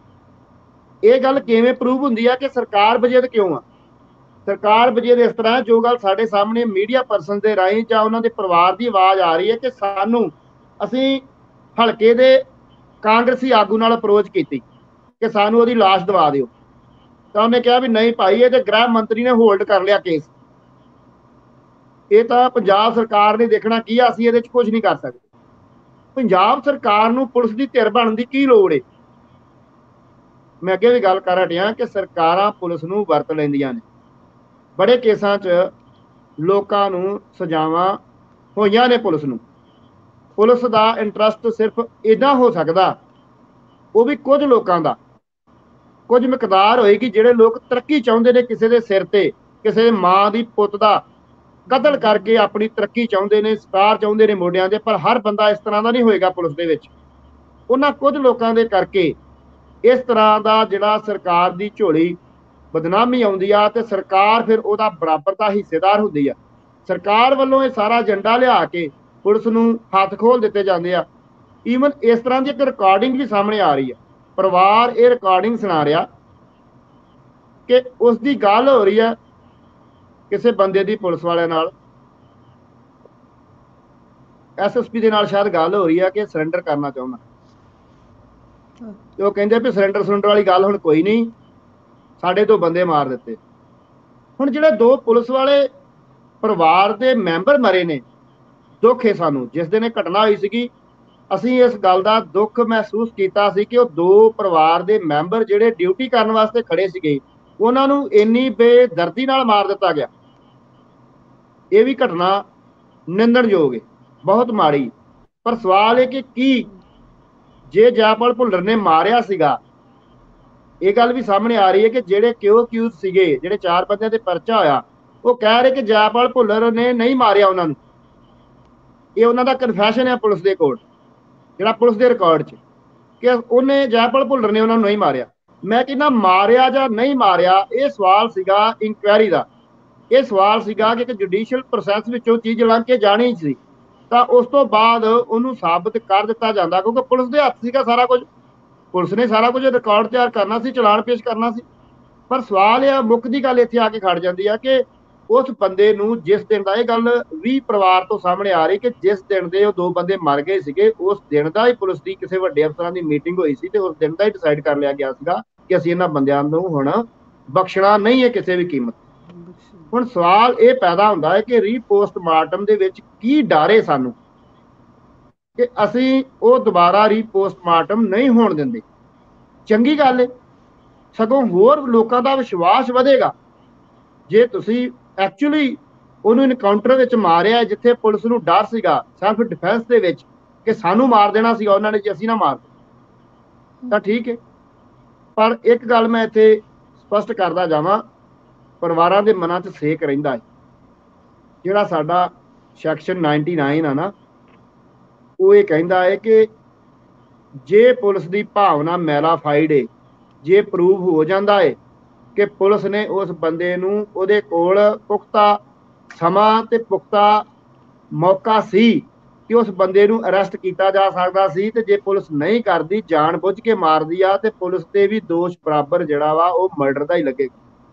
ਇਹ ਗੱਲ ਕਿਵੇਂ ਪ੍ਰੂਵ ਹੁੰਦੀ ਹੈ ਕਿ ਸਰਕਾਰ ਵਜੇਦ ਕਿਉਂ ਆ? ਸਰਕਾਰ ਵਜੇਦ ਇਸ ਤਰ੍ਹਾਂ ਜੋ ਗੱਲ ਸਾਡੇ ਸਾਹਮਣੇ ਮੀਡੀਆ ਪਰਸਨ ਦੇ ਰਾਹੀਂ ਜਾਂ ਉਹਨਾਂ ਦੇ ਪਰਿਵਾਰ ਦੀ ਆਵਾਜ਼ ਆ ਰਹੀ ਹੈ ਕਿ ਸਾਨੂੰ, ਅਸੀਂ ਹਲਕੇ ਦੇ ਕਾਂਗਰਸੀ ਆਗੂ ਨਾਲ ਅਪਰੋਚ ਕੀਤੀ ਕਿ ਸਾਨੂੰ ਉਹਦੀ ਲਾਸ਼ ਦਵਾ ਦਿਓ, ਤਾਂ ਉਹਨੇ ਕਿਹਾ ਵੀ ਨਹੀਂ ਭਾਈ, ਇਹ ਤੇ ਗ੍ਰਹਿ ਮੰਤਰੀ ਨੇ ਹੋਲਡ ਕਰ ਲਿਆ ਕੇਸ, ਇਹ ਤਾਂ ਪੰਜਾਬ ਸਰਕਾਰ ਨੇ ਦੇਖਣਾ ਕੀ ਆ, ਅਸੀਂ ਇਹਦੇ 'ਚ ਕੁਝ ਨਹੀਂ ਕਰ ਸਕਦੇ। ਪੰਜਾਬ ਸਰਕਾਰ ਨੂੰ ਪੁਲਿਸ ਦੀ ਧਿਰ ਬਣਨ ਦੀ ਕੀ ਲੋੜ ਹੈ? ਮੈਂ ਅੱਗੇ ਵੀ ਗੱਲ ਕਰ ਹਟਿਆ ਕਿ ਸਰਕਾਰਾਂ ਪੁਲਿਸ ਨੂੰ ਵਰਤ ਲੈਂਦੀਆਂ ਨੇ। ਬੜੇ ਕੇਸਾਂ 'ਚ ਲੋਕਾਂ ਨੂੰ ਸਜ਼ਾਵਾਂ ਹੋਈਆਂ ਨੇ ਪੁਲਿਸ ਨੂੰ। ਪੁਲਿਸ ਦਾ ਇੰਟਰਸਟ ਸਿਰਫ ਇੱਦਾਂ ਹੋ ਸਕਦਾ, ਉਹ ਵੀ ਕੁਝ ਲੋਕਾਂ ਦਾ, ਕੁਝ ਮਿਕਦਾਰ ਹੋਏਗੀ ਜਿਹੜੇ ਲੋਕ ਤਰੱਕੀ ਚਾਹੁੰਦੇ ਨੇ, ਕਿਸੇ ਦੇ ਸਿਰ ਤੇ ਕਿਸੇ ਮਾਂ ਦੀ ਪੁੱਤ ਦਾ ਕਤਲ ਕਰਕੇ ਆਪਣੀ ਤਰੱਕੀ ਚਾਹੁੰਦੇ ਨੇ, ਸਟਾਰ ਚਾਹੁੰਦੇ ਨੇ ਮੋਢਿਆਂ ਦੇ। ਪਰ ਹਰ ਬੰਦਾ ਇਸ ਤਰ੍ਹਾਂ ਦਾ ਨਹੀਂ ਹੋਏਗਾ ਪੁਲਿਸ ਦੇ ਵਿੱਚ। ਉਹਨਾਂ ਕੁਝ ਲੋਕਾਂ ਦੇ ਕਰਕੇ ਇਸ ਤਰ੍ਹਾਂ ਦਾ ਜਿਹੜਾ ਸਰਕਾਰ ਦੀ ਝੋਲੀ ਬਦਨਾਮੀ ਆਉਂਦੀ ਆ ਤੇ ਸਰਕਾਰ ਫਿਰ ਉਹਦਾ ਬਰਾਬਰ ਦਾ ਹਿੱਸੇਦਾਰ ਹੁੰਦੀ ਆ। ਸਰਕਾਰ ਵੱਲੋਂ ਇਹ ਸਾਰਾ ਏਜੰਡਾ ਲਿਆ ਕੇ ਪੁਲਿਸ ਨੂੰ ਹੱਥ ਖੋਲ ਦਿੱਤੇ ਜਾਂਦੇ ਆ। ਈਵਨ ਇਸ ਤਰ੍ਹਾਂ ਦੀ ਇੱਕ ਰਿਕਾਰਡਿੰਗ ਵੀ ਸਾਹਮਣੇ ਆ ਰਹੀ ਹੈ। ਪਰਿਵਾਰ ਇਹ ਰਿਕਾਰਡਿੰਗ ਸੁਣਾ ਰਿਹਾ ਕਿ ਉਸ ਦੀ ਗੱਲ ਹੋ ਰਹੀ ਹੈ ਕਿਸੇ ਬੰਦੇ ਦੀ ਪੁਲਿਸ ਵਾਲਿਆਂ ਨਾਲ, ਐਸਐਸਪੀ ਦੇ ਨਾਲ ਸ਼ਾਇਦ ਗੱਲ ਹੋ ਰਹੀ ਹੈ ਕਿ ਸਰੈਂਡਰ ਕਰਨਾ ਚਾਹੁੰਦਾ। ਤੇ ਉਹ ਕਹਿੰਦੇ ਵੀ ਸਰੈਂਡਰ ਵਾਲੀ ਗੱਲ ਹੁਣ ਕੋਈ ਨਹੀਂ, ਸਾਡੇ 2 ਬੰਦੇ ਮਾਰ ਦਿੱਤੇ। ਹੁਣ ਜਿਹੜੇ 2 ਪੁਲਿਸ ਵਾਲੇ ਪਰਿਵਾਰ ਦੇ ਮੈਂਬਰ ਮਰੇ ਨੇ, ਦੁੱਖ ਹੈ ਸਾਨੂੰ। ਜਿਸ ਦਿਨ ਇਹ ਘਟਨਾ ਹੋਈ ਸੀਗੀ, ਅਸੀਂ ਇਸ ਗੱਲ ਦਾ ਦੁੱਖ ਮਹਿਸੂਸ ਕੀਤਾ ਸੀ ਕਿ ਉਹ 2 ਪਰਿਵਾਰ ਦੇ ਮੈਂਬਰ ਜਿਹੜੇ ਡਿਊਟੀ ਕਰਨ ਵਾਸਤੇ ਖੜੇ ਸੀਗੇ, ਉਹਨਾਂ ਨੂੰ ਇੰਨੀ ਬੇਦਰਦੀ ਨਾਲ ਮਾਰ ਦਿੱਤਾ ਗਿਆ। ਇਹ ਵੀ ਘਟਨਾ ਨਿੰਦਣਯੋਗ ਹੈ, ਬਹੁਤ ਮਾੜੀ। ਪਰ ਸਵਾਲ ਹੈ ਕਿ ਕੀ ਜੇ ਜੈਪਾਲ ਭੁੱਲਰ ਨੇ ਮਾਰਿਆ ਸੀਗਾ, ਇਹ ਗੱਲ ਵੀ ਸਾਹਮਣੇ ਆ ਰਹੀ ਹੈ ਕਿ ਜਿਹੜੇ ਅਕਿਊਜ਼ ਸੀਗੇ, ਜਿਹੜੇ 4 ਬੰਦਿਆਂ ਤੇ ਪਰਚਾ ਹੋਇਆ, ਉਹ ਕਹਿ ਰਹੇ ਕਿ ਜੈਪਾਲ ਭੁੱਲਰ ਨੇ ਨਹੀਂ ਮਾਰਿਆ ਉਹਨਾਂ ਨੂੰ। ਇਹ ਉਹਨਾਂ ਦਾ ਕਨਫੈਸ਼ਨ ਹੈ ਪੁਲਿਸ ਦੇ ਕੋਲ, ਜਿਹੜਾ ਪੁਲਿਸ ਦੇ ਰਿਕਾਰਡ 'ਚ, ਕਿ ਉਹਨੇ ਜੈਪਾਲ ਭੁੱਲਰ ਨੇ ਉਹਨਾਂ ਨੂੰ ਨਹੀਂ ਮਾਰਿਆ। ਮੈਂ ਕਹਿੰਦਾ ਮਾਰਿਆ ਜਾਂ ਨਹੀਂ ਮਾਰਿਆ, ਇਹ ਸਵਾਲ ਸੀਗਾ ਇਨਕੁਆਇਰੀ ਦਾ। ਇਹ ਸਵਾਲ ਸੀਗਾ ਕਿ ਇੱਕ ਜੁਡੀਸ਼ੀਅਲ ਪ੍ਰੋਸੈਸ ਵਿੱਚੋਂ ਚੀਜ਼ ਲੰਘ ਕੇ ਜਾਣੀ ਸੀ, ਤਾਂ ਉਸ ਤੋਂ ਬਾਅਦ ਉਹਨੂੰ ਸਾਬਤ ਕਰ ਦਿੱਤਾ ਜਾਂਦਾ, ਕਿਉਂਕਿ ਪੁਲਿਸ ਦੇ ਹੱਥ ਸੀਗਾ ਸਾਰਾ ਕੁਝ। ਪੁਲਿਸ ਨੇ ਸਾਰਾ ਕੁਝ ਰਿਕਾਰਡ ਤਿਆਰ ਕਰਨਾ ਸੀ, ਚਲਾਨ ਪੇਸ਼ ਕਰਨਾ ਸੀ। ਪਰ ਸਵਾਲ ਇਹ ਮੁੱਖ ਦੀ ਗੱਲ ਇੱਥੇ ਆ ਕੇ ਖੜ ਜਾਂਦੀ ਆ ਕਿ ਉਸ ਬੰਦੇ ਨੂੰ ਜਿਸ ਦਿਨ ਦਾ, ਇਹ ਗੱਲ ਵੀ ਪਰਿਵਾਰ ਤੋਂ ਸਾਹਮਣੇ ਆ ਰਹੀ ਕਿ ਜਿਸ ਦਿਨ ਦੇ ਉਹ 2 ਬੰਦੇ ਮਰ ਗਏ ਸੀਗੇ, ਉਸ ਦਿਨ ਦਾ ਹੀ ਪੁਲਿਸ ਦੀ ਕਿਸੇ ਵੱਡੇ ਅਫਸਰਾਂ ਦੀ ਮੀਟਿੰਗ ਹੋਈ ਸੀ ਤੇ ਉਸ ਦਿਨ ਦਾ ਹੀ ਡਿਸਾਈਡ ਕਰ ਲਿਆ ਗਿਆ ਸੀਗਾ ਕਿ ਅਸੀਂ ਇਹਨਾਂ ਬੰਦਿਆਂ ਨੂੰ ਹੁਣ ਬਖਸ਼ਣਾ ਨਹੀਂ ਹੈ ਕਿਸੇ ਵੀ ਕੀਮਤ। ਹੁਣ ਸਵਾਲ ਇਹ ਪੈਦਾ ਹੁੰਦਾ ਹੈ ਕਿ ਰੀਪੋਸਟਮਾਰਟਮ ਦੇ ਵਿੱਚ ਕੀ ਡਰ ਹੈ ਸਾਨੂੰ ਕਿ ਅਸੀਂ ਉਹ ਦੁਬਾਰਾ ਰੀਪੋਸਟਮਾਰਟਮ ਨਹੀਂ ਹੋਣ ਦਿੰਦੇ। ਚੰਗੀ ਗੱਲ ਹੈ, ਸਗੋਂ ਹੋਰ ਲੋਕਾਂ ਦਾ ਵਿਸ਼ਵਾਸ ਵਧੇਗਾ ਜੇ ਤੁਸੀਂ ਐਕਚੁਅਲੀ ਉਹਨੂੰ ਇਨਕਾਊਂਟਰ ਵਿੱਚ ਮਾਰਿਆ ਜਿੱਥੇ ਪੁਲਿਸ ਨੂੰ ਡਰ ਸੀਗਾ ਸੈਲਫ ਡਿਫੈਂਸ ਦੇ ਵਿੱਚ ਕਿ ਸਾਨੂੰ ਮਾਰ ਦੇਣਾ ਸੀਗਾ ਉਹਨਾਂ ਨੇ ਜੇ ਅਸੀਂ ਨਾ ਮਾਰਦੇ ਤਾਂ ਠੀਕ ਹੈ। ਪਰ ਇੱਕ ਗੱਲ ਮੈਂ ਇੱਥੇ ਸਪਸ਼ਟ ਕਰਦਾ ਜਾਵਾਂ, ਪਰਿਵਾਰਾਂ ਦੇ ਮਨਾਂ 'ਚ ਸੇਕ ਰਹਿੰਦਾ ਹੈ। ਜਿਹੜਾ ਸਾਡਾ ਸੈਕਸ਼ਨ 99 ਆ ਨਾ, ਉਹ ਇਹ ਕਹਿੰਦਾ ਹੈ ਕਿ ਜੇ ਪੁਲਿਸ ਦੀ ਭਾਵਨਾ ਮੈਲਾਫਾਈਡ ਹੈ, ਜੇ ਪ੍ਰੂਵ ਹੋ ਜਾਂਦਾ ਹੈ ਕਿ ਪੁਲਿਸ ਨੇ ਉਸ ਬੰਦੇ ਨੂੰ, ਉਹਦੇ ਕੋਲ ਪੁਖਤਾ ਸਮਾਂ ਤੇ ਪੁਖਤਾ ਮੌਕਾ ਸੀ ਕਿ ਉਸ ਬੰਦੇ ਨੂੰ ਅਰੈਸਟ ਕੀਤਾ ਜਾ ਸਕਦਾ ਸੀ, ਤੇ ਜੇ ਪੁਲਿਸ ਨਹੀਂ ਕਰਦੀ, ਜਾਣ ਬੁੱਝ ਕੇ ਮਾਰਦੀ ਆ, ਤੇ ਪੁਲਿਸ ਤੇ ਵੀ ਦੋਸ਼ ਬਰਾਬਰ ਜਿਹੜਾ ਵਾ ਉਹ ਮਰਡਰ ਦਾ ਹੀ ਲੱਗੇਗਾ।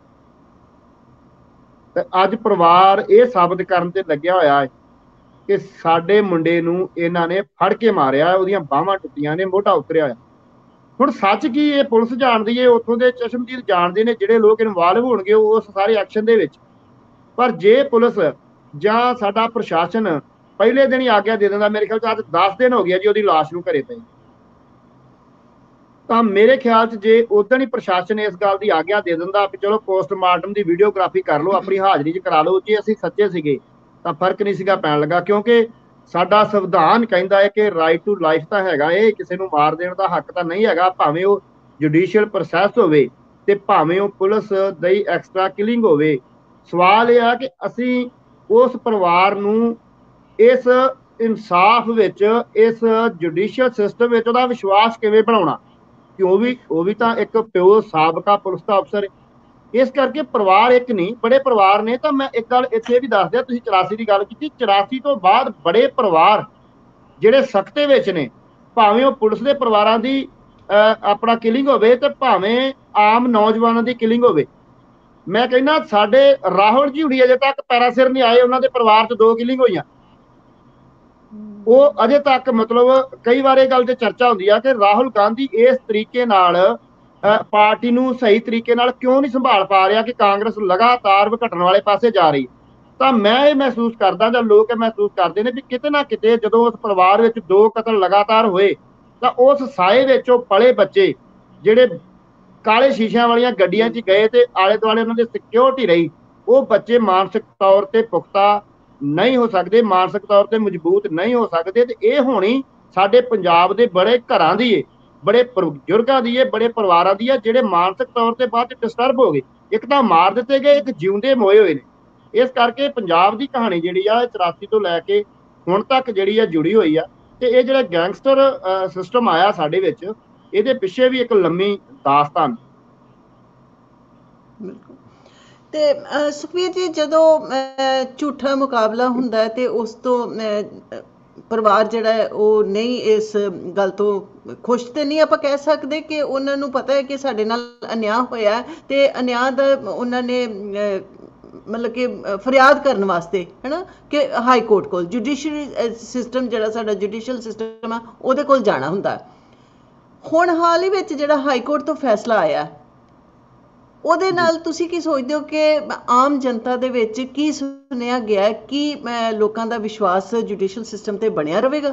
ਤੇ ਅੱਜ ਪਰਿਵਾਰ ਇਹ ਸਾਬਤ ਕਰਨ ਤੇ ਲੱਗਿਆ ਹੋਇਆ ਹੈ ਕਿ ਸਾਡੇ ਮੁੰਡੇ ਨੂੰ ਇਹਨਾਂ ਨੇ ਫੜ ਕੇ ਮਾਰਿਆ, ਉਹਦੀਆਂ ਬਾਹਾਂ ਟੁੱਟੀਆਂ ਨੇ, ਮੋਢਾ ਉਤਰਿਆ ਹੋਇਆ। ਹੁਣ ਸੱਚ ਕੀ ਇਹ ਪੁਲਿਸ ਜਾਣਦੀ ਹੈ, ਉੱਥੋਂ ਦੇ ਚਸ਼ਮਦੀਦ ਜਾਣਦੇ ਨੇ, ਜਿਹੜੇ ਲੋਕ ਇਨਵੋਲਵ ਹੋਣਗੇ ਉਸ ਸਾਰੇ ਐਕਸ਼ਨ ਦੇ ਵਿੱਚ। ਪਰ ਜੇ ਪੁਲਿਸ ਜਾਂ ਸਾਡਾ ਪ੍ਰਸ਼ਾਸਨ ਪਹਿਲੇ ਦਿਨ ਹੀ ਆਗਿਆ ਦੇ ਦਿੰਦਾ, ਮੇਰੇ ਖਿਆਲ 'ਚ ਅੱਜ 10 ਦਿਨ ਹੋ ਗਿਆ ਜੀ ਉਹਦੀ ਲਾਸ਼ ਨੂੰ ਘਰੇ ਪਈ, ਤਾਂ ਮੇਰੇ ਖਿਆਲ 'ਚ ਜੇ ਉਦੋਂ ਹੀ ਪ੍ਰਸ਼ਾਸਨ ਇਸ ਗੱਲ ਦੀ ਆਗਿਆ ਦੇ ਦਿੰਦਾ ਕਿ ਚਲੋ ਪੋਸਟਮਾਰਟਮ ਦੀ ਵੀਡੀਓਗ੍ਰਾਫੀ ਕਰ ਲਓ, ਆਪਣੀ ਹਾਜ਼ਰੀ 'ਚ ਕਰਾ ਲਓ, ਜੇ ਅਸੀਂ ਸੱਚੇ ਸੀਗੇ ਤਾਂ ਫਰਕ ਨਹੀਂ ਸੀਗਾ ਪੈਣ ਲੱਗਾ। ਕਿਉਂਕਿ ਸਾਡਾ ਸੰਵਿਧਾਨ ਕਹਿੰਦਾ ਹੈ ਕਿ ਰਾਈਟ ਟੂ ਲਾਈਫ ਤਾਂ ਹੈਗਾ, ਇਹ ਕਿਸੇ ਨੂੰ ਮਾਰ ਦੇਣ ਦਾ ਹੱਕ ਤਾਂ ਨਹੀਂ ਹੈਗਾ, ਭਾਵੇਂ ਉਹ ਜੁਡੀਸ਼ੀਅਲ ਪ੍ਰੋਸੈਸ ਹੋਵੇ ਤੇ ਭਾਵੇਂ ਉਹ ਪੁਲਿਸ ਦੀ ਐਕਸਟਰਾ ਕਿਲਿੰਗ ਹੋਵੇ। ਸਵਾਲ ਇਹ ਆ ਕਿ ਅਸੀਂ ਉਸ ਪਰਿਵਾਰ ਨੂੰ ਇਸ ਇਨਸਾਫ ਵਿੱਚ, ਇਸ ਜੁਡੀਸ਼ੀਅਲ ਸਿਸਟਮ ਵਿੱਚ ਉਹਦਾ ਵਿਸ਼ਵਾਸ ਕਿਵੇਂ ਬਣਾਉਣਾ, ਕਿ ਉਹ ਵੀ ਤਾਂ ਇੱਕ ਪਿਓ ਸਾਬਕਾ ਪੁਲਿਸ ਦਾ ਅਫਸਰ ਹੈ। ਇਸ ਕਰਕੇ ਪਰਿਵਾਰ ਇੱਕ ਨਹੀਂ, ਬੜੇ ਪਰਿਵਾਰ ਨੇ। ਤਾਂ ਮੈਂ ਇੱਕ ਗੱਲ ਇੱਥੇ ਵੀ ਦੱਸ ਦਿਆਂ, ਤੁਸੀਂ 84 ਦੀ ਗੱਲ ਕੀਤੀ, 84 ਤੋਂ ਬਾਅਦ ਬੜੇ ਪਰਿਵਾਰ ਜਿਹੜੇ ਸਖਤੇ ਵਿੱਚ ਨੇ, ਭਾਵੇਂ ਉਹ ਪੁਲਿਸ ਦੇ ਪਰਿਵਾਰਾਂ ਦੀ ਆਪਣਾ ਕਿਲਿੰਗ ਹੋਵੇ ਤੇ ਭਾਵੇਂ ਆਮ ਨੌਜਵਾਨਾਂ ਦੀ ਕਿਲਿੰਗ ਹੋਵੇ। ਮੈਂ ਕਹਿੰਦਾ ਸਾਡੇ ਰਾਹੁਲ ਜੀ ਹੁਣੀ ਅਜੇ ਤੱਕ ਪੈਰਾਸਿਰ ਨਹੀਂ ਆਏ, ਉਹਨਾਂ ਦੇ ਪਰਿਵਾਰ 'ਚ 2 ਕਿਲਿੰਗ ਹੋਈਆਂ, ਉਹ ਅਜੇ ਤੱਕ, ਮਤਲਬ ਕਈ ਵਾਰ ਇਹ ਗੱਲ ਤੇ ਚਰਚਾ ਹੁੰਦੀ ਆ ਕਿ ਰਾਹੁਲ ਗਾਂਧੀ ਇਸ ਤਰੀਕੇ ਨਾਲ ਪਾਰਟੀ ਨੂੰ ਸਹੀ ਤਰੀਕੇ ਨਾਲ ਕਿਉਂ ਨਹੀਂ ਸੰਭਾਲ ਪਾ ਰਿਹਾ, ਕਿ ਕਾਂਗਰਸ ਲਗਾਤਾਰ ਘਟਣ ਵਾਲੇ ਪਾਸੇ ਜਾ ਰਹੀ। ਤਾਂ ਮੈਂ ਇਹ ਮਹਿਸੂਸ ਕਰਦਾ, ਜਾਂ ਲੋਕ ਇਹ ਮਹਿਸੂਸ ਕਰਦੇ ਨੇ ਵੀ ਕਿਤੇ ਨਾ ਕਿਤੇ ਜਦੋਂ ਉਸ ਪਰਿਵਾਰ ਵਿੱਚ 2 ਕਤਲ ਲਗਾਤਾਰ ਹੋਏ, ਤਾਂ ਉਸ ਸਾਏ ਵਿੱਚ ਉਹ ਪਲੇ ਬੱਚੇ ਜਿਹੜੇ ਕਾਲੇ ਸ਼ੀਸ਼ਿਆਂ ਵਾਲੀਆਂ ਗੱਡੀਆਂ 'ਚ ਗਏ ਤੇ ਆਲੇ ਦੁਆਲੇ ਉਹਨਾਂ ਦੀ ਸਿਕਿਉਰਿਟੀ ਰਹੀ, ਉਹ ਬੱਚੇ ਮਾਨਸਿਕ ਤੌਰ ਤੇ ਪੁਖਤਾ ਨਹੀਂ ਹੋ ਸਕਦੇ, ਮਾਨਸਿਕ ਤੌਰ ਤੇ ਮਜ਼ਬੂਤ ਨਹੀਂ ਹੋ ਸਕਦੇ। ਤੇ ਇਹ ਹੋਣੀ ਸਾਡੇ ਪੰਜਾਬ ਦੇ ਬੜੇ ਘਰਾਂ ਦੀ ਏ, ਬੜੇ ਬਜ਼ੁਰਗਾਂ ਦੀ ਏ, ਬੜੇ ਪਰਿਵਾਰਾਂ ਦੀ ਹੈ, ਜਿਹੜੇ ਮਾਨਸਿਕ ਤੌਰ ਤੇ ਬਾਅਦ 'ਚ ਡਿਸਟਰਬ ਹੋ ਗਏ, ਇੱਕ ਤਾਂ ਮਾਰ ਦਿੱਤੇ ਗਏ, ਇੱਕ ਜਿਉਂਦੇ ਮੋਏ ਹੋਏ ਨੇ। ਇਸ ਕਰਕੇ ਪੰਜਾਬ ਦੀ ਕਹਾਣੀ ਜਿਹੜੀ ਆ 84 ਤੋਂ ਲੈ ਕੇ ਹੁਣ ਤੱਕ ਜਿਹੜੀ ਆ ਜੁੜੀ ਹੋਈ ਆ। ਤੇ ਇਹ ਜਿਹੜਾ ਗੈਂਗਸਟਰ ਸਿਸਟਮ ਆਇਆ ਸਾਡੇ ਵਿੱਚ, ਇਹਦੇ ਪਿੱਛੇ ਵੀ ਇੱਕ ਲੰਮੀ ਦਾਸਤਾਨ। ਬਿਲਕੁਲ। ਤੇ ਸੁਖਬੀਰ ਜੀ, ਜਦੋਂ ਝੂਠਾ ਮੁਕਾਬਲਾ ਹੁੰਦਾ ਹੈ ਤੇ ਉਸ ਤੋਂ ਪਰਿਵਾਰ ਜਿਹੜਾ ਹੈ ਉਹ ਨਹੀਂ ਇਸ ਗੱਲ ਤੋਂ ਖੁਸ਼ ਤੇ ਨਹੀਂ ਆਪਾਂ ਕਹਿ ਸਕਦੇ, ਕਿ ਉਹਨਾਂ ਨੂੰ ਪਤਾ ਹੈ ਕਿ ਸਾਡੇ ਨਾਲ ਅਨਿਆਂ ਹੋਇਆ ਤੇ ਅਨਿਆਂ ਦਾ ਉਹਨਾਂ ਨੇ ਮਤਲਬ ਕਿ ਫਰਿਆਦ ਕਰਨ ਵਾਸਤੇ, ਹੈ ਨਾ, ਕਿ ਹਾਈ ਕੋਰਟ ਕੋਲ, ਜੁਡੀਸ਼ੀਅਰੀ ਸਿਸਟਮ ਜਿਹੜਾ ਸਾਡਾ ਜੁਡੀਸ਼ੀਅਲ ਸਿਸਟਮ ਆ ਉਹਦੇ ਕੋਲ ਜਾਣਾ ਹੁੰਦਾ। ਹੁਣ ਹਾਲ ਹੀ ਵਿੱਚ ਜਿਹੜਾ ਹਾਈ ਕੋਰਟ ਤੋਂ ਫੈਸਲਾ ਆਇਆ, ਉਹਦੇ ਨਾਲ ਤੁਸੀਂ ਕੀ ਸੋਚਦੇ ਹੋ ਕਿ ਆਮ ਜਨਤਾ ਦੇ ਵਿੱਚ ਕੀ ਸੁਣਿਆ ਗਿਆ, ਕੀ ਲੋਕਾਂ ਦਾ ਵਿਸ਼ਵਾਸ ਜੁਡੀਸ਼ੀਅਲ ਸਿਸਟਮ ਤੇ ਬਣਿਆ ਰਹੇਗਾ?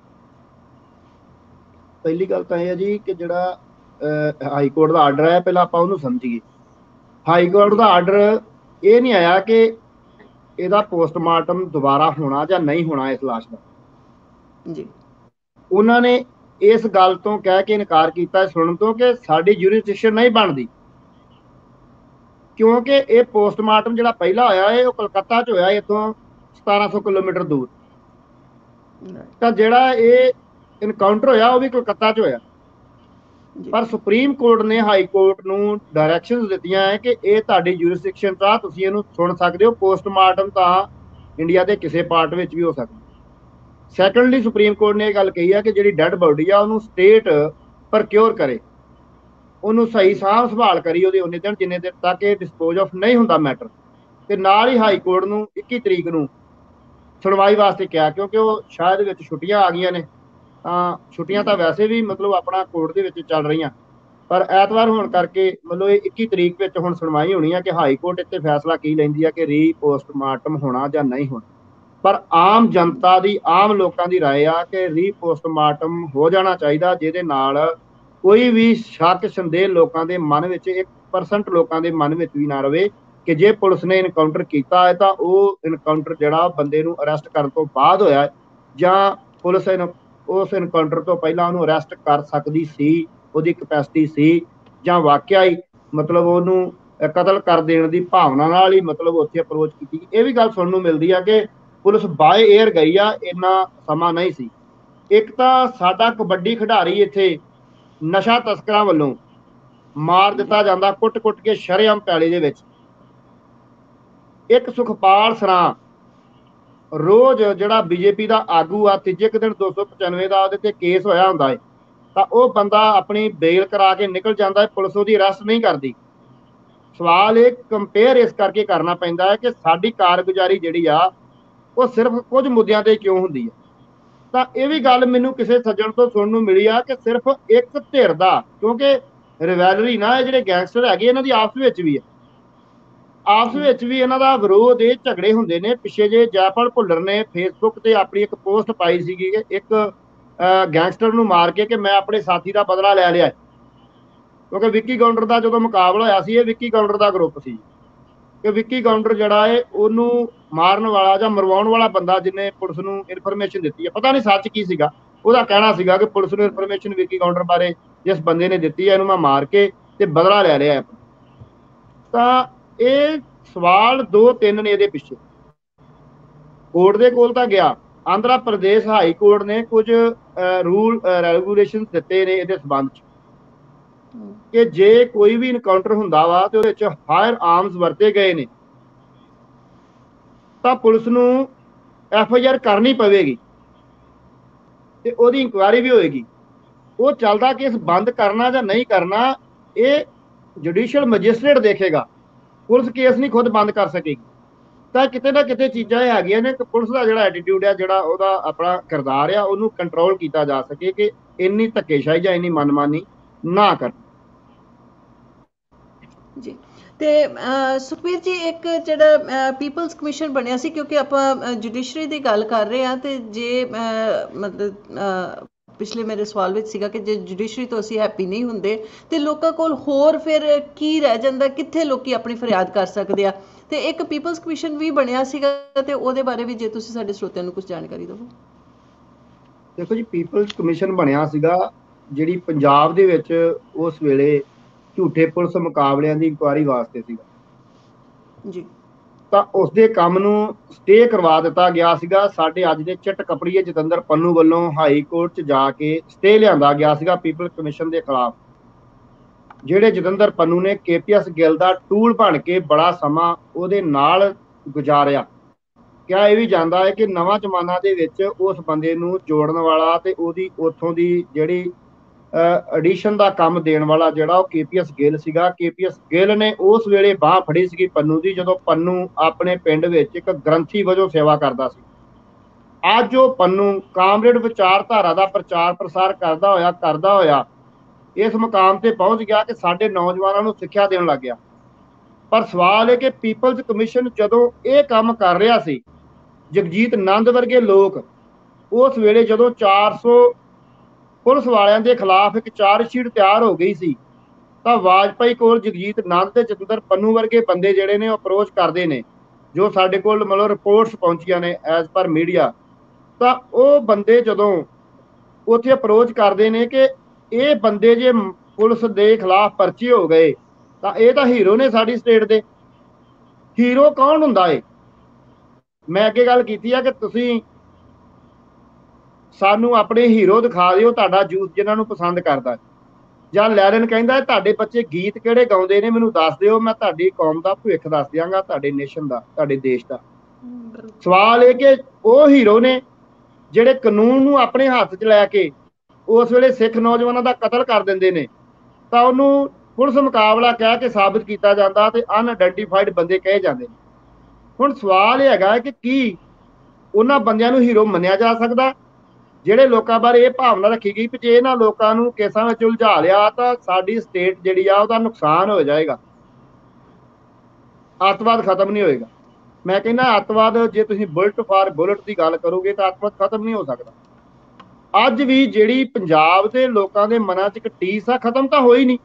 ਪਹਿਲੀ ਗੱਲ ਤਾਂ ਇਹ ਹੈ ਜੀ ਕਿ ਜਿਹੜਾ ਹਾਈ ਕੋਰਟ ਦਾ ਆਰਡਰ ਹੈ, ਪਹਿਲਾਂ ਆਪਾਂ ਉਹਨੂੰ ਸਮਝੀਏ। ਹਾਈ ਕੋਰਟ ਦਾ ਆਰਡਰ ਇਹ ਨਹੀਂ ਆਇਆ ਕਿ ਇਹਦਾ ਪੋਸਟਮਾਰਟਮ ਦੁਬਾਰਾ ਹੋਣਾ ਜਾਂ ਨਹੀਂ ਹੋਣਾ ਇਸ ਲਾਸ਼ ਦਾ ਜੀ। ਉਹਨਾਂ ਨੇ ਇਸ ਗੱਲ ਤੋਂ ਕਹਿ ਕੇ ਇਨਕਾਰ ਕੀਤਾ ਸੁਣਨ ਤੋਂ ਕਿ ਸਾਡੀ ਜੁਰਿਸਡਿਕਸ਼ਨ ਨਹੀਂ ਬਣਦੀ, ਕਿਉਂਕਿ ਇਹ ਪੋਸਟਮਾਰਟਮ ਜਿਹੜਾ ਪਹਿਲਾ ਹੋਇਆ ਹੈ ਉਹ ਕਲਕੱਤਾ 'ਚ ਹੋਇਆ, ਇੱਥੋਂ 1700 ਕਿਲੋਮੀਟਰ ਦੂਰ। ਤਾਂ ਜਿਹੜਾ ਇਹ ਇਨਕਾਊਂਟਰ ਹੋਇਆ ਉਹ ਵੀ ਕਲਕੱਤਾ 'ਚ ਹੋਇਆ। ਪਰ ਸੁਪਰੀਮ ਕੋਰਟ ਨੇ ਹਾਈ ਕੋਰਟ ਨੂੰ ਡਾਇਰੈਕਸ਼ਨਸ ਦਿੱਤੀਆਂ ਹੈ ਕਿ ਇਹ ਤੁਹਾਡੀ ਜੁਰਿਸਡਿਕਸ਼ਨ 'ਚ ਆ, ਤੁਸੀਂ ਇਹਨੂੰ ਸੁਣ ਸਕਦੇ ਹੋ। ਪੋਸਟਮਾਰਟਮ ਤਾਂ ਇੰਡੀਆ ਦੇ ਕਿਸੇ ਪਾਰਟ ਵਿੱਚ ਵੀ ਹੋ ਸਕਦਾ। ਸੈਕੰਡਲੀ ਸੁਪਰੀਮ ਕੋਰਟ ਨੇ ਇਹ ਗੱਲ ਕਹੀ ਹੈ ਕਿ ਜਿਹੜੀ ਡੈਡ ਬੋਡੀ ਆ ਉਹਨੂੰ ਸਟੇਟ ਪ੍ਰਕਿਉਰ ਕਰੇ, ਉਹਨੂੰ ਸਹੀ ਸਾਂਭ ਸੰਭਾਲ ਕਰੀ ਉਹਦੇ ਉਨੇ ਦਿਨ ਜਿੰਨੇ ਦਿਨ ਤੱਕ ਇਹ ਡਿਸਪੋਜ਼ ਆਫ ਨਹੀਂ ਹੁੰਦਾ ਮੈਟਰ। ਤੇ ਨਾਲ ਹੀ ਹਾਈ ਕੋਰਟ ਨੂੰ 21 ਤਰੀਕ ਨੂੰ ਸੁਣਵਾਈ ਵਾਸਤੇ ਕਿਹਾ, ਕਿਉਂਕਿ ਉਹ ਸ਼ਾਇਦ ਵਿੱਚ ਛੁੱਟੀਆਂ ਆ ਗਈਆਂ ਨੇ, ਤਾਂ ਛੁੱਟੀਆਂ ਤਾਂ ਵੈਸੇ ਵੀ ਮਤਲਬ ਆਪਣਾ ਕੋਰਟ ਦੇ ਵਿੱਚ ਚੱਲ ਰਹੀਆਂ, ਪਰ ਐਤਵਾਰ ਹੋਣ ਕਰਕੇ ਮਤਲਬ ਇਹ 21 ਤਰੀਕ ਵਿੱਚ ਹੁਣ ਸੁਣਵਾਈ ਹੋਣੀ ਆ ਕਿ ਹਾਈ ਕੋਰਟ ਇੱਥੇ ਫੈਸਲਾ ਕੀ ਲੈਂਦੀ ਆ ਕਿ ਰੀ ਪੋਸਟਮਾਰਟਮ ਹੋਣਾ ਜਾਂ ਨਹੀਂ ਹੋਣਾ। ਪਰ ਆਮ ਜਨਤਾ ਦੀ, ਆਮ ਲੋਕਾਂ ਦੀ ਰਾਏ ਆ ਕਿ ਰੀ ਪੋਸਟਮਾਰਟਮ ਹੋ ਜਾਣਾ ਚਾਹੀਦਾ, ਜਿਹਦੇ ਨਾਲ ਕੋਈ ਵੀ ਸ਼ੱਕ ਸੰਦੇਹ ਲੋਕਾਂ ਦੇ ਮਨ ਵਿੱਚ 1% ਲੋਕਾਂ ਦੇ ਮਨ ਵਿੱਚ ਵੀ ਨਾ ਰਵੇ ਕਿ ਜੇ ਪੁਲਿਸ ਨੇ ਇਨਕਾਊਂਟਰ ਕੀਤਾ ਹੈ ਤਾਂ ਉਹ ਇਨਕਾਊਂਟਰ ਜਿਹੜਾ ਬੰਦੇ ਨੂੰ ਅਰੈਸਟ ਕਰਨ ਤੋਂ ਬਾਅਦ ਹੋਇਆ ਜਾਂ ਪੁਲਿਸ ਉਸ ਇਨਕਾਊਂਟਰ ਤੋਂ ਪਹਿਲਾਂ ਉਹਨੂੰ ਅਰੈਸਟ ਕਰ ਸਕਦੀ ਸੀ, ਉਹਦੀ ਕਪੈਸਿਟੀ ਸੀ, ਜਾਂ ਵਾਕਿਆ ਹੀ ਮਤਲਬ ਉਹਨੂੰ ਕਤਲ ਕਰ ਦੇਣ ਦੀ ਭਾਵਨਾ ਨਾਲ ਹੀ ਮਤਲਬ ਉੱਥੇ ਅਪਰੋਚ ਕੀਤੀ। ਇਹ ਵੀ ਗੱਲ ਸੁਣਨ ਨੂੰ ਮਿਲਦੀ ਆ ਕਿ ਪੁਲਿਸ ਬਾਏ ਏਅਰ ਗਈ ਆ, ਇੰਨਾ ਸਮਾਂ ਨਹੀਂ ਸੀ। ਇੱਕ ਤਾਂ ਸਾਡਾ ਕਬੱਡੀ ਖਿਡਾਰੀ ਇੱਥੇ ਨਸ਼ਾ ਤਸਕਰਾਂ ਵੱਲੋਂ ਮਾਰ ਦਿੱਤਾ ਜਾਂਦਾ, ਕੁੱਟ-ਕੁੱਟ ਕੇ ਸ਼ਰੇਆਮ ਪੈਲੀ ਦੇ ਵਿੱਚ। ਇੱਕ ਸੁਖਪਾਲ ਸਰਾਂ ਰੋਜ਼ ਜਿਹੜਾ ਬੀਜੇਪੀ ਦਾ ਆਗੂ ਆ, ਤੀਜੇ ਦਿਨ 295 ਦਾ ਉਹਦੇ ਤੇ ਕੇਸ ਹੋਇਆ ਹੁੰਦਾ ਹੈ, ਤਾਂ ਉਹ ਬੰਦਾ ਆਪਣੀ ਬੇਲ ਕਰਾ ਕੇ ਨਿਕਲ ਜਾਂਦਾ ਹੈ, ਪੁਲਿਸ ਉਹਦੀ ਅਰੈਸਟ ਨਹੀਂ ਕਰਦੀ। ਸਵਾਲ ਇਹ ਕੰਪੇਅਰ ਇਸ ਕਰਕੇ ਕਰਨਾ ਪੈਂਦਾ ਹੈ ਕਿ ਸਾਡੀ ਕਾਰਗੁਜ਼ਾਰੀ ਜਿਹੜੀ ਆ ਉਹ ਸਿਰਫ ਕੁਝ ਮੁੱਦਿਆਂ ਤੇ ਕਿਉਂ ਹੁੰਦੀ ਹੈ। ਤਾਂ ਇਹ ਵੀ ਗੱਲ ਮੈਨੂੰ ਕਿਸੇ ਸੱਜਣ ਤੋਂ ਸੁਣਨ ਨੂੰ ਮਿਲੀ ਆ ਕਿ ਸਿਰਫ ਇੱਕ ਧਿਰ ਦਾ, ਕਿਉਂਕਿ ਰਿਵੈਲਰੀ ਨਾ ਇਹ ਜਿਹੜੇ ਗੈਂਗਸਟਰ ਹੈਗੇ ਇਹਨਾਂ ਦੀ ਆਪਸ ਵਿੱਚ ਵੀ ਹੈ, ਆਪਸ ਵਿੱਚ ਵੀ ਇਹਨਾਂ ਦਾ ਵਿਰੋਧ, ਇਹ ਝਗੜੇ ਹੁੰਦੇ ਨੇ। ਪਿੱਛੇ ਜੇ ਜੈਪਾਲ ਭੁੱਲਰ ਨੇ ਫੇਸਬੁੱਕ ਤੇ ਆਪਣੀ ਇੱਕ ਪੋਸਟ ਪਾਈ ਸੀਗੀ ਕਿ ਇੱਕ ਗੈਂਗਸਟਰ ਨੂੰ ਮਾਰ ਕੇ ਕਿ ਮੈਂ ਆਪਣੇ ਸਾਥੀ ਦਾ ਬਦਲਾ ਲੈ ਲਿਆ, ਕਿਉਂਕਿ ਵਿੱਕੀ ਗਾਉਂਡਰ ਦਾ ਜਦੋਂ ਮੁਕਾਬਲਾ ਹੋਇਆ ਸੀ, ਇਹ ਵਿੱਕੀ ਗਾਉਂਡਰ ਦਾ ਗਰੁੱਪ ਸੀ ਕਿ ਵਿੱਕੀ ਗਾਉਂਡਰ ਜਿਹੜਾ ਹੈ ਉਹਨੂੰ ਮਾਰਨ ਵਾਲਾ ਜਾਂ ਮਰਵਾਉਣ ਵਾਲਾ ਬੰਦਾ ਜਿਹਨੇ ਪੁਲਿਸ ਨੂੰ ਇਨਫੋਰਮੇਸ਼ਨ ਦਿੱਤੀ ਹੈ, ਪਤਾ ਨਹੀਂ ਸੱਚ ਕੀ ਸੀਗਾ, ਉਹਦਾ ਕਹਿਣਾ ਸੀਗਾ ਕਿ ਪੁਲਿਸ ਨੂੰ ਇਨਫੋਰਮੇਸ਼ਨ ਵਿੱਕੀ ਗਾਉਂਡਰ ਬਾਰੇ ਜਿਸ ਬੰਦੇ ਨੇ ਦਿੱਤੀ ਹੈ, ਇਹਨੂੰ ਮੈਂ ਮਾਰ ਕੇ ਤੇ ਬਦਲਾ ਲੈ ਲਿਆ। ਤਾਂ ਇਹ ਸਵਾਲ 2-3 ਨੇ ਇਹਦੇ ਪਿੱਛੇ। ਕੋਰਟ ਦੇ ਕੋਲ ਤਾਂ ਗਿਆ, ਆਂਧਰਾ ਪ੍ਰਦੇਸ਼ ਹਾਈ ਕੋਰਟ ਨੇ ਕੁਝ ਰੂਲ ਰੈਗੂਲੇਸ਼ਨ ਦਿੱਤੇ ਨੇ ਇਹਦੇ ਸੰਬੰਧ 'ਚ ਕਿ ਜੇ ਕੋਈ ਵੀ ਇਨਕਾਊਂਟਰ ਹੁੰਦਾ ਵਾ ਤੇ ਉਹਦੇ 'ਚ ਫਾਇਰ ਆਰਮਸ ਵਰਤੇ ਗਏ ਨੇ ਤਾਂ ਪੁਲਿਸ ਨੂੰ FIR ਕਰਨੀ ਪਵੇਗੀ ਤੇ ਉਹਦੀ ਇਨਕੁਆਇਰੀ ਵੀ ਹੋਏਗੀ। ਉਹ ਚੱਲਦਾ ਕੇਸ ਬੰਦ ਕਰਨਾ ਜਾਂ ਨਹੀਂ ਕਰਨਾ ਇਹ ਜੁਡੀਸ਼ੀਅਲ ਮੈਜਿਸਟ੍ਰੇਟ ਦੇਖੇਗਾ, ਪੁਲਿਸ ਕੇਸ ਨਹੀਂ ਖੁਦ ਬੰਦ ਕਰ ਸਕੇਗੀ। ਤਾਂ ਕਿਤੇ ਨਾ ਕਿਤੇ ਚੀਜ਼ਾਂ ਇਹ ਹੈਗੀਆਂ ਨੇ ਕਿ ਪੁਲਿਸ ਦਾ ਜਿਹੜਾ ਐਟੀਟਿਊਡ ਆ, ਜਿਹੜਾ ਉਹਦਾ ਆਪਣਾ ਕਿਰਦਾਰ ਆ, ਉਹਨੂੰ ਕੰਟਰੋਲ ਕੀਤਾ ਜਾ ਸਕੇ ਕਿ ਇੰਨੀ ਧੱਕੇਸ਼ਾਹੀ ਜਾਂ ਇੰਨੀ ਮਨਮਾਨੀ ਨਾ ਕਰ ਜੀ। ਤੇ ਸੁਖਬੀਰ ਜੀ, ਇੱਕ ਜਿਹੜਾ ਪੀਪਲਸ ਕਮਿਸ਼ਨ ਬਣਿਆ ਸੀ, ਕਿਉਂਕਿ ਆਪਾਂ ਜੁਡੀਸ਼ਰੀ ਦੀ ਗੱਲ ਕਰ ਰਹੇ ਹਾਂ, ਤੇ ਜੇ ਮਤਲਬ ਪਿਛਲੇ ਮੇਰੇ ਸਵਾਲ ਵਿੱਚ ਸੀਗਾ ਕਿ ਜੇ ਜੁਡੀਸ਼ਰੀ ਤੋਂ ਅਸੀਂ ਹੈਪੀ ਨਹੀਂ ਹੁੰਦੇ ਤੇ ਲੋਕਾਂ ਕੋਲ ਹੋਰ ਫਿਰ ਕੀ ਰਹਿ ਜਾਂਦਾ, ਕਿੱਥੇ ਲੋਕੀ ਆਪਣੀ ਫਰਿਆਦ ਕਰ ਸਕਦੇ ਆ। ਤੇ ਇੱਕ ਪੀਪਲਸ ਕਮਿਸ਼ਨ ਵੀ ਬਣਿਆ ਸੀਗਾ, ਤੇ ਉਹਦੇ ਬਾਰੇ ਵੀ ਜੇ ਤੁਸੀਂ ਸਾਡੇ ਸਰੋਤਿਆਂ ਨੂੰ ਕੁਝ ਜਾਣਕਾਰੀ ਦਿਓ। ਦੇਖੋ ਜੀ, ਪੀਪਲਸ ਕਮਿਸ਼ਨ ਬਣਿਆ ਸੀਗਾ ਜਿਹੜੀ ਪੰਜਾਬ ਦੇ ਵਿੱਚ ਉਸ ਵੇਲੇ ਝੂਠੇ ਪੁਲਿਸ ਮੁਕਾਬਲਿਆਂ ਦੀ ਇਨਕੁਆਇਰੀ ਵਾਸਤੇ ਸੀਗਾ ਜੀ। ਤਾਂ ਉਸਦੇ ਕੰਮ ਨੂੰ ਸਟੇ ਕਰਵਾ ਦਿੱਤਾ ਗਿਆ ਸੀਗਾ। ਸਾਡੇ ਅੱਜ ਦੇ ਚਿੱਟ ਕਪੜੀਏ ਜਤਿੰਦਰ ਪੰਨੂ ਵੱਲੋਂ ਹਾਈ ਕੋਰਟ 'ਚ ਜਾ ਕੇ ਸਟੇ ਲਿਆਂਦਾ ਗਿਆ ਸੀਗਾ ਪੀਪਲ ਕਮਿਸ਼ਨ ਦੇ ਖਿਲਾਫ, ਜਿਹੜੇ ਜਤਿੰਦਰ ਪੰਨੂ ਨੇ KPS ਗਿੱਲ ਦਾ ਟੂਲ ਬਣ ਕੇ ਬੜਾ ਸਮਾਂ ਉਹਦੇ ਨਾਲ ਗੁਜ਼ਾਰਿਆ। ਕਿਹਾ ਇਹ ਵੀ ਜਾਂਦਾ ਹੈ ਕਿ ਨਵਾਂ ਜ਼ਮਾਨਾ ਦੇ ਵਿੱਚ ਉਸ ਬੰਦੇ ਨੂੰ ਜੋੜਨ ਵਾਲਾ ਤੇ ਉਹਦੀ ਉੱਥੋਂ ਦੀ ਜਿਹੜੀ ਐਡੀਸ਼ਨ ਦਾ ਕੰਮ ਦੇਣ ਵਾਲਾ ਜਿਹੜਾ ਉਹ KPS ਗਿੱਲ ਸੀਗਾ। KPS ਗਿੱਲ ਨੇ ਉਸ ਵੇਲੇ ਬਾਂਹ ਫੜੀ ਸੀਗੀ ਪੰਨੂ ਦੀ, ਜਦੋਂ ਪੰਨੂ ਆਪਣੇ ਪਿੰਡ ਵਿੱਚ ਇੱਕ ਗ੍ਰੰਥੀ ਵਜੋਂ ਸੇਵਾ ਕਰਦਾ ਸੀ। ਅੱਜ ਉਹ ਪੰਨੂ ਕਾਮਰੇਡ ਵਿਚਾਰਧਾਰਾ ਦਾ ਪ੍ਰਚਾਰ ਪ੍ਰਸਾਰ ਕਰਦਾ ਹੋਇਆ ਇਸ ਮੁਕਾਮ ਤੇ ਪਹੁੰਚ ਗਿਆ ਕਿ ਸਾਡੇ ਨੌਜਵਾਨਾਂ ਨੂੰ ਸਿੱਖਿਆ ਦੇਣ ਲੱਗ ਗਿਆ। ਪਰ ਸਵਾਲ ਹੈ ਕਿ ਪੀਪਲਜ਼ ਕਮਿਸ਼ਨ ਜਦੋਂ ਇਹ ਕੰਮ ਕਰ ਰਿਹਾ ਸੀ, ਜਗਜੀਤ ਨੰਦ ਵਰਗੇ ਲੋਕ ਉਸ ਵੇਲੇ ਜਦੋਂ 400 ਪੁਲਿਸ ਵਾਲਿਆਂ ਦੇ ਖਿਲਾਫ ਇੱਕ ਚਾਰਜ ਸ਼ੀਟ ਤਿਆਰ ਹੋ ਗਈ ਸੀ, ਤਾਂ ਵਾਜਪਾਈ ਕੋਲ ਜਗਜੀਤ ਨੰਦ ਤੇ ਜਤਿੰਦਰ ਪੰਨੂ ਵਰਗੇ ਬੰਦੇ ਜਿਹੜੇ ਨੇ ਉਹ ਅਪਰੋਚ ਕਰਦੇ ਨੇ, ਜੋ ਸਾਡੇ ਕੋਲ ਮਤਲਬ ਰਿਪੋਰਟਸ ਪਹੁੰਚੀਆਂ ਨੇ ਐਜ਼ ਪਰ ਮੀਡੀਆ। ਤਾਂ ਉਹ ਬੰਦੇ ਜਦੋਂ ਉੱਥੇ ਅਪਰੋਚ ਕਰਦੇ ਨੇ ਕਿ ਇਹ ਬੰਦੇ ਜੇ ਪੁਲਿਸ ਦੇ ਖਿਲਾਫ ਪਰਚੇ ਹੋ ਗਏ ਤਾਂ ਇਹ ਤਾਂ ਹੀਰੋ ਨੇ ਸਾਡੀ ਸਟੇਟ ਦੇ। ਹੀਰੋ ਕੌਣ ਹੁੰਦਾ ਏ? ਮੈਂ ਅੱਗੇ ਗੱਲ ਕੀਤੀ ਆ ਕਿ ਤੁਸੀਂ ਸਾਨੂੰ ਆਪਣੇ ਹੀਰੋ ਦਿਖਾ ਦਿਓ, ਤੁਹਾਡਾ ਜੂਸ ਜਿਨ੍ਹਾਂ ਨੂੰ ਪਸੰਦ ਕਰਦਾ। ਜਾਂ ਲੈਨਨ ਕਹਿੰਦਾ ਤੁਹਾਡੇ ਬੱਚੇ ਗੀਤ ਕਿਹੜੇ ਗਾਉਂਦੇ ਨੇ, ਮੈਨੂੰ ਦੱਸ ਦਿਓ, ਮੈਂ ਤੁਹਾਡੀ ਕੌਮ ਦਾ ਭਵਿੱਖ ਦੱਸ ਦਿਆਂਗਾ, ਤੁਹਾਡੇ ਨੇਸ਼ਨ ਦਾ, ਤੁਹਾਡੇ ਦੇਸ਼ ਦਾ। ਸਵਾਲ ਇਹ ਕਿ ਉਹ ਹੀਰੋ ਨੇ ਜਿਹੜੇ ਕਾਨੂੰਨ ਨੂੰ ਆਪਣੇ ਹੱਥ 'ਚ ਲੈ ਕੇ ਉਸ ਵੇਲੇ ਸਿੱਖ ਨੌਜਵਾਨਾਂ ਦਾ ਕਤਲ ਕਰ ਦਿੰਦੇ ਨੇ, ਤਾਂ ਉਹਨੂੰ ਪੁਲਿਸ ਮੁਕਾਬਲਾ ਕਹਿ ਕੇ ਸਾਬਿਤ ਕੀਤਾ ਜਾਂਦਾ ਤੇ ਅਨਆਇਡੈਂਟੀਫਾਈਡ ਬੰਦੇ ਕਹੇ ਜਾਂਦੇ ਨੇ। ਹੁਣ ਸਵਾਲ ਇਹ ਹੈਗਾ ਕਿ ਕੀ ਉਹਨਾਂ ਬੰਦਿਆਂ ਨੂੰ ਹੀਰੋ ਮੰਨਿਆ ਜਾ ਸਕਦਾ ਜਿਹੜੇ ਲੋਕਾਂ ਬਾਰੇ ਇਹ ਭਾਵਨਾ ਰੱਖੀ ਗਈ ਕਿ ਜੇ ਇਹਨਾਂ ਲੋਕਾਂ ਨੂੰ ਕੇਸਾਂ ਵਿੱਚ ਉਲਝਾ ਲਿਆ ਤਾਂ ਸਾਡੀ ਸਟੇਟ ਜਿਹੜੀ ਆ ਉਹਦਾ ਨੁਕਸਾਨ ਹੋ ਜਾਏਗਾ, ਅੱਤਵਾਦ ਖਤਮ ਨਹੀਂ ਹੋਏਗਾ। ਮੈਂ ਕਹਿੰਦਾ ਅੱਤਵਾਦ ਜੇ ਤੁਸੀਂ ਬੁਲਟ ਫਾਰ ਬੁਲਟ ਦੀ ਗੱਲ ਕਰੋਗੇ ਤਾਂ ਅੱਤਵਾਦ ਖਤਮ ਨਹੀਂ ਹੋ ਸਕਦਾ। ਅੱਜ ਵੀ ਜਿਹੜੀ ਪੰਜਾਬ ਦੇ ਲੋਕਾਂ ਦੇ ਮਨਾਂ 'ਚ ਇੱਕ ਟੀਸ ਆ, ਖਤਮ ਤਾਂ ਹੋਈ ਨਹੀਂ।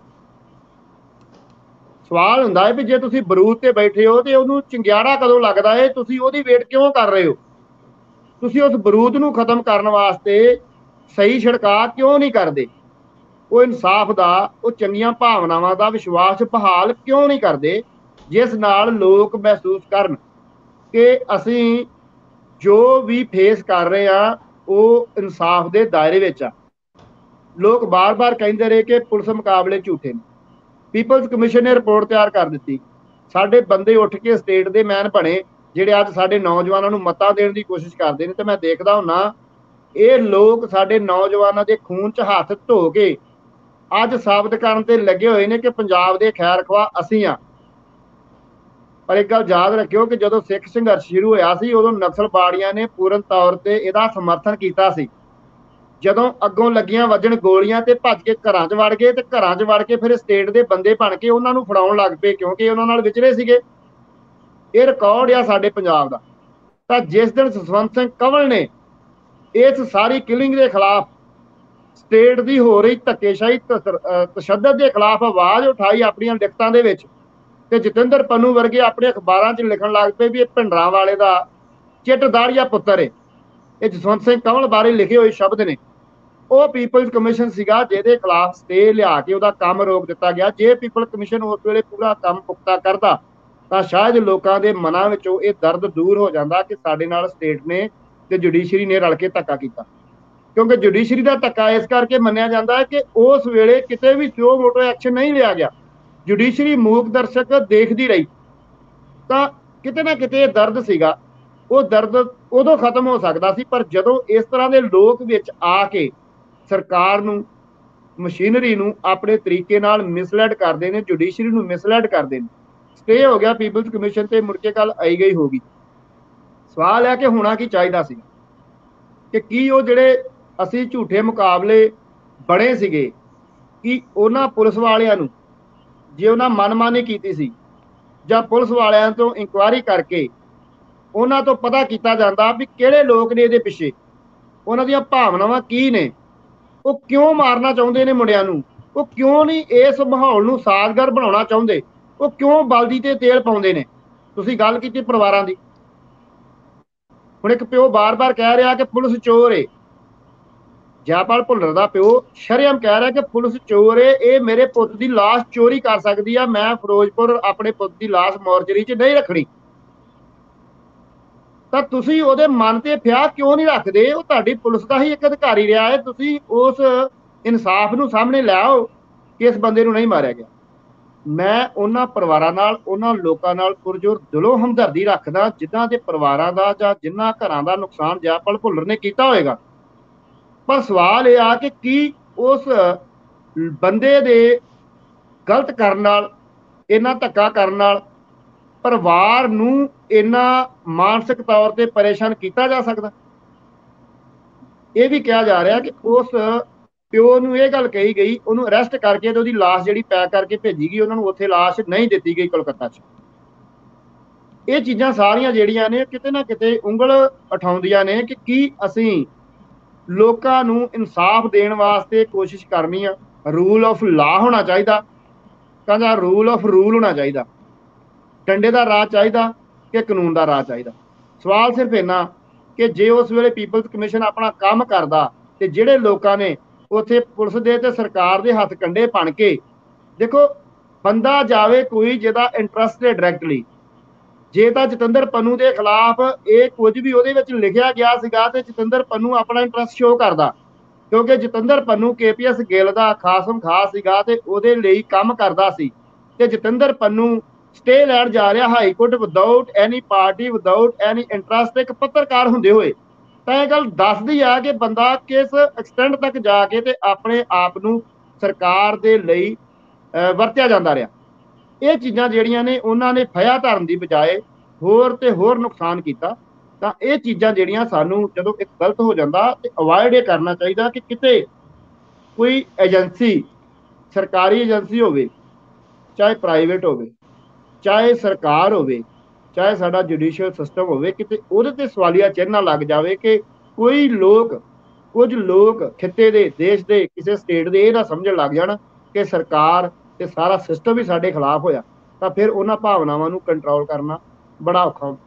ਸਵਾਲ ਹੁੰਦਾ ਹੈ ਵੀ ਜੇ ਤੁਸੀਂ ਬਰੂਦ ਤੇ ਬੈਠੇ ਹੋ ਤੇ ਉਹਨੂੰ ਚੰਗਿਆੜਾ ਕਦੋਂ ਲੱਗਦਾ ਹੈ, ਤੁਸੀਂ ਉਹਦੀ ਵੇਟ ਕਿਉਂ ਕਰ ਰਹੇ ਹੋ? ਤੁਸੀਂ ਉਸ ਬਰੂਦ ਨੂੰ ਖਤਮ ਕਰਨ ਵਾਸਤੇ ਸਹੀ ਛਿੜਕਾਅ ਕਿਉਂ ਨਹੀਂ ਕਰਦੇ? ਉਹ ਇਨਸਾਫ ਦਾ, ਉਹ ਚੰਗੀਆਂ ਭਾਵਨਾਵਾਂ ਦਾ ਵਿਸ਼ਵਾਸ ਬਹਾਲ ਕਿਉਂ ਨਹੀਂ ਕਰਦੇ, ਜਿਸ ਨਾਲ ਲੋਕ ਮਹਿਸੂਸ ਕਰਨ ਕਿ ਅਸੀਂ ਜੋ ਵੀ ਫੇਸ ਕਰ ਰਹੇ ਹਾਂ ਉਹ ਇਨਸਾਫ ਦੇ ਦਾਇਰੇ ਵਿੱਚ ਆ। ਲੋਕ ਬਾਰ-ਬਾਰ ਕਹਿੰਦੇ ਰਹੇ ਕਿ ਪੁਲਿਸ ਮੁਕਾਬਲੇ ਝੂਠੇ ਨੇ। ਪੀਪਲਜ਼ ਕਮਿਸ਼ਨ ਨੇ ਰਿਪੋਰਟ ਤਿਆਰ ਕਰ ਦਿੱਤੀ, ਸਾਡੇ ਬੰਦੇ ਉੱਠ ਕੇ ਸਟੇਟ ਦੇ ਮੈਨ ਬਣੇ ਜਿਹੜੇ ਅੱਜ ਸਾਡੇ ਨੌਜਵਾਨਾਂ ਨੂੰ ਮੱਤਾ ਦੇਣ ਦੀ ਕੋਸ਼ਿਸ਼ ਕਰਦੇ ਨੇ। ਤੇ ਮੈਂ ਦੇਖਦਾ ਹੁੰਨਾ ਇਹ ਲੋਕ ਸਾਡੇ ਨੌਜਵਾਨਾਂ ਦੇ ਖੂਨ 'ਚ ਹੱਥ ਧੋ ਕੇ ਅੱਜ ਸਾਬਤ ਕਰਨ ਤੇ ਲੱਗੇ ਹੋਏ ਨੇ ਕਿ ਪੰਜਾਬ ਦੇ ਖੈਰ ਖਵਾਹ ਅਸੀਂ ਆ। ਪਰ ਇੱਕ ਗੱਲ ਯਾਦ ਰੱਖਿਓ ਕਿ ਜਦੋਂ ਸਿੱਖ ਸੰਘਰਸ਼ ਸ਼ੁਰੂ ਹੋਇਆ ਸੀ ਉਦੋਂ ਨਕਸਲਬਾੜੀਆਂ ਨੇ ਪੂਰਨ ਤੌਰ ਤੇ ਇਹਦਾ ਸਮਰਥਨ ਕੀਤਾ ਸੀ। ਜਦੋਂ ਅੱਗੋਂ ਲੱਗੀਆਂ ਵੱਜਣ ਗੋਲੀਆਂ ਤੇ ਭੱਜ ਕੇ ਘਰਾਂ 'ਚ ਵੜ ਗਏ ਤੇ ਘਰਾਂ 'ਚ ਵੜ ਕੇ ਫਿਰ ਸਟੇਟ ਦੇ ਬੰਦੇ ਬਣ ਕੇ ਉਹਨਾਂ ਨੂੰ ਫੜਾਉਣ ਲੱਗ ਪਏ ਕਿਉਂਕਿ ਉਹਨਾਂ ਨਾਲ ਵਿਚਰੇ ਸੀਗੇ। ਇਹ ਰਿਕਾਰਡ ਆ ਸਾਡੇ ਪੰਜਾਬ ਦਾ। ਤਾਂ ਜਿਸ ਦਿਨ ਜਸਵੰਤ ਸਿੰਘ ਕੰਵਲ ਨੇ ਇਸ ਸਾਰੀ ਕਿਲਿੰਗ ਦੇ ਖਿਲਾਫ, ਸਟੇਟ ਦੀ ਹੋ ਰਹੀ ਧੱਕੇਸ਼ਾਹੀ ਤਸ਼ੱਦਦ ਦੇ ਖਿਲਾਫ ਆਵਾਜ਼ ਉਠਾਈ ਆਪਣੀਆਂ ਲਿਖਤਾਂ ਦੇ ਵਿੱਚ, ਤੇ ਜਤਿੰਦਰ ਪੰਨੂ ਵਰਗੇ ਆਪਣੇ ਅਖਬਾਰਾਂ 'ਚ ਲਿਖਣ ਲੱਗ ਪਏ ਵੀ ਇਹ ਭਿੰਡਰਾਂ ਵਾਲੇ ਦਾ ਚਿੱਟਦਾੜੀਆ ਪੁੱਤਰ ਹੈ। ਇਹ ਜਸਵੰਤ ਸਿੰਘ ਕੰਵਲ ਬਾਰੇ ਲਿਖੇ ਹੋਏ ਸ਼ਬਦ ਨੇ। ਉਹ ਪੀਪਲਜ਼ ਕਮਿਸ਼ਨ ਸੀਗਾ ਜਿਹਦੇ ਖਿਲਾਫ ਸਟੇ ਲਿਆ ਕੇ ਉਹਦਾ ਕੰਮ ਰੋਕ ਦਿੱਤਾ ਗਿਆ। ਜੇ ਪੀਪਲ ਕਮਿਸ਼ਨ ਉਸ ਵੇਲੇ ਪੂਰਾ ਕੰਮ ਪੁਖਤਾ ਕਰਦਾ ਤਾਂ ਸ਼ਾਇਦ ਲੋਕਾਂ ਦੇ ਮਨਾਂ ਵਿੱਚੋਂ ਇਹ ਦਰਦ ਦੂਰ ਹੋ ਜਾਂਦਾ ਕਿ ਸਾਡੇ ਨਾਲ ਸਟੇਟ ਨੇ ਤੇ ਜੁਡੀਸ਼ਰੀ ਨੇ ਰਲ ਕੇ ਧੱਕਾ ਕੀਤਾ। ਕਿਉਂਕਿ ਜੁਡੀਸ਼ਰੀ ਦਾ ਧੱਕਾ ਇਸ ਕਰਕੇ ਮੰਨਿਆ ਜਾਂਦਾ ਹੈ ਕਿ ਉਸ ਵੇਲੇ ਕਿਤੇ ਵੀ ਸਿਓ ਮੋਟੋ ਐਕਸ਼ਨ ਨਹੀਂ ਲਿਆ ਗਿਆ, ਜੁਡੀਸ਼ਰੀ ਮੂਕ ਦਰਸ਼ਕ ਦੇਖਦੀ ਰਹੀ। ਤਾਂ ਕਿਤੇ ਨਾ ਕਿਤੇ ਇਹ ਦਰਦ ਸੀਗਾ, ਉਹ ਦਰਦ ਉਦੋਂ ਖਤਮ ਹੋ ਸਕਦਾ ਸੀ। ਪਰ ਜਦੋਂ ਇਸ ਤਰ੍ਹਾਂ ਦੇ ਲੋਕ ਵਿੱਚ ਆ ਕੇ ਸਰਕਾਰ ਨੂੰ, ਮਸ਼ੀਨਰੀ ਨੂੰ ਆਪਣੇ ਤਰੀਕੇ ਨਾਲ ਮਿਸਲੈਡ ਕਰਦੇ ਨੇ, ਜੁਡੀਸ਼ਰੀ ਨੂੰ ਮਿਸਲੈਡ ਕਰਦੇ ਨੇ। ਸਟੇ ਹੋ ਗਿਆ ਪੀਪਲਜ਼ ਕਮਿਸ਼ਨ ਤੇ ਮੁੜ ਕੇ ਗੱਲ ਆਈ ਗਈ ਹੋ ਗਈ। ਸਵਾਲ ਹੈ ਕਿ ਹੋਣਾ ਕੀ ਚਾਹੀਦਾ ਸੀ ਕਿ ਕੀ ਉਹ ਜਿਹੜੇ ਅਸੀਂ ਝੂਠੇ ਮੁਕਾਬਲੇ ਬਣੇ ਸੀਗੇ, ਕਿ ਉਹਨਾਂ ਪੁਲਿਸ ਵਾਲਿਆਂ ਨੂੰ ਜੇ ਉਹਨਾਂ ਮਨਮਾਨੀ ਕੀਤੀ ਸੀ ਜਾਂ ਪੁਲਿਸ ਵਾਲਿਆਂ ਤੋਂ ਇਨਕੁਆਇਰੀ ਕਰਕੇ ਉਹਨਾਂ ਤੋਂ ਪਤਾ ਕੀਤਾ ਜਾਂਦਾ ਵੀ ਕਿਹੜੇ ਲੋਕ ਨੇ ਇਹਦੇ ਪਿੱਛੇ, ਉਹਨਾਂ ਦੀਆਂ ਭਾਵਨਾਵਾਂ ਕੀ ਨੇ, ਉਹ ਕਿਉਂ ਮਾਰਨਾ ਚਾਹੁੰਦੇ ਨੇ ਮੁੰਡਿਆਂ ਨੂੰ, ਉਹ ਕਿਉਂ ਨਹੀਂ ਇਸ ਮਾਹੌਲ ਨੂੰ ਸਾਜ਼ਗਾਰ ਬਣਾਉਣਾ ਚਾਹੁੰਦੇ, ਉਹ ਕਿਉਂ ਬਲਦੀ ਤੇ ਤੇਲ ਪਾਉਂਦੇ ਨੇ। ਤੁਸੀਂ ਗੱਲ ਕੀਤੀ ਪਰਿਵਾਰਾਂ ਦੀ। ਹੁਣ ਇੱਕ ਪਿਓ ਬਾਰ-ਬਾਰ ਕਹਿ ਰਿਹਾ ਕਿ ਪੁਲਿਸ ਚੋਰ ਏ। ਜੈਪਾਲ ਭੁੱਲਰ ਦਾ ਪਿਓ ਸ਼ਰੇਆਮ ਕਹਿ ਰਿਹਾ ਕਿ ਪੁਲਿਸ ਚੋਰ ਏ, ਇਹ ਮੇਰੇ ਪੁੱਤ ਦੀ ਲਾਸ਼ ਚੋਰੀ ਕਰ ਸਕਦੀ ਆ, ਮੈਂ ਫਿਰੋਜ਼ਪੁਰ ਆਪਣੇ ਪੁੱਤ ਦੀ ਲਾਸ਼ ਮੋਰਚਰੀ 'ਚ ਨਹੀਂ ਰੱਖਣੀ। ਤਾਂ ਤੁਸੀਂ ਉਹਦੇ ਮਨ ਤੇ ਫਿਆ ਕਿਉਂ ਨਹੀਂ ਰੱਖਦੇ? ਉਹ ਤੁਹਾਡੀ ਪੁਲਿਸ ਦਾ ਹੀ ਇੱਕ ਅਧਿਕਾਰੀ ਰਿਹਾ ਹੈ। ਤੁਸੀਂ ਉਸ ਇਨਸਾਫ ਨੂੰ ਸਾਹਮਣੇ ਲੈ ਆਓ ਕਿ ਇਸ ਬੰਦੇ ਨੂੰ ਨਹੀਂ ਮਾਰਿਆ ਗਿਆ। ਮੈਂ ਉਹਨਾਂ ਪਰਿਵਾਰਾਂ ਨਾਲ, ਉਹਨਾਂ ਲੋਕਾਂ ਨਾਲ ਪੁਰਜੋਰ ਦਿਲੋਂ ਹਮਦਰਦੀ ਰੱਖਦਾ ਜਿਨ੍ਹਾਂ ਦੇ ਪਰਿਵਾਰਾਂ ਦਾ ਜਾਂ ਜਿਨ੍ਹਾਂ ਘਰਾਂ ਦਾ ਨੁਕਸਾਨ ਜੈਪਾਲ ਭੁੱਲਰ ਨੇ ਕੀਤਾ ਹੋਏਗਾ। ਪਰ ਸਵਾਲ ਇਹ ਆ ਕਿ ਕੀ ਉਸ ਬੰਦੇ ਦੇ ਗਲਤ ਕਰਨ ਨਾਲ, ਇਹਨਾਂ ਧੱਕਾ ਕਰਨ ਨਾਲ ਪਰਿਵਾਰ ਨੂੰ ਇੰਨਾ ਮਾਨਸਿਕ ਤੌਰ ਤੇ ਪਰੇਸ਼ਾਨ ਕੀਤਾ ਜਾ ਸਕਦਾ? ਇਹ ਵੀ ਕਿਹਾ ਜਾ ਰਿਹਾ ਕਿ ਉਸ ਪਿਓ ਨੂੰ ਇਹ ਗੱਲ ਕਹੀ ਗਈ, ਉਹਨੂੰ ਅਰੈਸਟ ਕਰਕੇ ਤੇ ਉਹਦੀ ਲਾਸ਼ ਜਿਹੜੀ ਪੈਕ ਕਰਕੇ ਭੇਜੀ ਗਈ, ਉਹਨਾਂ ਨੂੰ ਉੱਥੇ ਲਾਸ਼ ਨਹੀਂ ਦਿੱਤੀ ਗਈ ਕਲਕੱਤਾ 'ਚ। ਇਹ ਚੀਜ਼ਾਂ ਸਾਰੀਆਂ ਜਿਹੜੀਆਂ ਨੇ ਕਿਤੇ ਨਾ ਕਿਤੇ ਉਂਗਲ ਉਠਾਉਂਦੀਆਂ ਨੇ ਕਿ ਕੀ ਅਸੀਂ ਲੋਕਾਂ ਨੂੰ ਇਨਸਾਫ ਦੇਣ ਵਾਸਤੇ ਕੋਸ਼ਿਸ਼ ਕਰਨੀ ਆ। ਰੂਲ ਆਫ ਲਾ ਹੋਣਾ ਚਾਹੀਦਾ, ਕਹਿੰਦਾ ਰੂਲ ਆਫ ਰੂਲ ਹੋਣਾ ਚਾਹੀਦਾ, ਡੰਡੇ ਦਾ ਰਾਜ ਚਾਹੀਦਾ ਕਿ ਕਾਨੂੰਨ ਦਾ ਰਾਜ ਚਾਹੀਦਾ। ਸਵਾਲ ਸਿਰਫ ਇੰਨਾ ਕਿ ਜੇ ਉਸ ਵੇਲੇ ਪੀਪਲਜ਼ ਕਮਿਸ਼ਨ ਆਪਣਾ ਕੰਮ ਕਰਦਾ ਤੇ ਜਿਹੜੇ ਲੋਕਾਂ ਨੇ ਉੱਥੇ ਪੁਲਿਸ ਦੇ ਤੇ ਸਰਕਾਰ ਦੇ ਹੱਥ ਕੰਡੇ ਬਣ ਕੇ, ਦੇਖੋ ਬੰਦਾ ਜਾਵੇ ਕੋਈ ਜਿਹਦਾ ਇੰਟਰਸਟ ਹੈ ਡਾਇਰੈਕਟਲੀ, ਜੇ ਤਾਂ ਜਤਿੰਦਰ ਪੰਨੂ ਦੇ ਖਿਲਾਫ ਇਹ ਕੁਝ ਵੀ ਉਹਦੇ ਵਿੱਚ ਲਿਖਿਆ ਗਿਆ ਸੀਗਾ ਤੇ ਜਤਿੰਦਰ ਪੰਨੂ ਆਪਣਾ ਇੰਟਰਸਟ ਸ਼ੋਅ ਕਰਦਾ, ਕਿਉਂਕਿ ਜਤਿੰਦਰ ਪੰਨੂ KPS ਗਿੱਲ ਦਾ ਖਾਸਮ ਖਾਸ ਸੀਗਾ ਤੇ ਉਹਦੇ ਲਈ ਕੰਮ ਕਰਦਾ ਸੀ, ਤੇ ਜਤਿੰਦਰ ਪੰਨੂ ਸਟੇ ਲੈਣ ਜਾ ਰਿਹਾ high court without any party, without any interest, ਇੱਕ ਪੱਤਰਕਾਰ ਹੁੰਦੇ ਹੋਏ, ਤਾਂ ਇਹ ਗੱਲ ਦੱਸਦੀ ਆ ਕਿ ਬੰਦਾ ਕਿਸ ਐਕਸਟੈਂਟ ਤੱਕ ਜਾ ਕੇ ਤੇ ਆਪਣੇ ਆਪ ਨੂੰ ਸਰਕਾਰ ਦੇ ਲਈ ਵਰਤਿਆ ਜਾਂਦਾ ਰਿਹਾ। ਇਹ ਚੀਜ਼ਾਂ ਜਿਹੜੀਆਂ ਨੇ ਉਹਨਾਂ ਨੇ ਫਇਆ ਧਰਨ ਦੀ ਬਜਾਏ ਹੋਰ ਤੇ ਹੋਰ ਨੁਕਸਾਨ ਕੀਤਾ। ਤਾਂ ਇਹ ਚੀਜ਼ਾਂ ਜਿਹੜੀਆਂ ਸਾਨੂੰ ਜਦੋਂ ਇੱਕ ਗਲਤ ਹੋ ਜਾਂਦਾ ਤੇ ਅਵਾਇਡ ਇਹ ਕਰਨਾ ਚਾਹੀਦਾ ਕਿ ਕਿਤੇ ਕੋਈ ਏਜੰਸੀ, ਸਰਕਾਰੀ ਏਜੰਸੀ ਹੋਵੇ ਚਾਹੇ ਪ੍ਰਾਈਵੇਟ ਹੋਵੇ, ਚਾਹੇ ਸਰਕਾਰ ਹੋਵੇ, ਚਾਹੇ ਸਾਡਾ ਜੁਡੀਸ਼ੀਅਲ ਸਿਸਟਮ ਹੋਵੇ, ਕਿਤੇ ਉਹਦੇ ਤੇ ਸਵਾਲੀਆ ਚਿੰਨ੍ਹ ਲੱਗ ਜਾਵੇ ਕਿ ਕੋਈ ਲੋਕ, ਕੁਝ ਲੋਕ ਖਿੱਤੇ ਦੇ, ਦੇਸ਼ ਦੇ, ਕਿਸੇ ਸਟੇਟ ਦੇ ਇਹ ਨਾ ਸਮਝਣ ਲੱਗ ਜਾਣ ਕਿ ਸਰਕਾਰ ਤੇ ਸਾਰਾ ਸਿਸਟਮ ਹੀ ਸਾਡੇ ਖਿਲਾਫ ਹੋਇਆ, ਤਾਂ ਫਿਰ ਉਹਨਾਂ ਭਾਵਨਾਵਾਂ ਨੂੰ ਕੰਟਰੋਲ ਕਰਨਾ ਬੜਾ ਔਖਾ ਹੁੰਦਾ।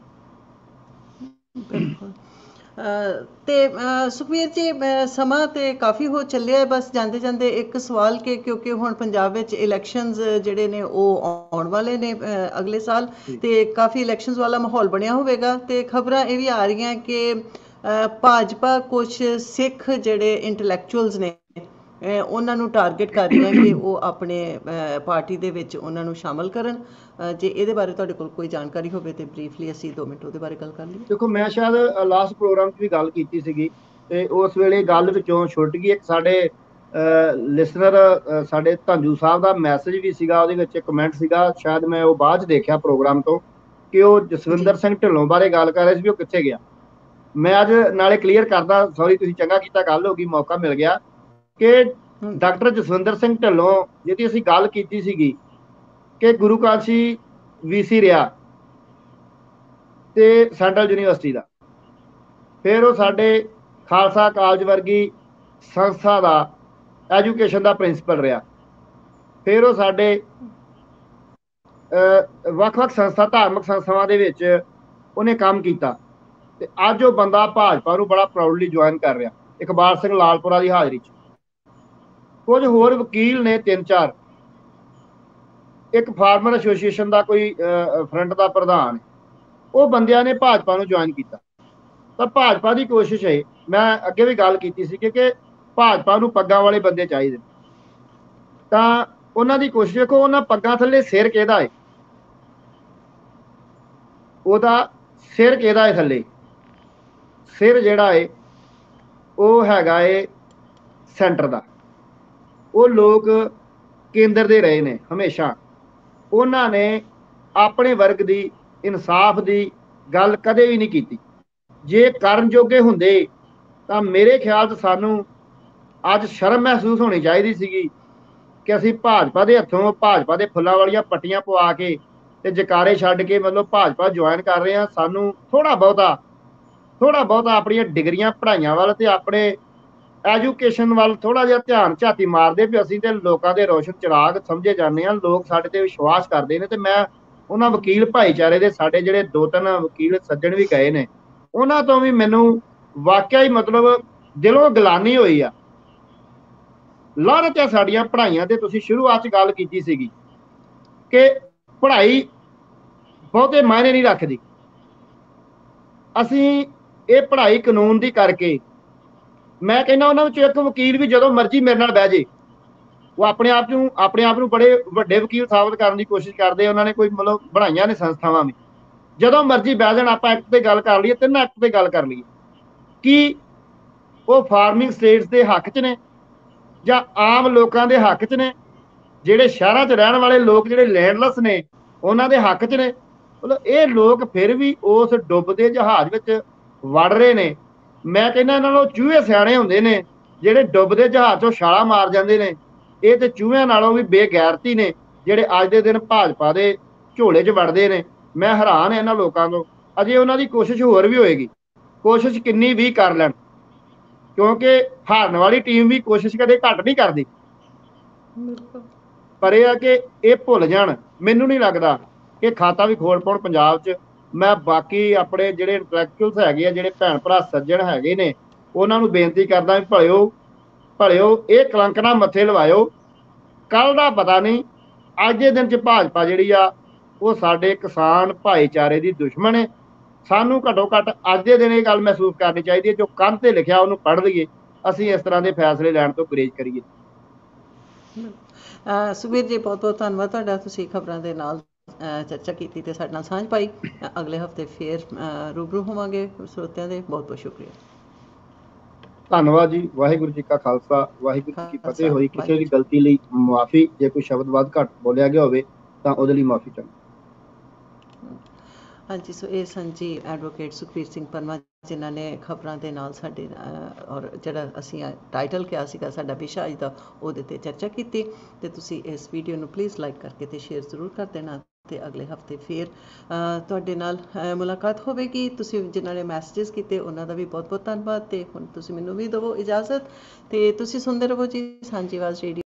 ਬਿਲਕੁਲ। ਤੇ ਸੁਖਬੀਰ ਜੀ, ਸਮਾਂ ਤੇ ਕਾਫੀ ਹੋ ਚੱਲਿਆ ਹੈ, ਬਸ ਜਾਂਦੇ ਜਾਂਦੇ ਇੱਕ ਸਵਾਲ ਕਿ ਕਿਉਂਕਿ ਹੁਣ ਪੰਜਾਬ ਵਿੱਚ ਇਲੈਕਸ਼ਨਸ ਜਿਹੜੇ ਨੇ ਉਹ ਆਉਣ ਵਾਲੇ ਨੇ ਅਗਲੇ ਸਾਲ, ਤੇ ਕਾਫੀ ਇਲੈਕਸ਼ਨਸ ਵਾਲਾ ਮਾਹੌਲ ਬਣਿਆ ਹੋਵੇਗਾ, ਤੇ ਖਬਰਾਂ ਇਹ ਵੀ ਆ ਰਹੀਆਂ ਕਿ ਭਾਜਪਾ ਕੁਝ ਸਿੱਖ ਜਿਹੜੇ ਇੰਟੈਲੈਕਚੁਅਲਸ ਨੇ ਉਹਨਾਂ ਨੂੰ ਟਾਰਗੇਟ ਕਰ ਰਹੀਆਂ ਕਿ ਉਹ ਆਪਣੇ ਪਾਰਟੀ ਦੇ ਵਿੱਚ ਉਹਨਾਂ ਨੂੰ ਸ਼ਾਮਲ ਕਰਨ। ਜੇ ਇਹਦੇ ਬਾਰੇ ਤੁਹਾਡੇ ਕੋਲ ਕੋਈ ਜਾਣਕਾਰੀ ਹੋਵੇ ਤੇ ਬਰੀਫਲੀ ਅਸੀਂ 2 ਮਿੰਟ ਉਹਦੇ ਬਾਰੇ ਗੱਲ ਕਰ ਲਈਏ। ਦੇਖੋ, ਮੈਂ ਸ਼ਾਇਦ ਲਾਸਟ ਪ੍ਰੋਗਰਾਮ 'ਚ ਵੀ ਗੱਲ ਕੀਤੀ ਸੀਗੀ ਤੇ ਉਸ ਵੇਲੇ ਗੱਲ ਵਿੱਚੋਂ ਛੁੱਟ ਗਈ। ਇੱਕ ਸਾਡੇ ਲਿਸਨਰ, ਸਾਡੇ ਧੰਜੂ ਸਾਹਿਬ ਦਾ ਮੈਸੇਜ ਵੀ ਸੀਗਾ, ਉਹਦੇ ਵਿੱਚ ਕਮੈਂਟ ਸੀਗਾ, ਸ਼ਾਇਦ ਮੈਂ ਉਹ ਬਾਅਦ 'ਚ ਦੇਖਿਆ ਪ੍ਰੋਗਰਾਮ ਤੋਂ, ਕਿ ਉਹ ਜਸਵਿੰਦਰ ਸਿੰਘ ਢਿੱਲੋਂ ਬਾਰੇ ਗੱਲ ਕਰ ਰਹੇ ਸੀ ਵੀ ਉਹ ਕਿੱਥੇ ਗਿਆ। ਮੈਂ ਅੱਜ ਨਾਲੇ ਕਲੀਅਰ ਕਰਦਾ, ਸੌਰੀ, ਤੁਸੀਂ ਚੰਗਾ ਕੀਤਾ, ਗੱਲ ਹੋ ਗਈ, ਮੌਕਾ ਮਿਲ ਗਿਆ, ਕਿ ਡਾਕਟਰ ਜਸਵਿੰਦਰ ਸਿੰਘ ਢਿੱਲੋਂ ਜਿਹਦੀ ਅਸੀਂ ਗੱਲ ਕੀਤੀ ਸੀਗੀ ਕਿ ਗੁਰੂ ਕਾਸ਼ੀ VC ਰਿਹਾ ਤੇ ਸੈਂਟਰਲ ਯੂਨੀਵਰਸਿਟੀ ਦਾ, ਫਿਰ ਉਹ ਸਾਡੇ ਖਾਲਸਾ ਕਾਲਜ ਵਰਗੀ ਸੰਸਥਾ ਦਾ ਐਜੂਕੇਸ਼ਨ ਦਾ ਪ੍ਰਿੰਸੀਪਲ ਰਿਹਾ, ਫਿਰ ਉਹ ਸਾਡੇ ਵੱਖ-ਵੱਖ ਸੰਸਥਾ, ਧਾਰਮਿਕ ਸੰਸਥਾਵਾਂ ਦੇ ਵਿੱਚ ਉਹਨੇ ਕੰਮ ਕੀਤਾ, ਤੇ ਅੱਜ ਉਹ ਬੰਦਾ ਭਾਜਪਾ ਨੂੰ ਬੜਾ ਪ੍ਰਾਊਡਲੀ ਜੁਆਇਨ ਕਰ ਰਿਹਾ, ਇਕਬਾਲ ਸਿੰਘ ਲਾਲਪੁਰਾ ਦੀ ਹਾਜ਼ਰੀ 'ਚ। ਕੁਝ ਹੋਰ ਵਕੀਲ ਨੇ 3-4, ਇੱਕ ਫਾਰਮਰ ਐਸੋਸੀਏਸ਼ਨ ਦਾ ਕੋਈ ਫਰੰਟ ਦਾ ਪ੍ਰਧਾਨ, ਉਹ ਬੰਦਿਆਂ ਨੇ ਭਾਜਪਾ ਨੂੰ ਜੁਆਇਨ ਕੀਤਾ। ਤਾਂ ਭਾਜਪਾ ਦੀ ਕੋਸ਼ਿਸ਼ ਹੈ, ਮੈਂ ਅੱਗੇ ਵੀ ਗੱਲ ਕੀਤੀ ਸੀ ਕਿ ਭਾਜਪਾ ਨੂੰ ਪੱਗਾਂ ਵਾਲੇ ਬੰਦੇ ਚਾਹੀਦੇ, ਤਾਂ ਉਹਨਾਂ ਦੀ ਕੋਸ਼ਿਸ਼ ਦੇਖੋ, ਉਹਨਾਂ ਪੱਗਾਂ ਥੱਲੇ ਸਿਰ ਕਿਹਦਾ ਹੈ, ਉਹਦਾ ਸਿਰ ਕਿਹਦਾ ਹੈ ਥੱਲੇ, ਸਿਰ ਜਿਹੜਾ ਹੈ ਉਹ ਹੈਗਾ ਹੈ ਸੈਂਟਰ ਦਾ। ਉਹ ਲੋਕ ਕੇਂਦਰ ਦੇ ਰਹੇ ਨੇ ਹਮੇਸ਼ਾ, ਉਹਨਾਂ ਨੇ ਆਪਣੇ ਵਰਗ ਦੀ ਇਨਸਾਫ ਦੀ ਗੱਲ ਕਦੇ ਵੀ ਨਹੀਂ ਕੀਤੀ। ਜੇ ਕਰਨ ਜੋਗੇ ਹੁੰਦੇ ਤਾਂ ਮੇਰੇ ਖਿਆਲ 'ਚ ਸਾਨੂੰ ਅੱਜ ਸ਼ਰਮ ਮਹਿਸੂਸ ਹੋਣੀ ਚਾਹੀਦੀ ਸੀਗੀ ਕਿ ਅਸੀਂ ਭਾਜਪਾ ਦੇ ਹੱਥੋਂ, ਭਾਜਪਾ ਦੇ ਫੁੱਲਾਂ ਵਾਲੀਆਂ ਪੱਟੀਆਂ ਪਵਾ ਕੇ ਤੇ ਜਕਾਰੇ ਛੱਡ ਕੇ ਮਤਲਬ ਭਾਜਪਾ ਜੁਆਇਨ ਕਰ ਰਹੇ ਹਾਂ। ਸਾਨੂੰ ਥੋੜਾ ਬਹੁਤਾ ਆਪਣੀਆਂ ਡਿਗਰੀਆਂ, ਪੜ੍ਹਾਈਆਂ ਵੱਲ ਤੇ ਆਪਣੇ ਐਜੂਕੇਸ਼ਨ ਵੱਲ ਥੋੜਾ ਜਿਹਾ ਧਿਆਨ ਝਾਤੀ ਮਾਰਦੇ ਵੀ ਅਸੀਂ ਤੇ ਲੋਕਾਂ ਦੇ ਰੋਸ਼ਨ ਚਿਰਾਗ ਸਮਝੇ ਜਾਂਦੇ ਹਾਂ, ਲੋਕ ਸਾਡੇ ਤੇ ਵਿਸ਼ਵਾਸ ਕਰਦੇ ਨੇ। ਤੇ ਮੈਂ ਉਹਨਾਂ ਵਕੀਲ ਭਾਈਚਾਰੇ ਦੇ ਸਾਡੇ ਜਿਹੜੇ 2-3 ਵਕੀਲ ਸੱਜਣ ਵੀ ਗਏ ਨੇ, ਉਹਨਾਂ ਤੋਂ ਵੀ ਮੈਨੂੰ ਵਾਕਿਆ ਹੀ ਮਤਲਬ ਦਿਲੋਂ ਗਲਾਨੀ ਹੋਈ ਆ। ਲਾਹਨਤ ਆ ਸਾਡੀਆਂ ਪੜ੍ਹਾਈਆਂ ਤੇ। ਤੁਸੀਂ ਸ਼ੁਰੂਆਤ 'ਚ ਗੱਲ ਕੀਤੀ ਸੀਗੀ ਕਿ ਪੜ੍ਹਾਈ ਬਹੁਤੇ ਮਾਇਨੇ ਨਹੀਂ ਰੱਖਦੀ। ਅਸੀਂ ਇਹ ਪੜ੍ਹਾਈ ਕਾਨੂੰਨ ਦੀ ਕਰਕੇ, ਮੈਂ ਕਹਿੰਦਾ ਉਹਨਾਂ ਵਿੱਚੋਂ ਇੱਕ ਵਕੀਲ ਵੀ ਜਦੋਂ ਮਰਜ਼ੀ ਮੇਰੇ ਨਾਲ ਬਹਿ ਜੇ, ਉਹ ਆਪਣੇ ਆਪ ਨੂੰ ਬੜੇ ਵੱਡੇ ਵਕੀਲ ਸਾਬਤ ਕਰਨ ਦੀ ਕੋਸ਼ਿਸ਼ ਕਰਦੇ। ਉਹਨਾਂ ਨੇ ਕੋਈ ਮਤਲਬ ਬਣਾਈਆਂ ਨੇ ਸੰਸਥਾਵਾਂ ਵੀ, ਜਦੋਂ ਮਰਜ਼ੀ ਬਹਿ ਜਾਣ, ਆਪਾਂ ਐਕਟ ਤੇ ਗੱਲ ਕਰ ਲਈਏ, 3 ਐਕਟ ਤੇ ਗੱਲ ਕਰ ਲਈਏ, ਕਿ ਉਹ ਫਾਰਮਿੰਗ ਸਟੇਟਸ ਦੇ ਹੱਕ 'ਚ ਨੇ ਜਾਂ ਆਮ ਲੋਕਾਂ ਦੇ ਹੱਕ 'ਚ ਨੇ, ਜਿਹੜੇ ਸ਼ਹਿਰਾਂ 'ਚ ਰਹਿਣ ਵਾਲੇ ਲੋਕ, ਜਿਹੜੇ ਲੈਂਡਲੈਸ ਨੇ, ਉਹਨਾਂ ਦੇ ਹੱਕ 'ਚ ਨੇ। ਮਤਲਬ ਇਹ ਲੋਕ ਫਿਰ ਵੀ ਉਸ ਡੁੱਬਦੇ ਜਹਾਜ਼ ਵਿੱਚ ਵੜ ਰਹੇ ਨੇ। ਮੈਂ ਕਹਿੰਦਾ ਇਹਨਾਂ ਨੂੰ ਚੂਹੇ ਸਿਆਣੇ ਹੁੰਦੇ ਨੇ ਜਿਹੜੇ ਡੁੱਬਦੇ ਜਹਾਜ਼ 'ਚੋਂ ਛਾਲਾਂ ਮਾਰ ਜਾਂਦੇ ਨੇ, ਇਹ ਤੇ ਚੂਹਿਆਂ ਨਾਲੋਂ ਵੀ ਬੇਗੈਰਤੀ ਨੇ ਜਿਹੜੇ ਅੱਜ ਦੇ ਦਿਨ ਭਾਜਪਾ ਦੇ ਝੋਲੇ 'ਚ ਵੜਦੇ ਨੇ। ਮੈਂ ਹੈਰਾਨ ਹਾਂ ਇਹਨਾਂ ਲੋਕਾਂ ਤੋਂ। ਅਜੇ ਉਹਨਾਂ ਦੀ ਕੋਸ਼ਿਸ਼ ਹੋਰ ਵੀ ਹੋਏਗੀ, ਕੋਸ਼ਿਸ਼ ਕਿੰਨੀ ਵੀ ਕਰ ਲੈਣ, ਕਿਉਂਕਿ ਹਾਰਨ ਵਾਲੀ ਟੀਮ ਵੀ ਕੋਸ਼ਿਸ਼ ਕਦੇ ਘੱਟ ਨਹੀਂ ਕਰਦੀ। ਪਰ ਇਹ ਆ ਕਿ ਇਹ ਭੁੱਲ ਜਾਣ। ਮੈਨੂੰ ਨਹੀਂ ਲੱਗਦਾ ਕਿ ਖਾਤਾ ਵੀ ਖੋਲ ਪਾਉਣ ਪੰਜਾਬ 'ਚ। ਮੈਂ ਬਾਕੀ ਆਪਣੇ ਜਿਹੜੇ ਇੰਟਲੈਕਚੁਅਲਸ ਹੈਗੇ ਆ, ਜਿਹੜੇ ਭੈਣ ਭਰਾ ਸੱਜਣ ਹੈਗੇ ਨੇ, ਉਹਨਾਂ ਨੂੰ ਬੇਨਤੀ ਕਰਦਾ ਵੀ ਭਲਿਓ ਇਹ ਕਲੰਕ ਨਾ ਮੱਥੇ ਲਵਾਇਓ। ਕੱਲ ਦਾ ਪਤਾ ਨਹੀਂ, ਅੱਜ ਦੇ ਦਿਨ 'ਚ ਭਾਜਪਾ ਜਿਹੜੀ ਆ ਉਹ ਸਾਡੇ ਕਿਸਾਨ ਭਾਈਚਾਰੇ ਦੀ ਦੁਸ਼ਮਣ ਹੈ। ਸਾਨੂੰ ਘੱਟੋ ਘੱਟ ਅੱਜ ਦੇ ਦਿਨ ਇਹ ਗੱਲ ਮਹਿਸੂਸ ਕਰਨੀ ਚਾਹੀਦੀ ਹੈ, ਜੋ ਕੰਧ ਤੇ ਲਿਖਿਆ ਉਹਨੂੰ ਪੜ੍ਹ ਲਈਏ, ਅਸੀਂ ਇਸ ਤਰ੍ਹਾਂ ਦੇ ਫੈਸਲੇ ਲੈਣ ਤੋਂ ਗੁਰੇਜ਼ ਕਰੀਏ। ਸੁਖਬੀਰ ਜੀ, ਬਹੁਤ ਬਹੁਤ ਧੰਨਵਾਦ ਤੁਹਾਡਾ। ਤੁਸੀਂ ਖਬਰਾਂ ਦੇ ਨਾਲ ਚਰਚਾ ਕੀਤੀ ਤੇ ਸਾਡੇ ਨਾਲ ਸਾਂਝ ਪਾਈ। ਅਗਲੇ ਹਫਤੇ ਫੇਰ ਰੂਬਰੂ ਹੋਵਾਂਗੇ ਸਰੋਤਿਆਂ ਦੇ। ਬਹੁਤ ਬਹੁਤ ਸ਼ੁਕਰੀਆ। ਧੰਨਵਾਦ ਜੀ। ਵਾਹਿਗੁਰੂ ਜੀ ਕਾ ਖਾਲਸਾ, ਵਾਹਿਗੁਰੂ ਜੀ ਕੀ ਫਤਿਹ ਹੋਈ। ਕਿਸੇ ਵੀ ਗਲਤੀ ਲਈ ਮੁਆਫੀ, ਜੇ ਕੋਈ ਸ਼ਬਦ ਵੱਧ ਘੱਟ ਬੋਲਿਆ ਗਿਆ ਹੋਵੇ ਤਾਂ ਉਹਦੇ ਲਈ ਮੁਆਫੀ ਚਾਹੁੰਦਾ। ਹਾਂਜੀ, ਸੋ ਇਹ ਸਨ ਜੀ ਐਡਵੋਕੇਟ ਸੁਖਬੀਰ ਸਿੰਘ ਪੰਨਵਾ, ਜਿਨ੍ਹਾਂ ਨੇ ਖਬਰਾਂ ਦੇ ਨਾਲ ਸਾਡੇ ਔਰ ਜਿਹੜਾ ਅਸੀਂ ਟਾਈਟਲ ਕਿਹਾ ਸੀਗਾ ਸਾਡਾ ਵਿਸ਼ਾ ਅੱਜ ਦਾ, ਉਹਦੇ 'ਤੇ ਚਰਚਾ ਕੀਤੀ। ਅਤੇ ਤੁਸੀਂ ਇਸ ਵੀਡੀਓ ਨੂੰ ਪਲੀਜ਼ ਲਾਈਕ ਕਰਕੇ ਅਤੇ ਸ਼ੇਅਰ ਜ਼ਰੂਰ ਕਰ ਦੇਣਾ। ਅਤੇ ਅਗਲੇ ਹਫਤੇ ਫਿਰ ਤੁਹਾਡੇ ਨਾਲ ਮੁਲਾਕਾਤ ਹੋਵੇਗੀ। ਤੁਸੀਂ ਜਿਨ੍ਹਾਂ ਨੇ ਮੈਸੇਜਿਸ ਕੀਤੇ ਉਹਨਾਂ ਦਾ ਵੀ ਬਹੁਤ ਬਹੁਤ ਧੰਨਵਾਦ। ਅਤੇ ਹੁਣ ਤੁਸੀਂ ਮੈਨੂੰ ਵੀ ਦੇਵੋ ਇਜਾਜ਼ਤ, ਅਤੇ ਤੁਸੀਂ ਸੁਣਦੇ ਰਹੋ ਜੀ ਸਾਂਝੀ ਆਵਾਜ਼ ਰੇਡੀਓ।